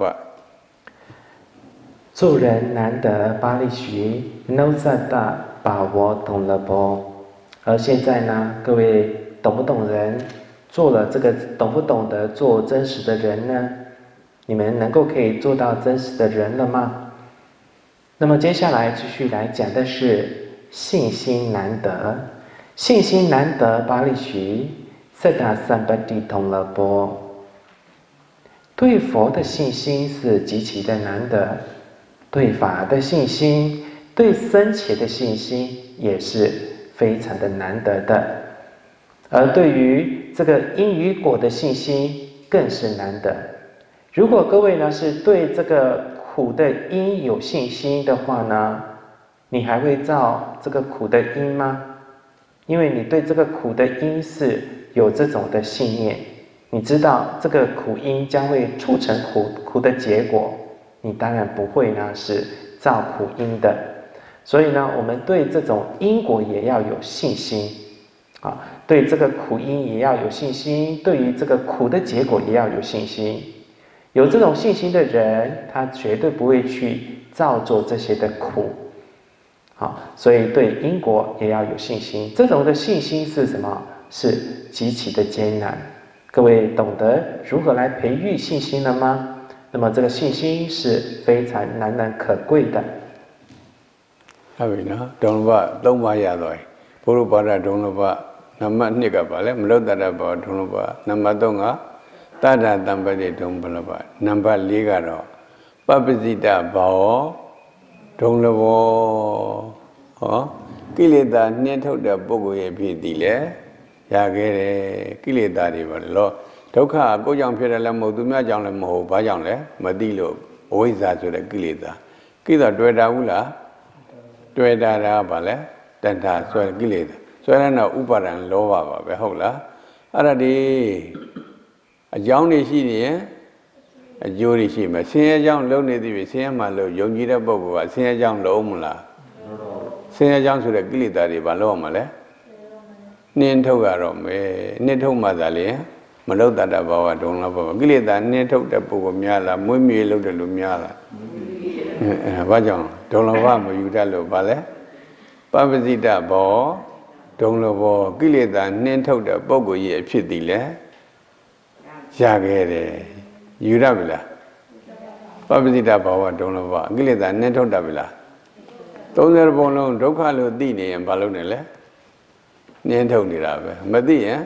做人难得巴利徐，no萨大把握懂了不？而现在呢，各位懂不懂人？做了这个懂不懂得做真实的人呢？你们能够可以做到真实的人了吗？那么接下来继续来讲的是信心难得，信心难得巴利徐，萨达三巴蒂懂了不？对佛的信心是极其的难得。对法的信心，对僧伽的信心也是非常的难得的，而对于这个因与果的信心更是难得。如果各位呢是对这个苦的因有信心的话呢，你还会造这个苦的因吗？因为你对这个苦的因是有这种的信念，你知道这个苦因将会促成苦苦的结果。你当然不会呢是造苦因的，所以呢，我们对这种因果也要有信心啊，对这个苦因也要有信心，对于这个苦的结果也要有信心。有这种信心的人，他绝对不会去造作这些的苦，好，所以对因果也要有信心。这种的信心是什么？是极其的艰难。各位懂得如何来培育信心了吗？那么这个信心是非常难能可贵的。 ဟုတ်ပြီနော်ဒုံလဘသုံးပါးရသွားပြီဘုရုပါဒဒုံလဘနံပါတ်နှစ်ကပါလဲမလုတ္တရဘောဒုံလဘနံပါတ်သုံးကတတ္တတမ္ပတိဒုံဘလဘနံပါတ်လေးကတော့ပပ္ပစိတဘောဒုံလဘောဟောကိလေသာနှင်းထုတ်တဲ့ပုဂ္ဂိုလ်ရဲ့ဖြစ်သည်လေရခဲ့တယ်ကိလေသာတွေပါလောဒုက္ခကိုယ်ကြောင့်ဖြစ်တယ်လည်းမဟုတ်သူများကြောင့်လည်းမဟုတ်ဘာကြောင့်လဲမသိလို့အဝိဇ္ဇာဆိုတဲ့ကိလေသာကိလေသာတွေ့တာဘူးလားတွေ့တာတာပါလဲတဏ္ဍာဆွဲကိလေသာဆွဲတဲ့တော့ဥပါဒံလောဘပါပဲဟုတ်လားအဲ့ဒါဒီအကြောင်းတွေရှိနေရင်အကျိုးတွေရှိမယ်ဆင်းရဲကြောင့်လုံးနေသည်ပြီဆင်းရဲမှလို့ယုံကြည်တဲ့ပုဂ္ဂိုလ်ကဆင်းရဲကြောင့်လုံးမလားဆင်းရဲကြောင့်ဆိုတဲ့ကိလေသာတွေဘာလို့ရမှာလဲနှင်းထုတ်ရတော့မယ်နှင်းထုတ်မှသာလေမလုတ္တတဘာဝဒုံလဘကိလေသာနှင်းထုတ်တဲ့ပုဂ္ဂိုလ်များလားမွေးမြူလုပ်တယ်လို့များလားအဲဘာကြောင့်ဒုံလဘမယူတတ်လို့ဘာလဲပပ္ပစိတဘောဒုံလဘောကိလေသာနှင်းထုတ်တဲ့ပုဂ္ဂိုလ်ရဲ့အဖြစ်သည်လေရခဲ့တယ်ယူရပြီလားပပ္ပစိတဘာဝဒုံလဘကိလေသာနှင်းထုတ်တတ်ပြီလားသုံးဆယ်ပုံလုံးဒုက္ခလို့သိနေရင်ဘာလုပ်နေလဲနှင်းထုတ်နေတာပဲမသိရင်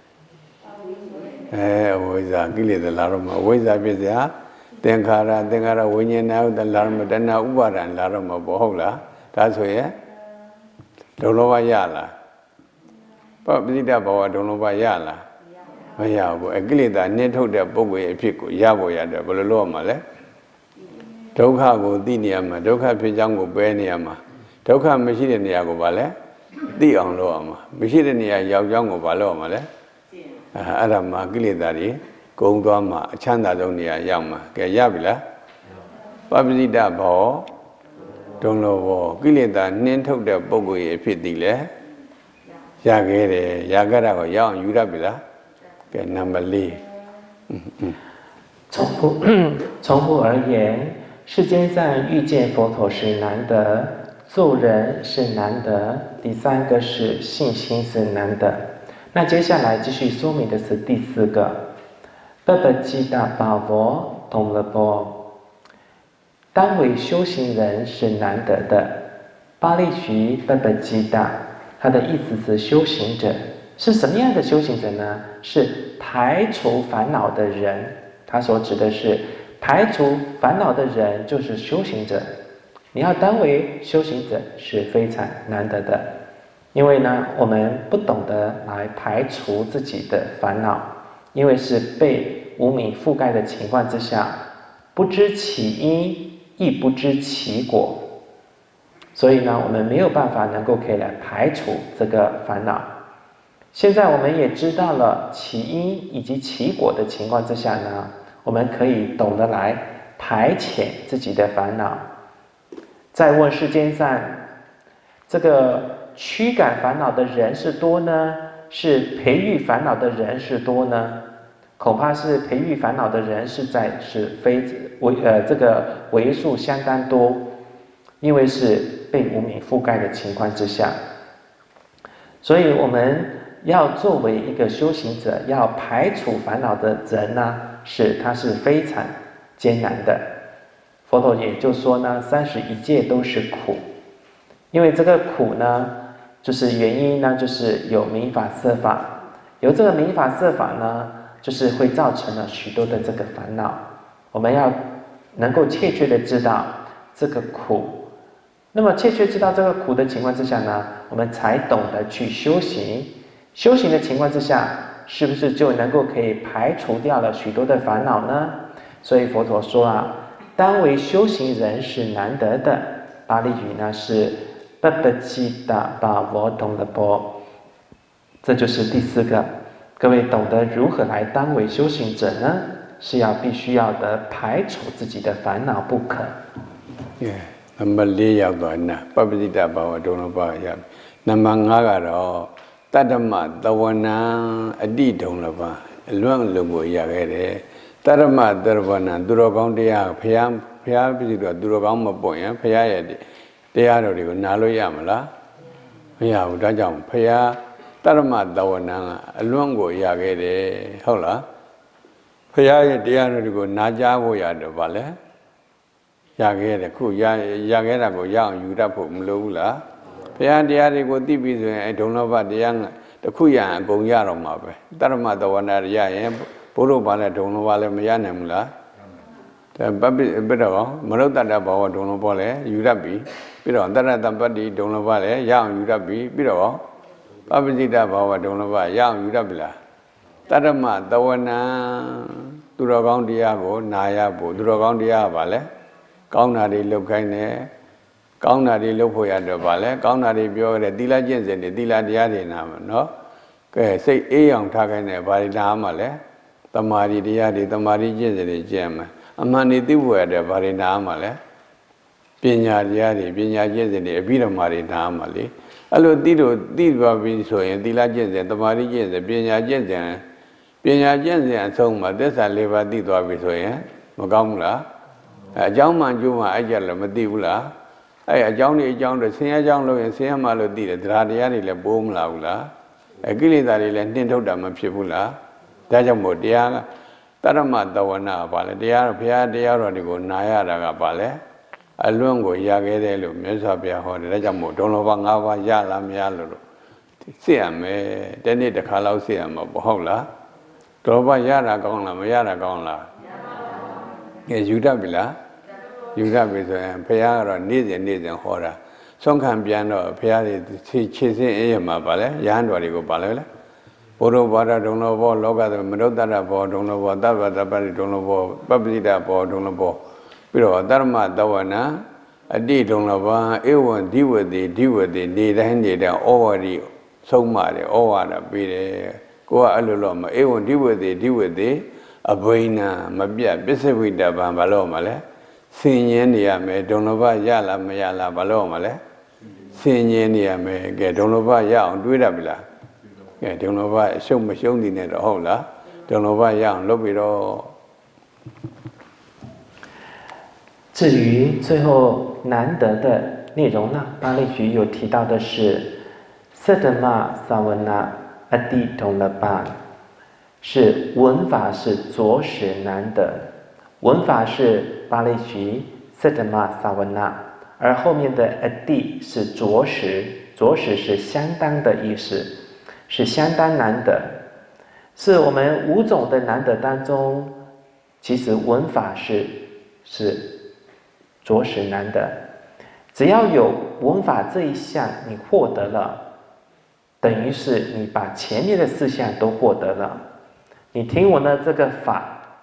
အဲဝိဇ္ဇာကိလေသာလာတော့မှာဝိဇ္ဇာဖြစ်စရာသင်္ခါရသင်္ခါရဝိညာဏဥဒ္ဒလာမတဏဥပါဒံလာတော့မှာပေါ့ဟုတ်လားဒါဆိုရင်ဒုံလောဘရလားပပ္ပစိတဘဝဒုံလောဘရလားမရဘူးအကိလေသာနှင်းထုတ်တဲ့ပုဂ္ဂိုလ်ရဲ့အဖြစ်ကိုရဖို့ရတယ်ဘယ်လိုလုပ်ရမှာလဲဒုက္ခကိုသိနေရမှာဒုက္ခဖြစ်ကြောင်းကိုပယ်နေရမှာဒုက္ခမရှိတဲ့နေရာကိုဘာလဲသိအောင်လုပ်ရမှာမရှိတဲ့နေရာရောက်ကြောင်းကိုဘာလုပ်ရမှာလဲအဲ့ဒါမှကိလေသာတွေကုံသွားမှအချမ်းသာဆုံးနေရာရောက်မှာကဲရပြီလားပပ္ပစိတဘောဒုံလောဘောကိလေသာနှင်းထုတ်တဲ့ပုဂ္ဂိုလ်ရဲ့ဖြစ်သည်လေရခဲ့တယ်ရခဲ့တာကိုရအောင်ယူရပြီလားကဲနံပါတ်လေး重复重复而言世间上遇见佛陀是难得做人是难得第三个是信心是难得那接下来继续说明的是第四个，不不记大把握懂了不？当为修行人是难得的，巴利徐不不记大，它的意思是修行者是什么样的修行者呢？是排除烦恼的人。他所指的是排除烦恼的人就是修行者。你要当为修行者是非常难得的。因为呢，我们不懂得来排除自己的烦恼，因为是被无明覆盖的情况之下， 不知其因，亦不知其果。所以呢，我们没有办法能够可以来排除这个烦恼。现在我们也知道了其因以及其果的情况之下呢，我们可以懂得来排遣自己的烦恼。再问世间上，这个驱赶烦恼的人是多呢，是培育烦恼的人是多呢？恐怕是培育烦恼的人是在是非为呃这个为数相当多，因为是被无明覆盖的情况之下，所以我们要作为一个修行者，要排除烦恼的人呢，是它是非常艰难的。佛陀也就说呢，三十一界都是苦，因为这个苦呢，就是原因呢，就是有名法色法，有这个名法色法呢，就是会造成了许多的这个烦恼。我们要能够切切的知道这个苦，那么切切知道这个苦的情况之下呢，我们才懂得去修行。修行的情况之下，是不是就能够可以排除掉了许多的烦恼呢？所以佛陀说啊，当为修行人是难得的。巴利语呢是巴巴吉达巴沃东的波，这就是第四个。各位懂得如何来当为修行者呢？是要必须要的排除自己的烦恼不可。 耶，那么လေးရောက်သွားနာပပ္ပတိတဘာဝဒုံလဘရနံပါတ်၅ကတော့တတ္တမသဝနံအတိဒုံလဘအလွန်လုံးကိုရခဲ့တယ်တတ္တမသရဝနံသူတော်ကောင်းတရားဘုရားဘုရားပြည်တော်သူတော်ကောင်းမပွင့်ရင်ဘုရားရဲ့တရားတော်တွေကိုနားလို့ရမလားမရဘူးဒါကြောင့်ဘုရားတတ္တမသဝနံအလွန်ကိုရခဲ့တယ်ဟုတ်လားဘုရားရဲ့တရားတော်တွေကိုနားကြားဖို့ရတယ်ဗာလဲရခဲ့တယ်ခုရရခဲ့တာကိုရအောင်ယူတတ်ဖို့မလိုဘူးလားဘုရားတရားတွေကိုသိပြီဆိုရင်အဲဒုံလောဘတရားတခုရရင်အကုန်ရတော့မှာပဲတတ္တမသဝနာရရင်ဘုရုဘာလဲဒုံလောဘလည်းမရနိုင်ဘူးလားဒါပပိပြတော့မနုဿတ္တဘာဝဒုံလောဘလည်းယူတတ်ပြီပြီးတော့တတ္တတပတ္တိဒုံလောဘလည်းရအောင်ယူတတ်ပြီပြီးတော့ပပ္ပစိတဘာဝဒုံလောဘရအောင်ယူတတ်ပြီလားတတ္တမသဝနာသူတော်ကောင်းတရားကိုနာရဖို့သူတော်ကောင်းတရားပါလဲကောင်းတာတွေလုပ်ခိုင်းတယ်ကောင်းတာတွေလုပ်ဖို့ရတော့ဗာလဲကောင်းတာတွေပြောရတယ်သီလကျင့်စဉ်တွေသီလတရားတွေနာမှာနော်ကဲစိတ်အေးအောင်ထားခိုင်းတယ်ဗာဒီနာမှာလဲတမာရီတရားတွေတမာရီကျင့်စဉ်တွေကျင့်မှာအမှန်နေသိဖို့ရတယ်ဗာဒီနာမှာလဲပညာတရားတွေပညာကျင့်စဉ်တွေအပြီးဓမ္မာတွေနာမှာလေအဲ့လိုသိလို့သိသွားပြီဆိုရင်သီလကျင့်စဉ်တမာရီကျင့်စဉ်ပညာကျင့်စဉ်ပညာကျင့်စဉ်အဆုံးမှာသစ္စာလေးပါးသိသွားပြီဆိုရင်မကောင်းဘူးလားအကြောင်းမှန်ကျိုးမှအဲ့ကြလည်းမသိဘူးလားအဲ့အကြောင်းတွေအကြောင်းတွေဆင်းရဲကြောင်းလို့ရင်ဆင်းရဲမှလို့သိတယ်တရားတရားတွေလည်းပိုးမလာဘူးလားအကိလေသာတွေလည်းနှင်ထုတ်တာမဖြစ်ဘူးလားဒါကြောင့်မို့တရားကတရမတဝနာပါလေတရားဘုရားတရားတော်တွေကိုနာရတာကပါလေအလွန်ကိုရခဲ့တယ်လို့မြတ်စွာဘုရားဟောတယ်ဒါကြောင့်မို့ဒုံလောဘ၅ပါးရလားမရလို့စစ်ရမယ်တနေ့တစ်ခါလောက်စစ်ရမှာပေါ့ဟုတ်လားဒုံလောဘရတာကောင်းလားမရတာကောင်းလားမရပါဘူးအဲယူတတ်ပြီလားယူရပြီဆိုရင်ဘုရားကတော့နေ့စဉ်နေ့စဉ်ဟောတာဆုံးခံပြန်တော့ဘုရားတွေခြေစင်းအေးရမှာပါလေရဟန်းတော်တွေကိုပါလေလေဘုရောဘာဒဒုံလောဘောလောကသမနုဿတ္တဘောဒုံလောဘောသဗ္ဗတပ္ပတိဒုံလောဘောပပ္ပတိတဘောဒုံလောဘောပြီးတော့တရမတဝနာအတိဒုံလောဘောဧဝံဒီဝတိဒီဝတိနေတိုင်းနေတိုင်းဩဝါဒီဆုံးမတယ်ဩဝါဒပေးတယ်ကိုကအဲ့လိုလို့မဧဝံဒီဝတိဒီဝတိအဘိနာမပြတ်ပစ္စဝိတ္တဗံဘာလို့မလဲဆင်ញင်းနေရမယ်ဒုံလောဘရလားမရလားဘာလို့မလဲဆင်ញင်းနေရမယ်ကဲဒုံလောဘရအောင်တွေးတတ်ပြီလားကဲဒုံလောဘအရှုံးမရှုံးနေနဲ့တော့ဟုတ်လားဒုံလောဘရအောင်လုပ်ပြီးတော့至于最后难得的内容呢，巴利语有提到的是色德玛萨文那阿蒂同了巴，是文法是着实难得，文法是巴利语色德玛萨文那，而后面的阿蒂是着实，着实是相当的意思，是相当难得，是我们五种的难得当中，其实文法是是着实难得。只要有文法这一项你获得了，等于是你把前面的四项都获得了。你听我的这个法，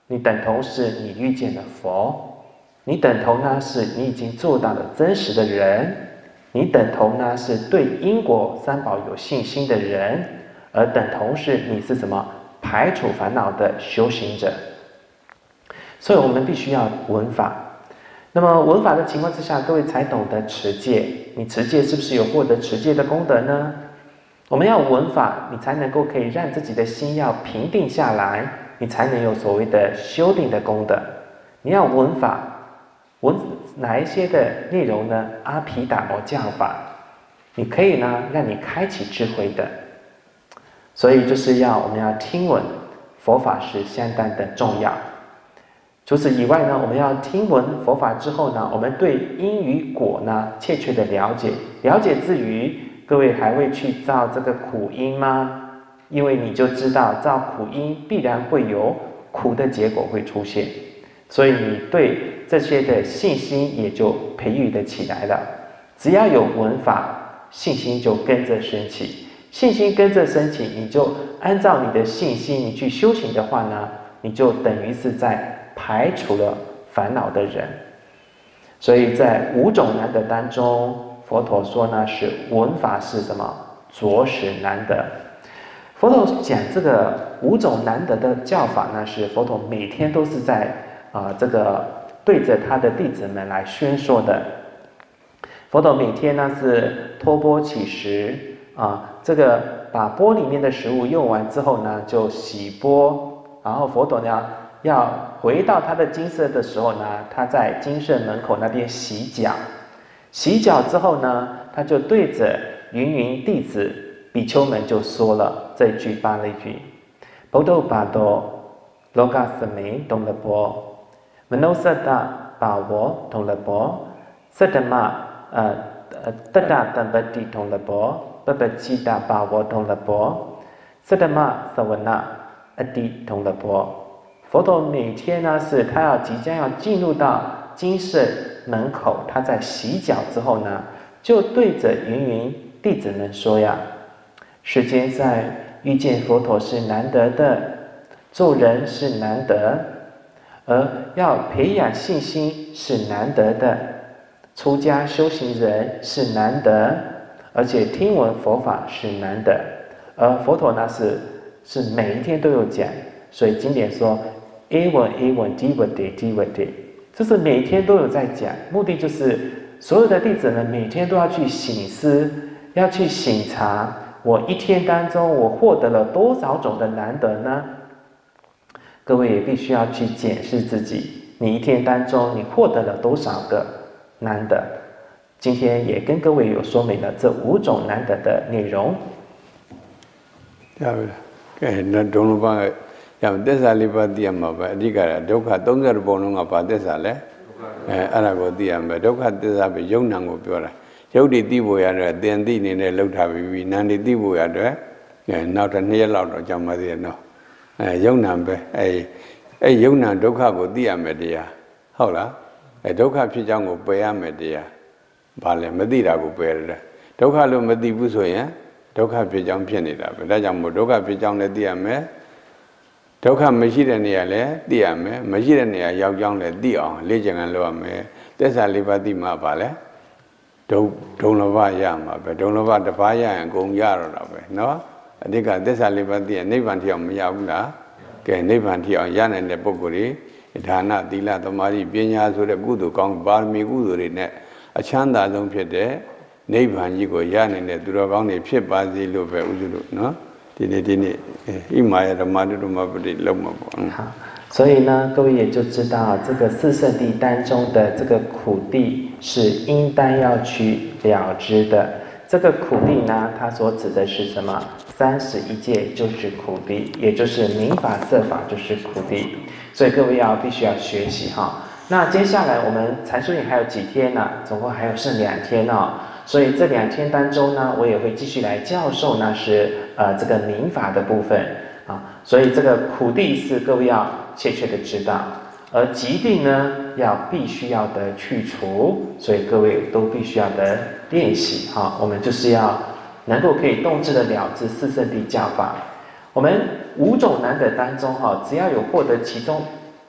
你等同是你遇见了佛，你等同呢是你已经做到了真实的人，你等同呢是对因果三宝有信心的人，而等同是你是什么排除烦恼的修行者。所以我们必须要闻法。那么闻法的情况之下，各位才懂得持戒。你持戒是不是有获得持戒的功德呢？我们要闻法，你才能够可以让自己的心要平定下来，你才能有所谓的修定的功德。你要闻法，闻哪一些的内容呢？阿毗达摩教法，你可以呢让你开启智慧的。所以就是要我们要听闻佛法是相当的重要。除此以外呢，我们要听闻佛法之后呢，我们对因与果呢切切的了解。了解之余，各位还会去造这个苦因吗？因为你就知道造苦因必然会有苦的结果会出现，所以你对这些的信心也就培育得起来了。只要有闻法，信心就跟着升起，信心跟着升起，你就按照你的信心你去修行的话呢，你就等于是在排除了烦恼的人。所以在五种难得当中，佛陀说呢是闻法是什么？着实难得。佛陀讲这个五种难得的教法呢，是佛陀每天都是在啊、呃、这个对着他的弟子们来宣说的。佛陀每天呢是托钵乞食啊，这个把钵里面的食物用完之后呢，就洗钵，然后佛陀呢要回到他的精舍的时候呢，他在精舍门口那边洗脚。洗脚之后呢，他就对着芸芸弟子比丘们就说了这一句巴利句：波多巴多罗嘎斯梅东了波，门诺萨达巴沃东了波，萨达玛呃呃达达达巴蒂东了波，巴巴基达巴沃东了波，萨达玛萨文纳阿蒂东了波。佛陀每天呢是他要即将要进入到精舍门口，他在洗脚之后呢，就对着芸芸弟子们说呀：世间在遇见佛陀是难得的，做人是难得，而要培养信心是难得的，出家修行人是难得，而且听闻佛法是难得。而佛陀呢是是每一天都有讲，所以经典说 A 文 A 文 D 文 D D 文 D， 就是每天都有在讲，目的就是所有的弟子们每天都要去省思，要去省察，我一天当中我获得了多少种的难得呢？各位也必须要去检视自己，你一天当中你获得了多少个难得？今天也跟各位有说明了这五种难得的内容。 对了，哎，那中路帮。要得啥哩把地嘛吧？这个都看东家的帮侬啊，把得啥嘞？哎，阿拉个地嘛，都看得啥被有难个表啦。有的地步呀，这天地呢呢，老他比比难的地步呀，这哎，闹得你也老了，讲嘛的喏。哎，有难呗，哎哎，有难都看个地没的呀，好啦，哎，都看皮讲个背啊没的呀，罢了，没地那个背了，都看了没地不说呀，都看皮讲偏的啦，大家没都看皮讲的地没。ဒုက္ခမရှိတဲ့နေရာလည်းသိရမယ်မရှိတဲ့နေရာရောက်ကြောင်းလည်းသိအောင်လေ့ကျင့်ခံလုပ်ရမယ်သစ္စာလေးပါးသိမှပါလဲဒုဒုံလဘရမှာပဲဒုံလဘတစ်ပါးရရင်အကုန်ရတော့တာပဲเนาะအဓိကသစ္စာလေးပါးသိရင်နိဗ္ဗာန်ထိအောင်မရဘူးလားကဲနိဗ္ဗာန်ထိအောင်ရနိုင်တဲ့ပုဂ္ဂိုလ်တွေဒါနသီလသမာဓိပညာဆိုတဲ့ကုသိုလ်ကောင်းပါရမီကုသိုလ်တွေနဲ့အချမ်းသာဆုံးဖြစ်တဲ့နိဗ္ဗာန်ကြီးကိုရနိုင်တဲ့သူတော်ကောင်းတွေဖြစ်ပါစေလို့ပဲဥစုလို့เนาะဒီနေ့ဒီနေ့ဣမာယဓမ္မတုဓမ္မပတိလုံးမှာပေါ့好所以呢各位也就知道这个四圣谛当中的这个苦谛是应当要去了知的这个苦谛呢它所指的是什么三十一戒就是苦谛也就是明法色法就是苦谛所以各位要必须要学习哈那接下来我们禅修营还有几天呢总共还有剩两天哦所以这两天当中呢我也会继续来教授呢是呃这个明法的部分啊所以这个苦谛是各位要切切的知道而极谛呢要必须要的去除所以各位都必须要的练习哈我们就是要能够可以动智的了知四圣谛教法我们五种难得当中哈只要有获得其中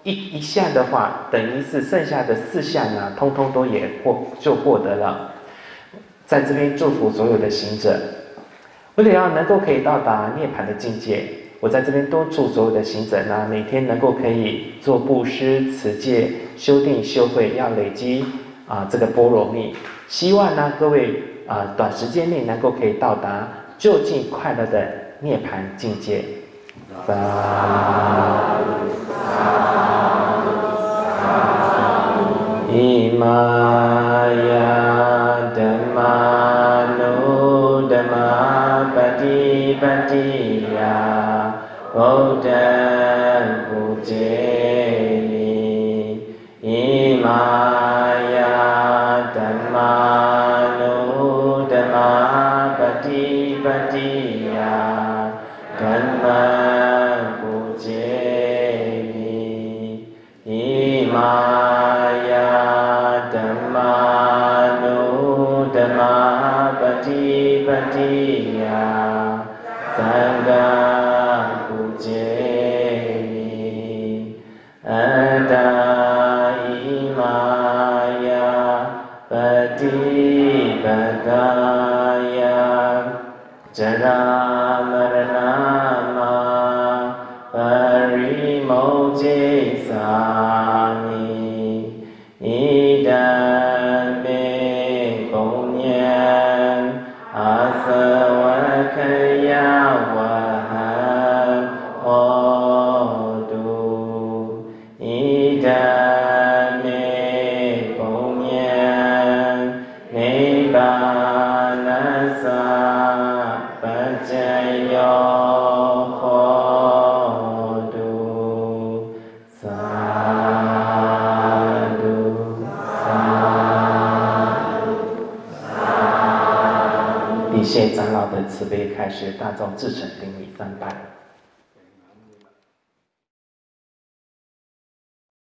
一一下的话，等于是剩下的四项呢，通通都也获就获得了。在这边祝福所有的行者，为了要能够可以到达涅槃的境界，我在这边督促所有的行者呢，每天能够可以做布施、持戒、修定、修慧，要累积啊这个般若蜜。希望呢各位啊短时间内能够可以到达就近快乐的涅槃境界。萨伊玛呀达玛努达玛巴提巴提呀，菩提不杰尼，伊玛呀达玛努达玛巴提巴提呀，达玛不杰尼，伊玛。Pati patiya sangha pujeni ada imaya pati pataya jara maranama parimoje sami idam me punya asawakaya waham odu idame punya nibbanasa pacayo hodu sadu以谢长老的慈悲开示，大众至诚顶礼三拜。